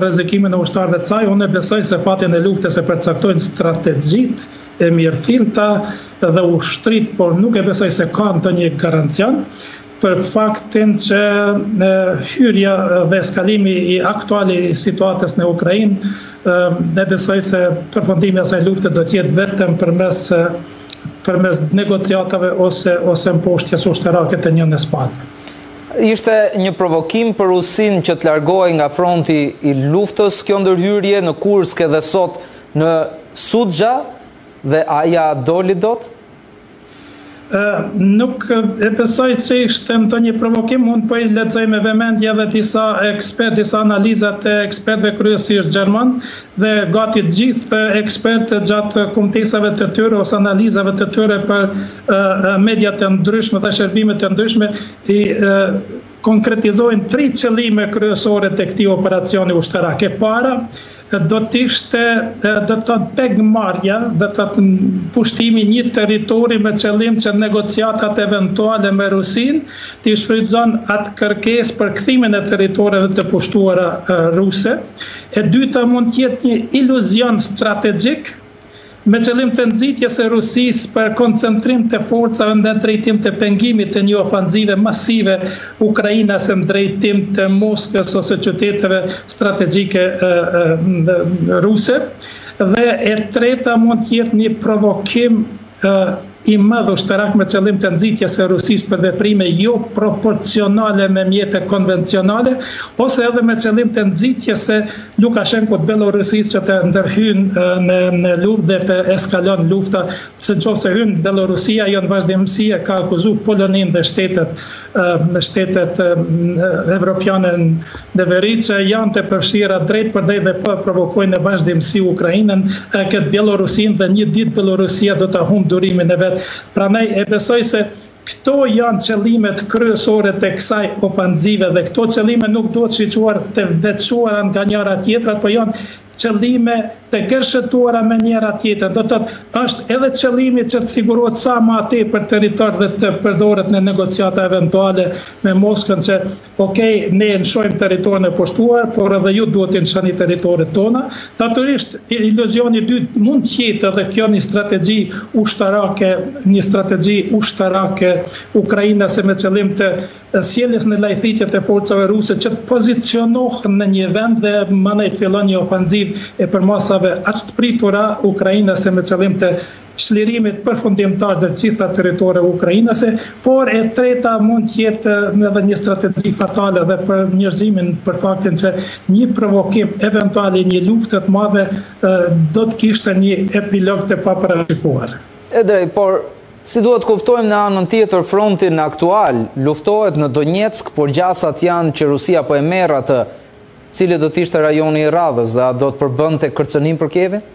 për rrezikimin e ushtarëve të saj. Unë besoj se fatin e luftës e përcaktojnë strategjitë e mirëfillta dhe ushtrit, por nuk e besoj se ka ndonjë garancion për faktin që hyrja dhe eskalimi i aktuali situatës në Ukrainë, ne besoj se përfundimi i asaj lufte do të jetë vetëm përmes negociatave ose mposhtjes ushtarake të njënës palë. Ishte një provokim për Rusinë që të largohej nga fronti i luftës kjo ndërhyrje në Kursk edhe sot në Sudzha, dhe aja doli dot? Nuk e besoj se ishte ndonjë provokim, unë po i lexoj me vëmendje edhe disa analizat e ekspertëve kryesisht gjerman dhe gati të gjithë ekspertët gjatë kumtesave të tyre ose analizave të tyre për mediat të ndryshme dhe shërbimet të ndryshme i konkretizojnë 3 qëllime kryesore të këtij operacioni ushtarak. E para do të ishte pegmarrja, do të pushtimi një territori me qëllim që negociatat eventuale me Rusinë të shfrytëzon atë kërkesë për kthimin e territoreve të pushtuara ruse. E dyta mund të jetë një iluzion strategjik me qëllim të nxitjes së Rusisë për koncentrim të forcave në drejtim të pengimit të një ofanzive masive ukrainase në drejtim të Moskës ose qyteteve strategjike ruse. Dhe e treta mund të jetë një provokim i madh ushtarak me qëllim të nxitjes së Rusisë për veprime jo proporcionale me mjete konvencionale, ose edhe me qëllim të nxitjes së Lukashenkut Belorusisë që të ndërhyjnë në luftë dhe të eskalon lufta, se nëse hyn Belorusia, jo në vazhdimsi e ka akuzuar Poloninë dhe shtetet evropiane në veri që janë të përfshira drejt për drejt dhe po provokojnë në vazhdimsi Ukrainën, këtë Belorusinë, dhe një ditë Belorusia do ta humbë durimin e vet. Prandaj e besoj se këto janë qëllimet kryesore të kësaj ofanzive dhe këto qëllime nuk duhet shiquar të veçuara nga njëra tjetra, po janë qëllime të gërshëtuara me njëra tjetër. Do të është edhe qëllimi që të sigurohet sa më tepër territor dhe të përdoret në negociata eventuale me Moskën që ne nshojmë territorin e pushtuar, por edhe ju duhet të nshoni territoret tona. Natyrisht iluzioni i dytë mund të jetë edhe kjo një strategji ushtarake ukrainase me qëllim të sjelljes në lajthitje të forcave ruse që të pozicionohen në një vend dhe manejt fillon një ofanziv e përmasave aq të pritura ukrainase me qëllim të çlirimit përfundimtar të gjitha territoreve ukrainase, por e treta mund të jetë edhe një strategji fatale dhe për njerëzimin, për faktin që një provokim eventual i një lufte të madhe do të kishte një epilog të paparashikuar. E drejt, por si duhet kuptojmë në anën tjetër frontin aktual, luftohet në Donetsk, por gjasat janë që Rusia po e merr atë, cili do të ishte rajoni i radhës dhe do të përbënte kërcënim për Kievin?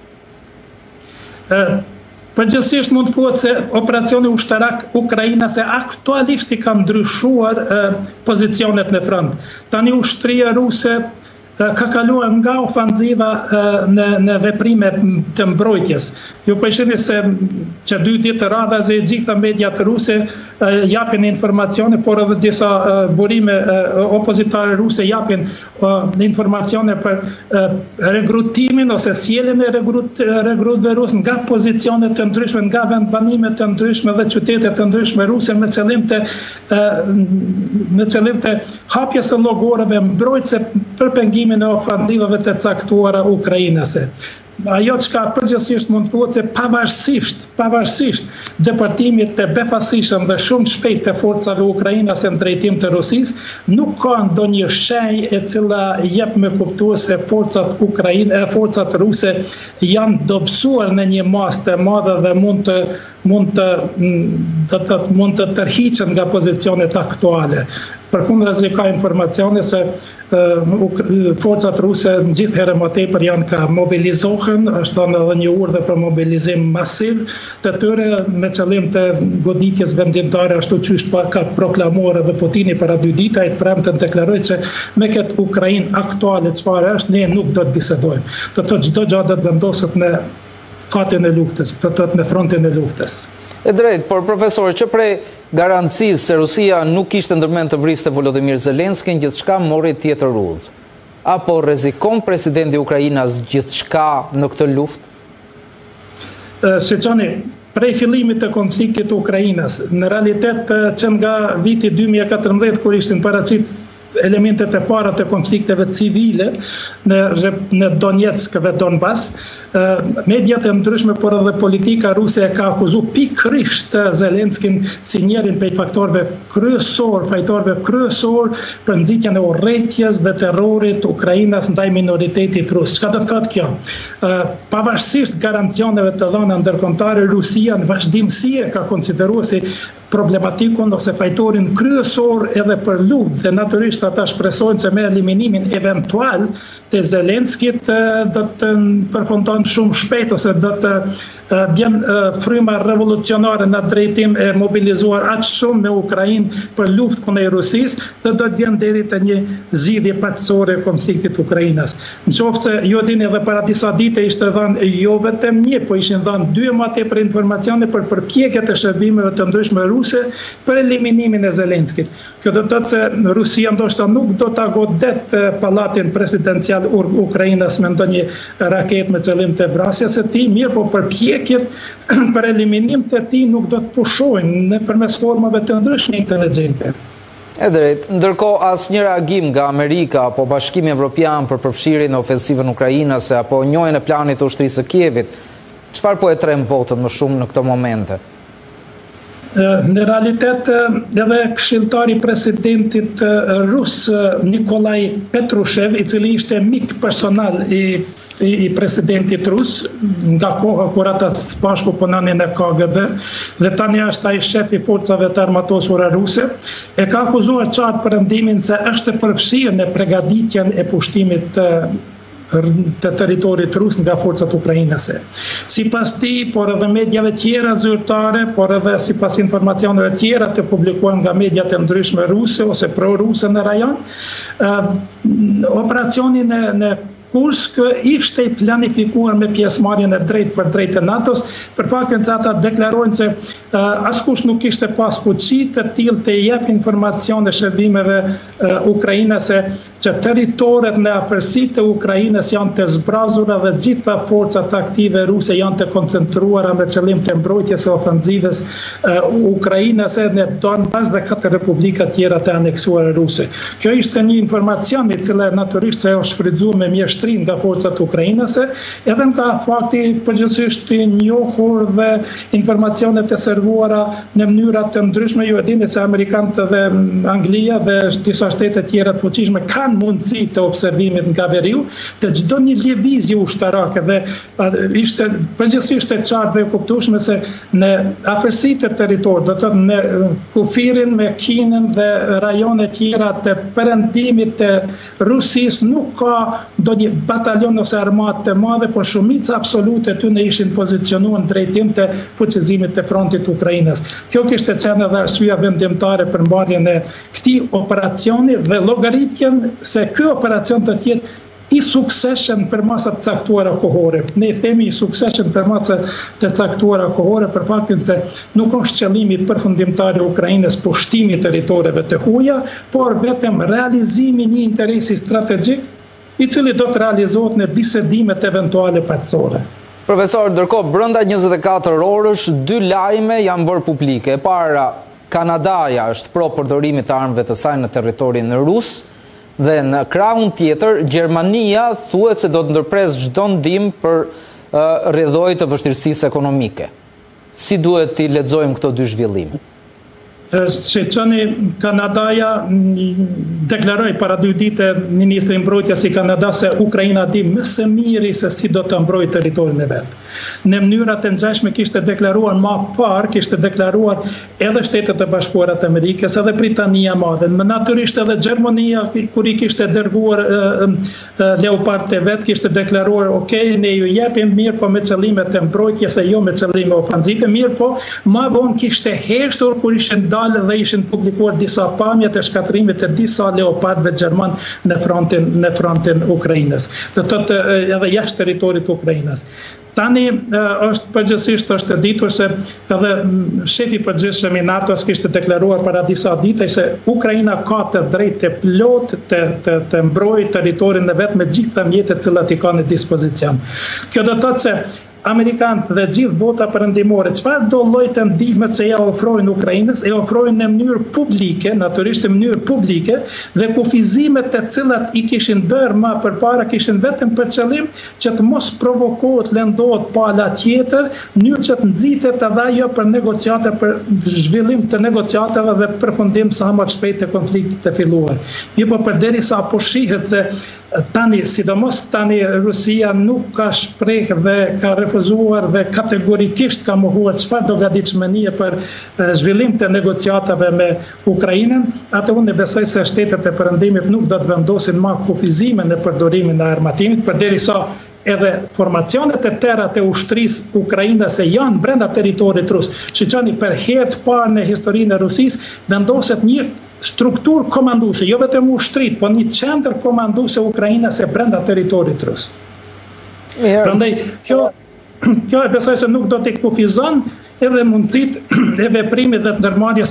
Përgjithsisht mund të thuhet se operacioni ushtarak ukrainase aktualisht i ka ndryshuar pozicionet në front. Tani ushtria ruse ka kaluar nga ofanziva në veprime të mbrojtjes. Ju po shihni se që 2 ditë radhazi gjitha mediat ruse japin informacione, por edhe disa burime opozitare ruse japin informacione për regrutimin ose sjelljen e regrutëve rusë nga pozicione të ndryshme, nga vendbanime të ndryshme dhe qytete të ndryshme ruse me qëllim të hapjes së llogoreve mbrojtëse për pengimin e ofandivave të caktuara ukrainase. Ajo çka përgjithsisht mund thuhet se pavarësisht depërtimit të befasishëm dhe shumë shpejt të forcave ukrainase në drejtim të Rusisë, nuk ka ndonjë shenjë e cila jep me kuptues se forcat ruse janë dobësuar në një masë të madhe dhe mund të tërhiqen nga pozicionet aktuale. Përkundrazi ka informacione se forcat ruse gjithherë më tepër janë ka mobilizohen, është edhe një urdhë për mobilizim masiv të tyre me qëllim të goditjes vendimtare, ashtu qysh ka proklamuar edhe Putini para 2 ditë, ai premten deklaroi se me këtë Ukrainë aktuale çfarë është, ne nuk do të bisedojmë. Do të thotë çdo gjë do të vendoset në fatin e luftës, do të thotë në frontin e luftës. E drejt, por profesor, që prej garancisë se Rusia nuk kishte ndërmend të vriste Volodymyr Zelenskin, gjithçka mori tjetër udhë. apo rrezikon presidenti i Ukrainës gjithçka në këtë luftë? Sheqani, prej fillimit të konfliktit të Ukrainës, në realitet që nga viti 2014, kur ishtin paraqit elementet e para të konflikteve civile në Donetsk dhe Donbas, mediat e ndryshme, por edhe politika ruse e ka akuzu pikërisht Zelenskin si njërin prej faktorëve kryesor për nxitjen e urrëties dhe terrorit të Ukrainës ndaj minoritetit rus. Çka do të thotë kjo? Pavarësisht garancioneve të dhëna ndërkombëtare, Rusia në vazhdimsi e ka konsideruar si problematikun ose fajtorin kryesor edhe për luftë, dhe natyrisht ata shpresojnë se me eliminimin eventual të Zelenskit do të përfundon shumë shpejt, ose do të bjen fryma revolucionare në drejtim e mobilizuar aq shumë me Ukrainë për luftë kundër Rusisë, dhe do të vjen deri te një zgjidhje paçore e konfliktit të Ukrainës. Nëse ju dini, edhe para disa dite ishte dhënë jo vetëm një, po ishin dhënë dy më tepër informacione për përpjekjet e shërbimeve të ndryshme ruse për eliminimin e Zelenskit. Kjo do të thotë se Rusia ndoshta nuk do ta godet pallatin presidencial Ukrainës me ndonjë raketë me qëllim të vrasjes së tij, mirë po përpjekjet për eliminim të tij nuk do të pushojnë nëpërmes formave të ndryshme inteligjente. E drejt, ndërkohë asnjë reagim nga Amerika apo Bashkimi Evropian për përfshirjen në ofensivën ukrainase apo njohjen e planit të ushtrisë së Kievit. Çfarë po e trem botën më shumë në këto momente? Në realitet, edhe këshilltari presidentit rus Nikolaj Petrushev, i cili ishte mik personal i presidentit rus nga koha kur ata së bashku punonin në KGB, dhe tani është ai shef i forcave të armatosura ruse, e ka akuzuar qatë perëndimin se është përfshirë në përgatitjen e pushtimit të territorit rus nga forcat ukrainase. Sipas tij, por edhe mediave tjera zyrtare, por edhe sipas informacioneve tjera të publikuar nga mediat e ndryshme ruse ose pro-ruse në rajon, operacioni në Kursk ishte i planifikuar me pjesëmarrjen e drejtë për drejtë të NATO-s, për faktin se ata deklarojnë se askush nuk kishte pas fuqi të tillë të jep informacione shërbimeve ukrainase që territoret në afërsi të Ukrainës janë të zbrazura dhe gjitha forcat aktive ruse janë të koncentruara me qëllim të mbrojtjes së ofensivës ukrainase në Donbas dhe 4 republika tjera të aneksuara ruse. Kjo ishte një informacion i cili natyrisht se është shfrytzuar me mjeshtri nga forcat ukrainase, edhe nga fakti përgjithsisht i njohur dhe informacionet e servuara në mënyra të ndryshme. Ju e dini se amerikanët dhe Anglia dhe disa shtete tjera të fuqishme kanë mundësi të observimit nga veriu të çdo një lëvizje ushtarake, dhe ishte përgjithsisht e qartë dhe e kuptueshme se në afërsitë të territorit, do të thotë në kufirin me Kinën dhe rajone tjera të perëndimit të Rusisë nuk ka ndonjë batalion ose armatë të madhe, por shumica absolute ty në ishin pozicionuar në drejtim të fuqizimit të frontit të Ukrainës. Kjo kishte qenë edhe arsyeja vendimtare për mbarjen e këtij operacioni dhe llogaritjen se ky operacion të jetë i suksesshëm për masat caktuara kohore. Ne themi i suksesshëm për masat të caktuara kohore për faktin se nuk është qëllimi përfundimtar i Ukrainës pushtimi i territoreve të huaja, por vetëm realizimi i një interesi strategjik i cili do të realizohet në bisedimet eventuale paçore. Profesor, ndërkohë brenda 24 orësh 2 lajme janë bërë publike. E para, Kanadaja është pro përdorimit të armëve të saj në territorin rus, dhe në krahun tjetër Gjermania thuhet se do të ndërpres çdo ndihmë për rrjedhoj të vështirësisë ekonomike. Si duhet t'i lexojmë këto dy zhvillime? Sheqani, Kanadaja deklaroi para 2 dite ministri i mbrojtjes i Kanadas se Ukraina di më së miri se si do të mbrojë territorin e vet. Në mënyra të ngjashme kishte deklaruar më parë, kishte deklaruar edhe Shtetet e Bashkuara të Amerikës, edhe Britania e Madhe, më natyrisht edhe Gjermania kur i kishte dërguar Leopard të vet, kishte deklaruar ok, ne ju japim mirë po me qëllime të mbrojtjes e jo me qëllime ofensive, mirë po më vonë kishte heshtur kur ishte dalë dhe ishin publikuar disa pamje të shkatrimit të disa leopardëve gjerman në frontin Ukrainës. Do të thotë edhe jashtë territorit të Ukrainës. Tani është përgjithsisht është ditur se edhe shefi përgjithshëm i NATO-s kishte deklaruar para disa ditësh se Ukraina ka të drejtë plot të mbrojë territorin e vet me gjitha mjetet që i ka në dispozicion. Kjo do të thotë se Amerikanët dhe gjithë bota perëndimore, çfarë do lloj të ndihme që ja ofrojnë Ukrainës, e ofrojnë në mënyrë publike, natyrisht në mënyrë publike, dhe kufizimet të cilat i kishin bërë më përpara kishin vetëm për qëllim që të mos provokohet, lëndohet pala tjetër, mënyrë që të nxitet edhe ajo për negociate, për zhvillim të negociatave dhe përfundim sa më shpejt të konfliktit të filluar. Po përderisa po shihet se tani, sidomos tani Rusia nuk ka shpreh dhe ka refuzuar dhe kategorikisht ka mohuar çfarë dogaditshmënie për zhvillim të negociatave me Ukrainën, atë unë besoj se shtetet e perëndimit nuk do të vendosin më kufizime në përdorimin e armatimit, përderisa edhe formacionet e tëra të ushtrisë ukrainase janë brenda territorit rus. Shiqoni, për herë të parë në historinë e Rusisë vendoset një strukturë komanduese, jo vetëm ushtrit, po një qendër komanduese ukrainase brenda territorit rus. Prandaj kjo e besoj se nuk do të kufizon edhe mundësitë e veprimit dhe ndërmarrjes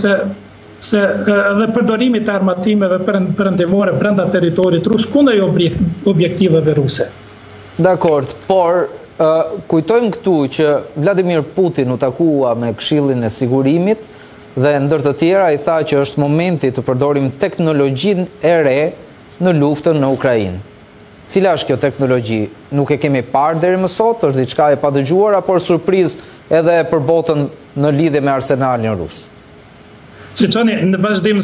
dhe përdorimit të armatimeve perëndimore brenda territorit rus kundër objektiveve ruse. Dakord, por kujtojmë këtu që Vladimir Putin u takua me Këshillin e Sigurimit dhe ndër të tjera i tha që është momenti të përdorim teknologjinë e re në luftën në Ukrainë. Cila është kjo teknologji? Nuk e kemi parë deri më sot, është diçka e padëgjuara, por surprizë edhe për botën në lidhje me arsenalin rus. Shiqoni, në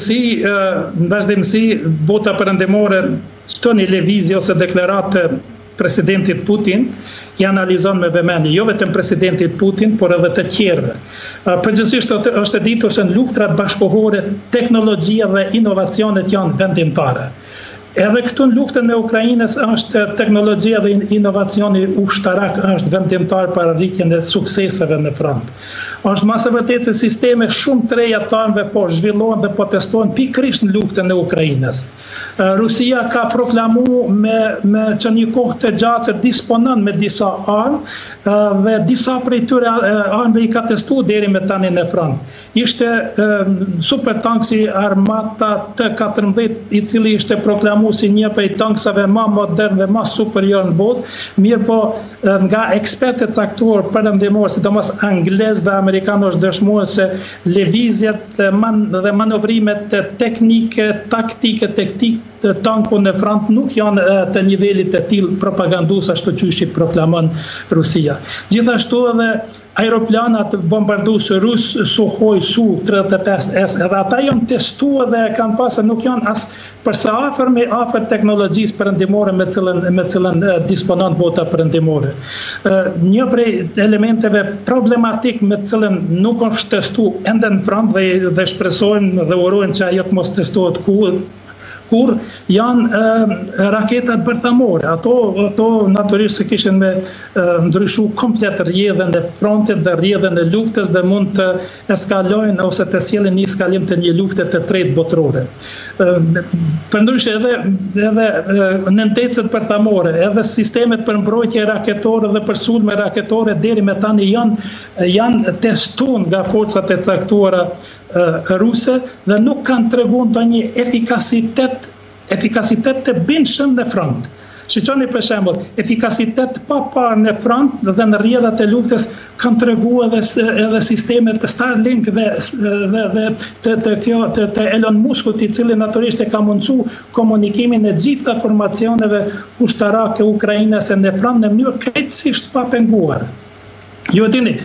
vazhdimsi bota perëndimore çdo një lëvizje ose deklaratë presidentit Putin i analizon me vëmendje, jo vetëm presidentit Putin, por edhe të tjerëve. Përgjithsisht është e ditur se në luftrat bashkëkohore teknologjia dhe inovacionet janë vendimtare. Edhe këtu në luftën e Ukrainës është teknologjia dhe inovacioni ushtarak është vendimtar për arritjen e sukseseve në front. Është më së vërtetë se sisteme shumë të reja të armëve po zhvillohen dhe po testohen pikërisht në luftën e Ukrainës. Rusia ka proklamuar me që një kohë të gjatë se disponon me disa armë dhe disa prej tyre armëve i ka testuar deri me tani në front. Ishte supertanksi Armata T-14 i cili ishte proklamuar si një prej tanksave më modern dhe më superior në botë, mirë po nga ekspertët caktuar perëndimor, sidomos anglez dhe amerikanë është dëshmuar se lëvizjet dhe manovrimet teknike, taktike, të tanku në front nuk janë të nivelit të tillë propagandues ashtu siç i proklamon Rusia. Gjithashtu edhe aeroplanat bombarduese rus Sukhoi Su-35S, edhe ata janë testuar dhe kanë pasur nuk janë as përsa afër teknologjisë perëndimore me cilën disponon bota perëndimore. Një prej elementeve problematik me cilën nuk është testuar ende në front dhe shpresojmë dhe urojmë që ajo të mos testohet kur janë raketat bërthamore. Ato natyrisht se kishin me ndryshu komplet rrjedhën e frontit dhe rrjedhën e luftës dhe mund të eskalojnë ose të sjellin një eskalim të një lufte të tretë botërore. Përndryshe edhe në ndecet bërthamore, edhe sistemet për mbrojtje raketore dhe për sulme raketore deri me tani janë testuar nga forcat e caktuara ruse dhe nuk kanë treguar ndonjë efikasitet të bindshëm në front. Shiqoni për shembull, efikasitet pa parë në front dhe në rrjedhat e luftës kanë treguar edhe sistemet të Starlink dhe të Elon Muskut, i cili natyrisht e ka mundsuar komunikimin e gjitha formacioneve ushtarake ukrainase në front në mënyrë krejtësisht pa penguar. Ju dini,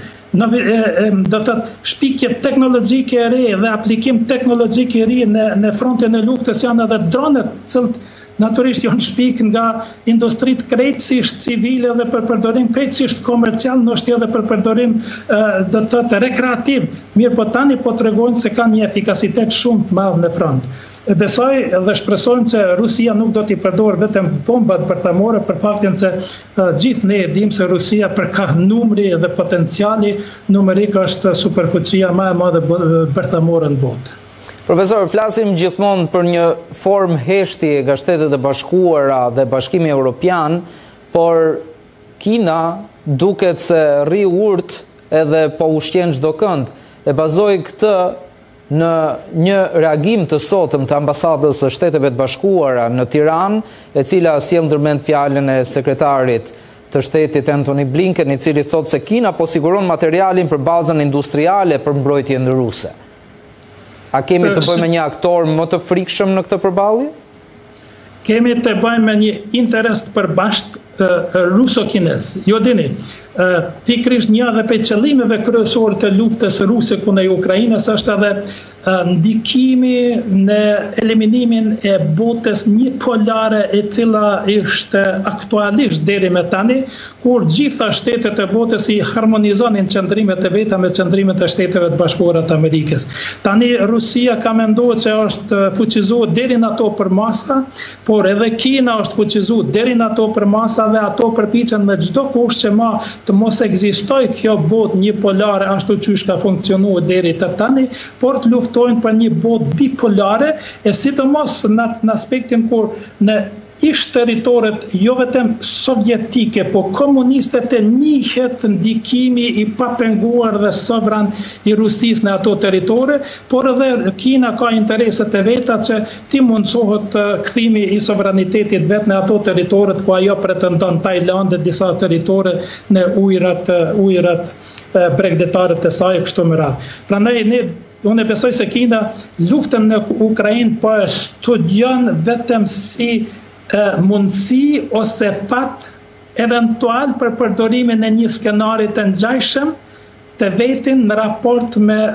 do të shpikje teknologjike e re dhe aplikim teknologjik i ri në frontin e luftës janë edhe dronet, cilët natyrisht janë shpik nga industrit krejtësisht civile dhe për përdorim krejtësisht komercial, ndoshta edhe për përdorim do të rekreativ. Mirë po tani po tregojnë se kanë një efikasitet shumë të madh në front. Besoj dhe shpresojmë që Rusia nuk do t'i përdor vetëm bombat për ta marrë, për faktin se gjithë ne e dimë se Rusia për ka numri dhe potenciali numerik është superfuqia më e madhe bërtamore në botë. Profesor, flasim gjithmonë për një formë heshtje nga Shtetet e Bashkuara dhe Bashkimi Evropian, por Kina duket se rri urt edhe po ushqen çdo kënd. E bazoj këtë në një reagim të sotëm të ambasadës së Shteteve të Bashkuara në Tiranë, e cila sjell ndërmend fjalën e sekretarit të shtetit Antony Blinken, i cili thotë se Kina po siguron materialin për bazën industriale për mbrojtjen ruse. A kemi të bëjmë me një aktor më të frikshëm në këtë përballje? Kemi të bëjmë me një interes të përbashkët ruso-kines. Jo dini, pikërisht një dhe për qëllimeve kryesore të luftës ruse kundër Ukrainës është edhe ndikimi në eliminimin e botës një polare e cila ishte aktualisht deri me tani, kur gjitha shtetet e botës i harmonizonin qëndrimet e veta me qëndrimet e Shteteve të Bashkuara të Amerikës. Tani Rusia ka menduar që është fuqizuar deri në ato përmasa, por edhe Kina është fuqizuar deri në ato përmasa dhe ato përpiqen me çdo kusht që ma të mos ekzistojë kjo botë një polare ashtu siç ka funksionuar deri të tani, por të luftojnë për një botë bipolare, e sidomos në aspektin kur në ish territoret jo vetëm sovjetike, po komuniste të njihet ndikimi i papenguar dhe sovran i Rusisë në ato territore, por edhe Kina ka intereset e veta që ti mundsohet kthimi i sovranitetit vet në ato territoret ku ajo pretendon, Tajland dhe disa territore në ujërat bregdetare të saj kështu me radhë. Prandaj unë besoj se Kina luftën në Ukrainë po e studion vetëm si mundësi ose fat eventual për përdorimin e një skenari të ngjajshëm të vetin në raport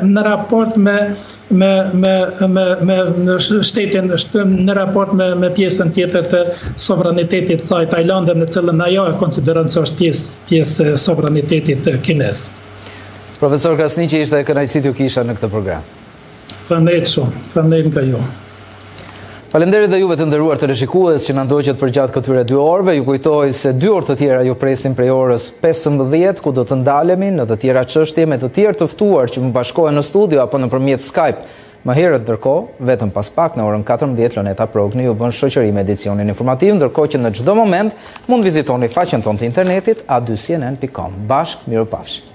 me shtetin, në raport me pjesën tjetër të sovranitetit të saj, Tajlandën, në cilën ajo e konsideron se është pjesë e sovranitetit kines. Profesor Krasniqi, ishte kënaqësi t'ju kisha në këtë program. Faleminderit shumë, faleminderit nga ju. Faleminderit dhe juve të nderuar teleshikues që na ndoqët përgjatë këtyre 2 orëve. Ju kujtoj se 2 orë të tjera ju presin prej orës 15, ku do të ndalemi në të tjera çështje me të tjerë të ftuar që më bashkohen në studio apo nëpërmjet Skype. Më herët ndërkohë, vetëm pas pak në orën 14, Loneta Progni ju bën shoqëri me edicionin informativ, ndërkohë që në çdo moment mund vizitoni faqen tonë të internetit a2cnn.com. Bashkë, mirupafshim.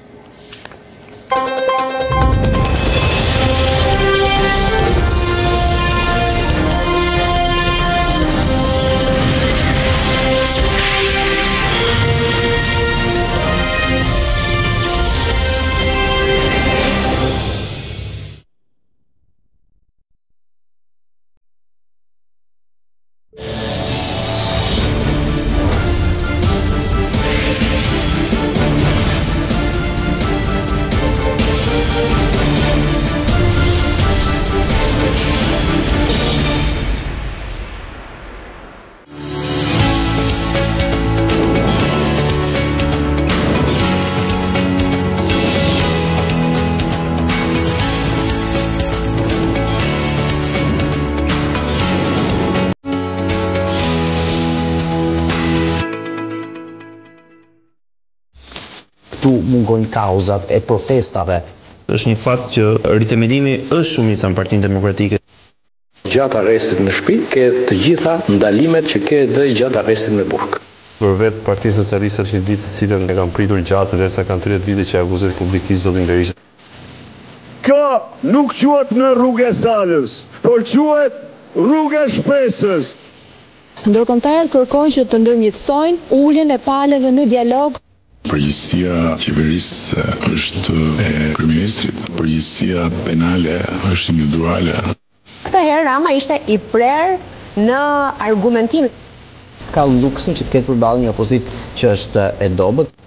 Mungojnë kauzat e protestave. Është një fakt që rithemëlimi është shumica në Partinë Demokratike. Gjatë arrestit në shtëpi ke të gjitha ndalimet që ke dhe gjatë arrestit në burg. Për vetë Partia Socialiste është një ditë të cilën e kanë pritur gjatë derisa kanë 30 vite që akuzet publikisht zotin Berisha. Kjo nuk quhet në rrugë e Salës, por quhet rrugë e Shpresës. Ndërkombëtarët kërkojnë që të ndërmjetësojnë uljen e palëve në dialog. Përgjegjësia qeverisë është e kryeministrit, përgjegjësia penale është individuale. Këtë herë Rama ishte i prerë në argumentim. Ka luksin që të ketë përballë një opozitë që është e dobët.